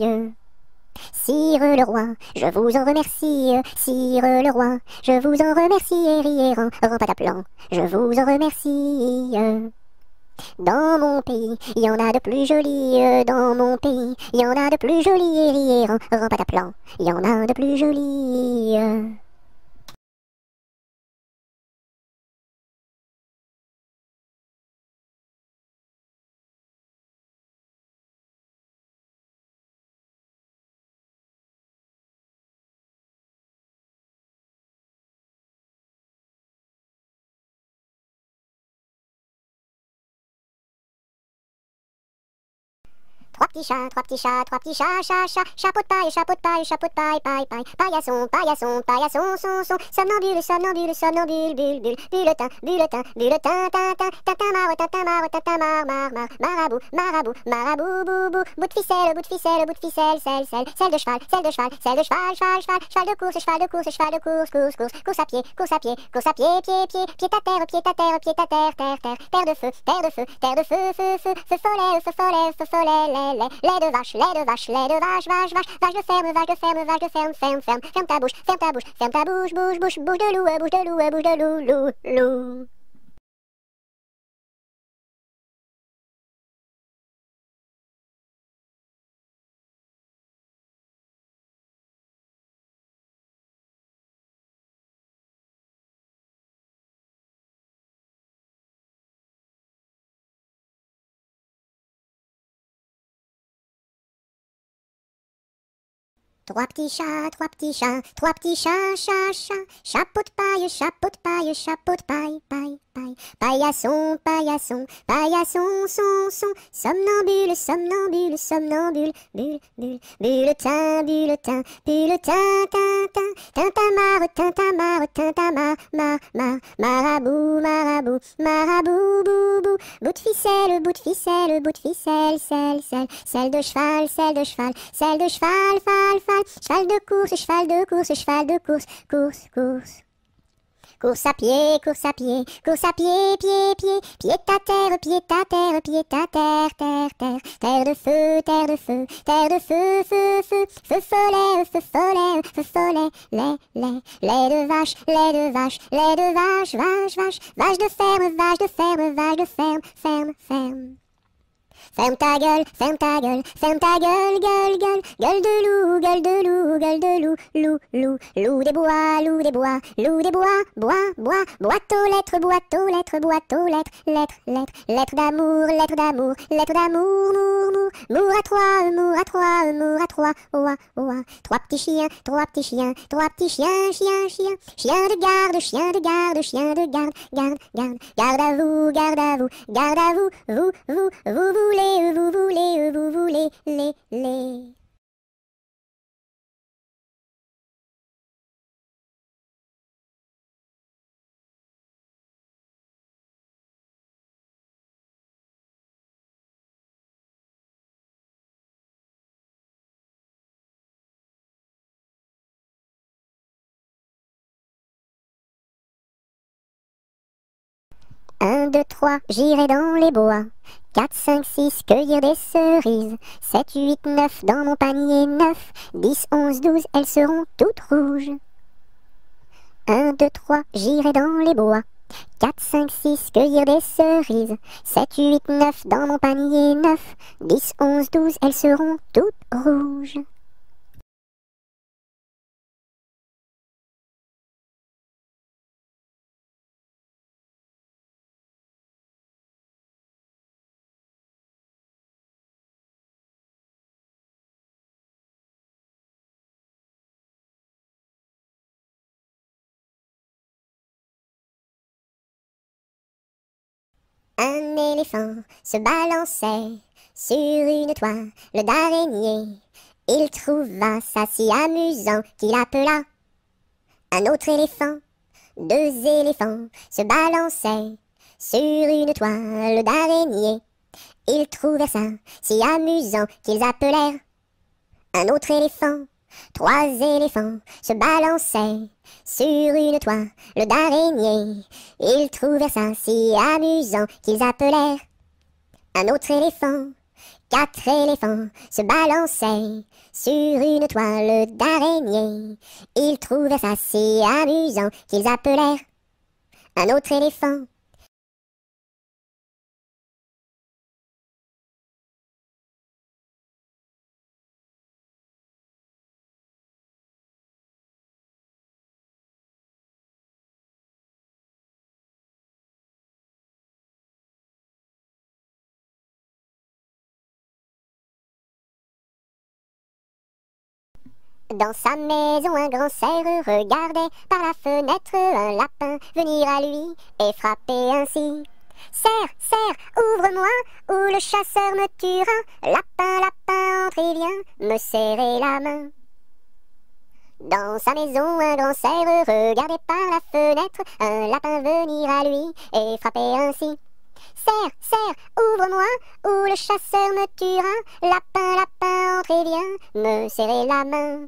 Sire le roi, je vous en remercie, sire le roi, je vous en remercie et riez en pataplan, je vous en remercie. Dans mon pays, il y en a de plus jolis, dans mon pays, il y en a de plus jolis et riez en pataplan, il y en a de plus jolis. Trois petits chats, trois petits chats, trois petits chats, chapeau de paille, chapeau de paille, chapeau de paille, paille, paille, paillasson, paillasson, paillasson, son, somnambule, somnambule, somnambule, bulle, bulletin, bulletin, bulletin, tintin, tintin, mar, marabout, marabout, marabout, boubou, bout de ficelle, bout de ficelle, bout de ficelle, selle de cheval, selle de cheval, selle de cheval, cheval de course, cheval de course, cheval de course, course à pied, course à pied, course à pied, pied à terre, pied à terre, pied à terre, terre, terre de feu, terre de feu, terre de feu, feu follet, feu follet, feu follet, lait de vache, lait de vache, lait de vache, vache, vache, vache de ferme, vache de ferme, vache de ferme, ferme, ferme, ferme ta bouche, ferme ta bouche, ferme ta bouche, bouche, bouche, bouche de loup, bouche de loup, bouche de loup, loup, loup. Trois petits chats, trois petits chats, trois petits chats, chapeau de paille, chapeau de paille, chapeau de paille, paille, paille, paillasson, paillasson, paillasson, son, somnambule, somnambule, somnambule, bulletin, bulletin, bulletin, tintin, tintamarre, tintamarre, tintamarre, marabout, marabout, marabout, boubou, bout de ficelle, bout de ficelle, bout de ficelle, selle de cheval, selle de cheval, selle de cheval, cheval de course, cheval de course, cheval de course, course. Course à pied, course à pied, course à pied, pied à terre, pied à terre, pied à terre, terre de feu, terre de feu, terre de feu, feu follet, feu follet, feu follet, lait de vache, lait de vache, lait de vache, vache de ferme, vache de ferme, vache de ferme, ferme. Ferme ta gueule, ferme ta gueule, ferme ta gueule, gueule de loup, gueule de loup, gueule de loup, loup des bois, loup des bois, loup des bois, boîte aux lettres, boîte aux lettres, boîte aux lettres, lettres d'amour, lettres d'amour, lettres d'amour, mour à trois, oua, trois petits chiens, trois petits chiens, chien de garde, chien de garde, chien de garde, garde à vous, garde à vous, garde à vous, vous voulez, les. 1, 2, 3, j'irai dans les bois. 4, 5, 6, cueillir des cerises. 7, 8, 9, dans mon panier 9. 10, 11, 12, elles seront toutes rouges. 1, 2, 3, j'irai dans les bois. 4, 5, 6, cueillir des cerises. 7, 8, 9, dans mon panier 9. 10, 11, 12, elles seront toutes rouges. Un éléphant se balançait sur une toile d'araignée. Il trouva ça si amusant qu'il appela un autre éléphant. 2 éléphants se balançaient sur une toile d'araignée. Ils trouvèrent ça si amusant qu'ils appelèrent un autre éléphant. 3 éléphants se balançaient sur une toile d'araignée. Ils trouvèrent ça si amusant qu'ils appelèrent un autre éléphant. 4 éléphants se balançaient sur une toile d'araignée. Ils trouvèrent ça si amusant qu'ils appelèrent un autre éléphant. Dans sa maison, un grand cerf regardait par la fenêtre un lapin venir à lui et frapper ainsi. Cerf, cerf, ouvre-moi, ou le chasseur me tuera. Lapin, lapin, entre et viens me serrer la main. Dans sa maison, un grand cerf regardait par la fenêtre un lapin venir à lui et frapper ainsi. Cerf, cerf, ouvre-moi, ou le chasseur me tuera. Lapin, lapin, entre et viens me serrer la main.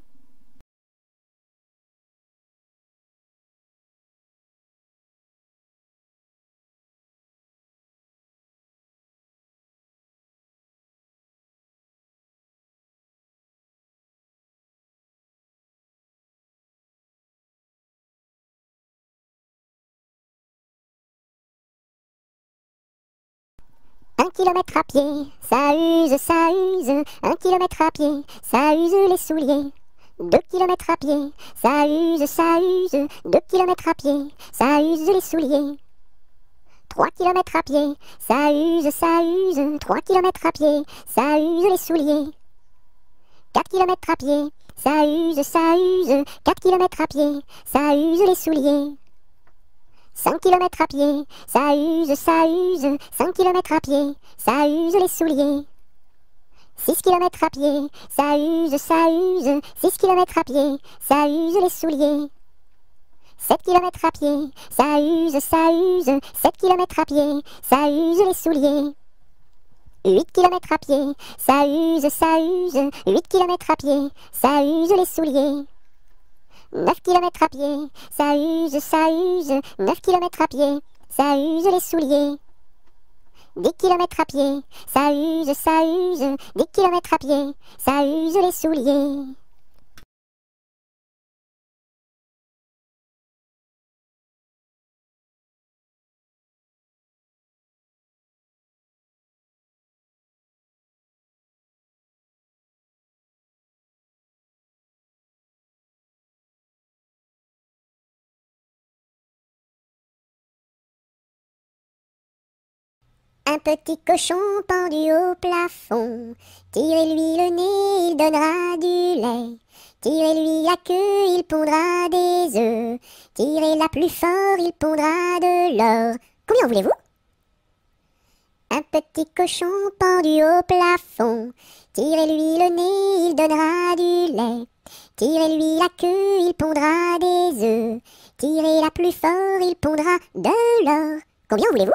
Un kilomètre à pied, ça use, ça use. 1 kilomètre à pied, ça use les souliers. 2 kilomètres à pied, ça use, ça use. 2 kilomètres à pied, ça use les souliers. 3 kilomètres à pied, ça use, ça use. 3 kilomètres à pied, ça use les souliers. 4 kilomètres à pied, ça use, ça use. 4 kilomètres à pied, ça use les souliers. 5 kilomètres à pied, ça use, ça use. 5 kilomètres à pied, ça use les souliers. 6 kilomètres à pied, ça use, ça use. 6 kilomètres à pied, ça use les souliers. 7 kilomètres à pied, ça use, ça use. 7 kilomètres à pied, ça use les souliers. 8 kilomètres à pied, ça use, ça use. 8 kilomètres à pied, ça use les souliers. 9 kilomètres à pied, ça use, ça use. 9 kilomètres à pied, ça use les souliers. 10 kilomètres à pied, ça use, ça use. 10 kilomètres à pied, ça use les souliers. Un petit cochon pendu au plafond, tirez-lui le nez, il donnera du lait. Tirez-lui la queue, il pondra des œufs. Tirez-la plus fort, il pondra de l'or. Combien voulez-vous? Un petit cochon pendu au plafond, tirez-lui le nez, il donnera du lait. Tirez-lui la queue, il pondra des œufs. Tirez-la plus fort, il pondra de l'or. Combien voulez-vous?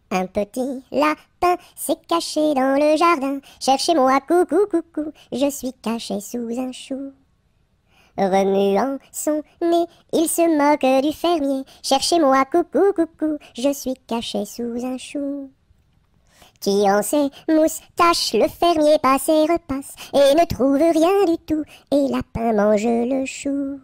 Un petit lapin s'est caché dans le jardin. Cherchez-moi, coucou, coucou, je suis caché sous un chou. Remuant son nez, il se moque du fermier. Cherchez-moi, coucou, coucou, je suis caché sous un chou. Tirant ses moustaches, le fermier passe et repasse, et ne trouve rien du tout, et lapin mange le chou.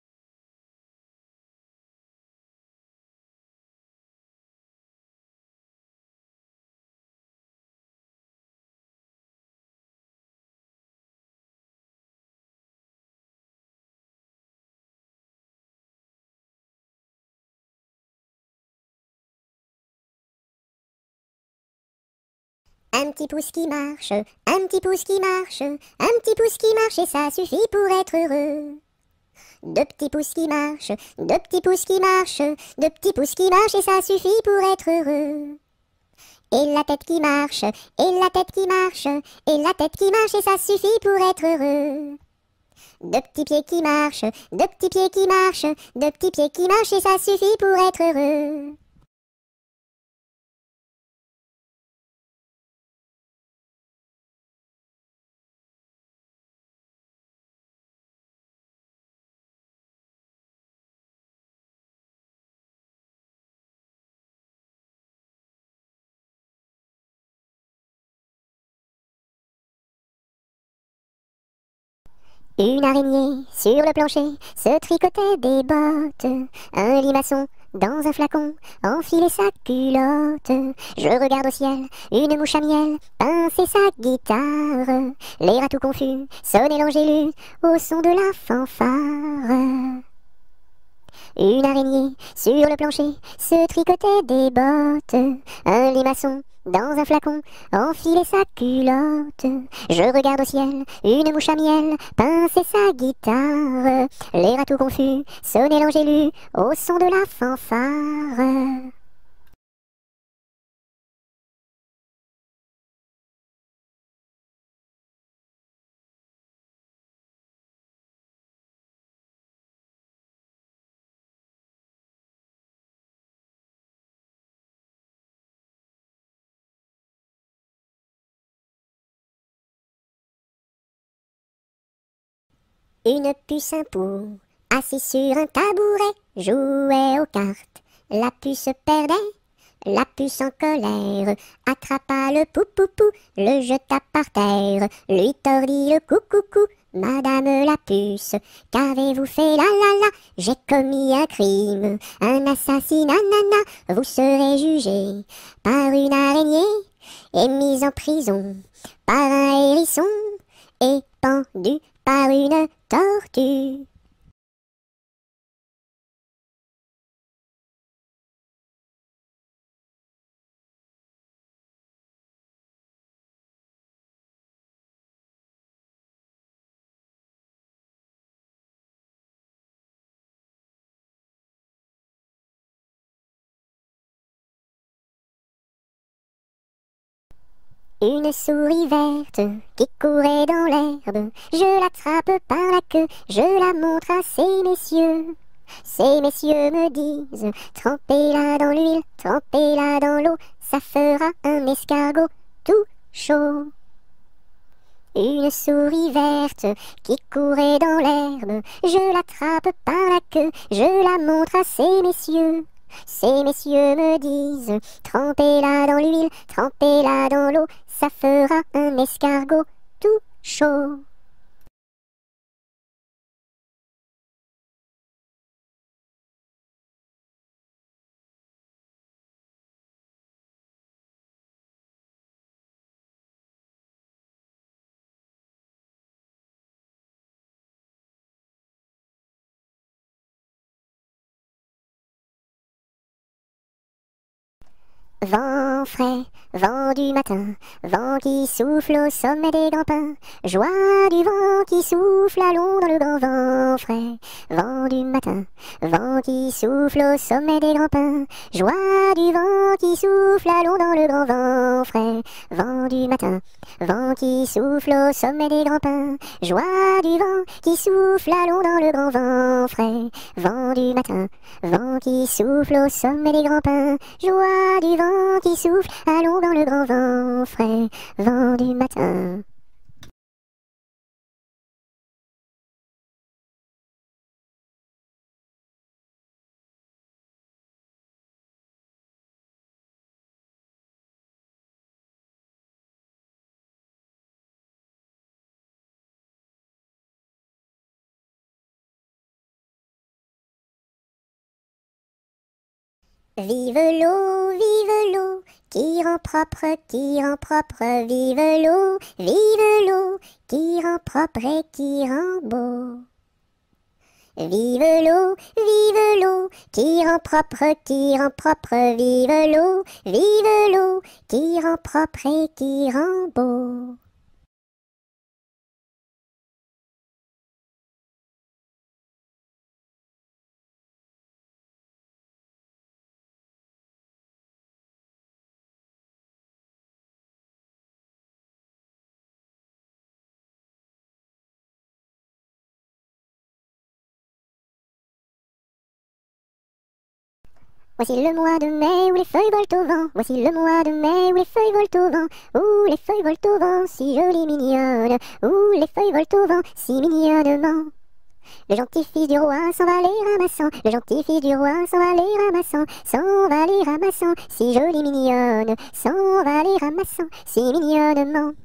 Un petit pouce qui marche, un petit pouce qui marche, un petit pouce qui marche et ça suffit pour être heureux. Deux petits pouces qui marchent, deux petits pouces qui marchent, deux petits pouces qui marchent et ça suffit pour être heureux. Et la tête qui marche, et la tête qui marche, et la tête qui marche et ça suffit pour être heureux. Deux petits pieds qui marchent, deux petits pieds qui marchent, deux petits pieds qui marchent et ça suffit pour être heureux. Une araignée sur le plancher se tricotait des bottes. Un limaçon dans un flacon enfilait sa culotte. Je regarde au ciel, une mouche à miel pincer sa guitare. Les rats tout confus sonnaient l'angélus au son de la fanfare. Une araignée sur le plancher se tricotait des bottes. Un limaçon dans un flacon enfilait sa culotte. Je regarde au ciel, une mouche à miel pincer sa guitare. Les rats tout confus sonnaient l'angélus au son de la fanfare. Une puce, un pou, assis sur un tabouret, jouait aux cartes. La puce perdait, la puce en colère attrapa le pou-pou-pou, le jeta par terre, lui tordit le cou-cou-cou. Madame la puce, qu'avez-vous fait, la la la? J'ai commis un crime, un assassinat, nana. Vous serez jugé par une araignée et mise en prison par un hérisson et pendu par une tortue. Une souris verte qui courait dans l'herbe, je l'attrape par la queue, je la montre à ces messieurs. Ces messieurs me disent, trempez-la dans l'huile, trempez-la dans l'eau, ça fera un escargot tout chaud. Une souris verte qui courait dans l'herbe, je l'attrape par la queue, je la montre à ces messieurs. Ces messieurs me disent, trempez-la dans l'huile, trempez-la dans l'eau, ça fera un escargot tout chaud. Vent frais, vent du matin, vent qui souffle au sommet des grands pins, joie du vent qui souffle à l'ombre dans le grand vent frais. Vent du matin, vent qui souffle au sommet des grands pins, joie du vent qui souffle à l'ombre dans le grand vent frais. Vent du matin, vent qui souffle au sommet des grands pins, joie du vent qui souffle à l'ombre dans le grand vent frais. Vent du matin, vent qui souffle au sommet des grands pins, joie du vent vent qui souffle, allons dans le grand vent frais, vent du matin. Vive l'eau, qui rend propre, vive l'eau, qui rend propre et qui rend beau. Vive l'eau, qui rend propre, vive l'eau, qui rend propre et qui rend beau. Voici le mois de mai où les feuilles volent au vent. Voici le mois de mai où les feuilles volent au vent. Où les feuilles volent au vent, si jolies mignonnes. Où les feuilles volent au vent, si mignonnement. Le gentil fils du roi s'en va les ramassant. Le gentil fils du roi s'en va les ramassant. S'en va les ramassant, si jolie mignonne. S'en va les ramassant, si mignonnement.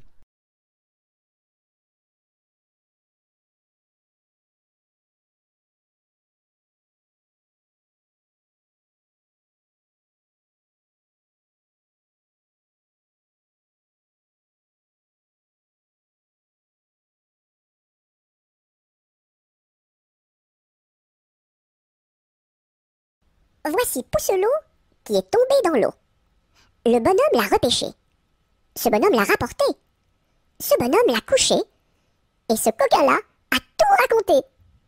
Voici Pousselot qui est tombé dans l'eau. Le bonhomme l'a repêché. Ce bonhomme l'a rapporté. Ce bonhomme l'a couché. Et ce coquin-là a tout raconté.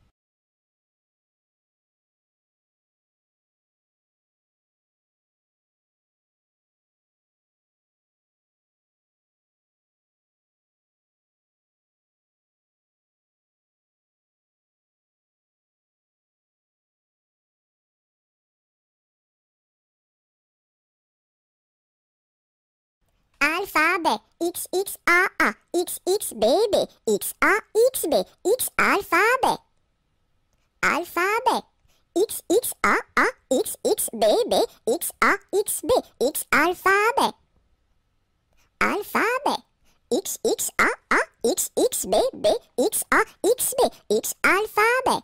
Alphabet, X, X, A, A, X, X, B, B, X, A, X, B, X, alphabet. Alphabet, X, X, A, A, X, X, B, B, X, A, X, B, X, alphabet. Alphabet, X, X, A, A, X, X, B, B, X, A, X, B, X, alphabet.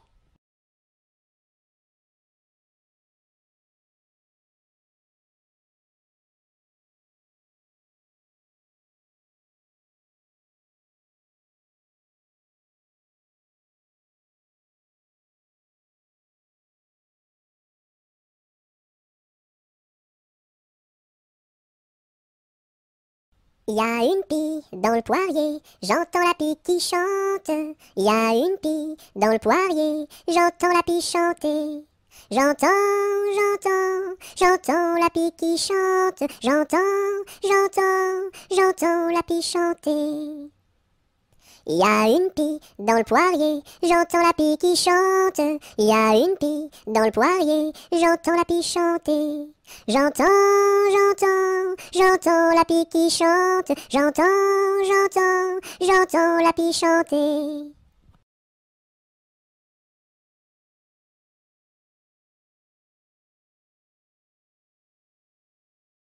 Il y a une pie dans le poirier, j'entends la pie qui chante. Il y a une pie dans le poirier, j'entends la pie chanter. J'entends la pie qui chante. J'entends la pie chanter. Il y a une pie dans le poirier, j'entends la pie qui chante. Il y a une pie dans le poirier, j'entends la pie chanter. J'entends la pie qui chante. J'entends la pie chanter.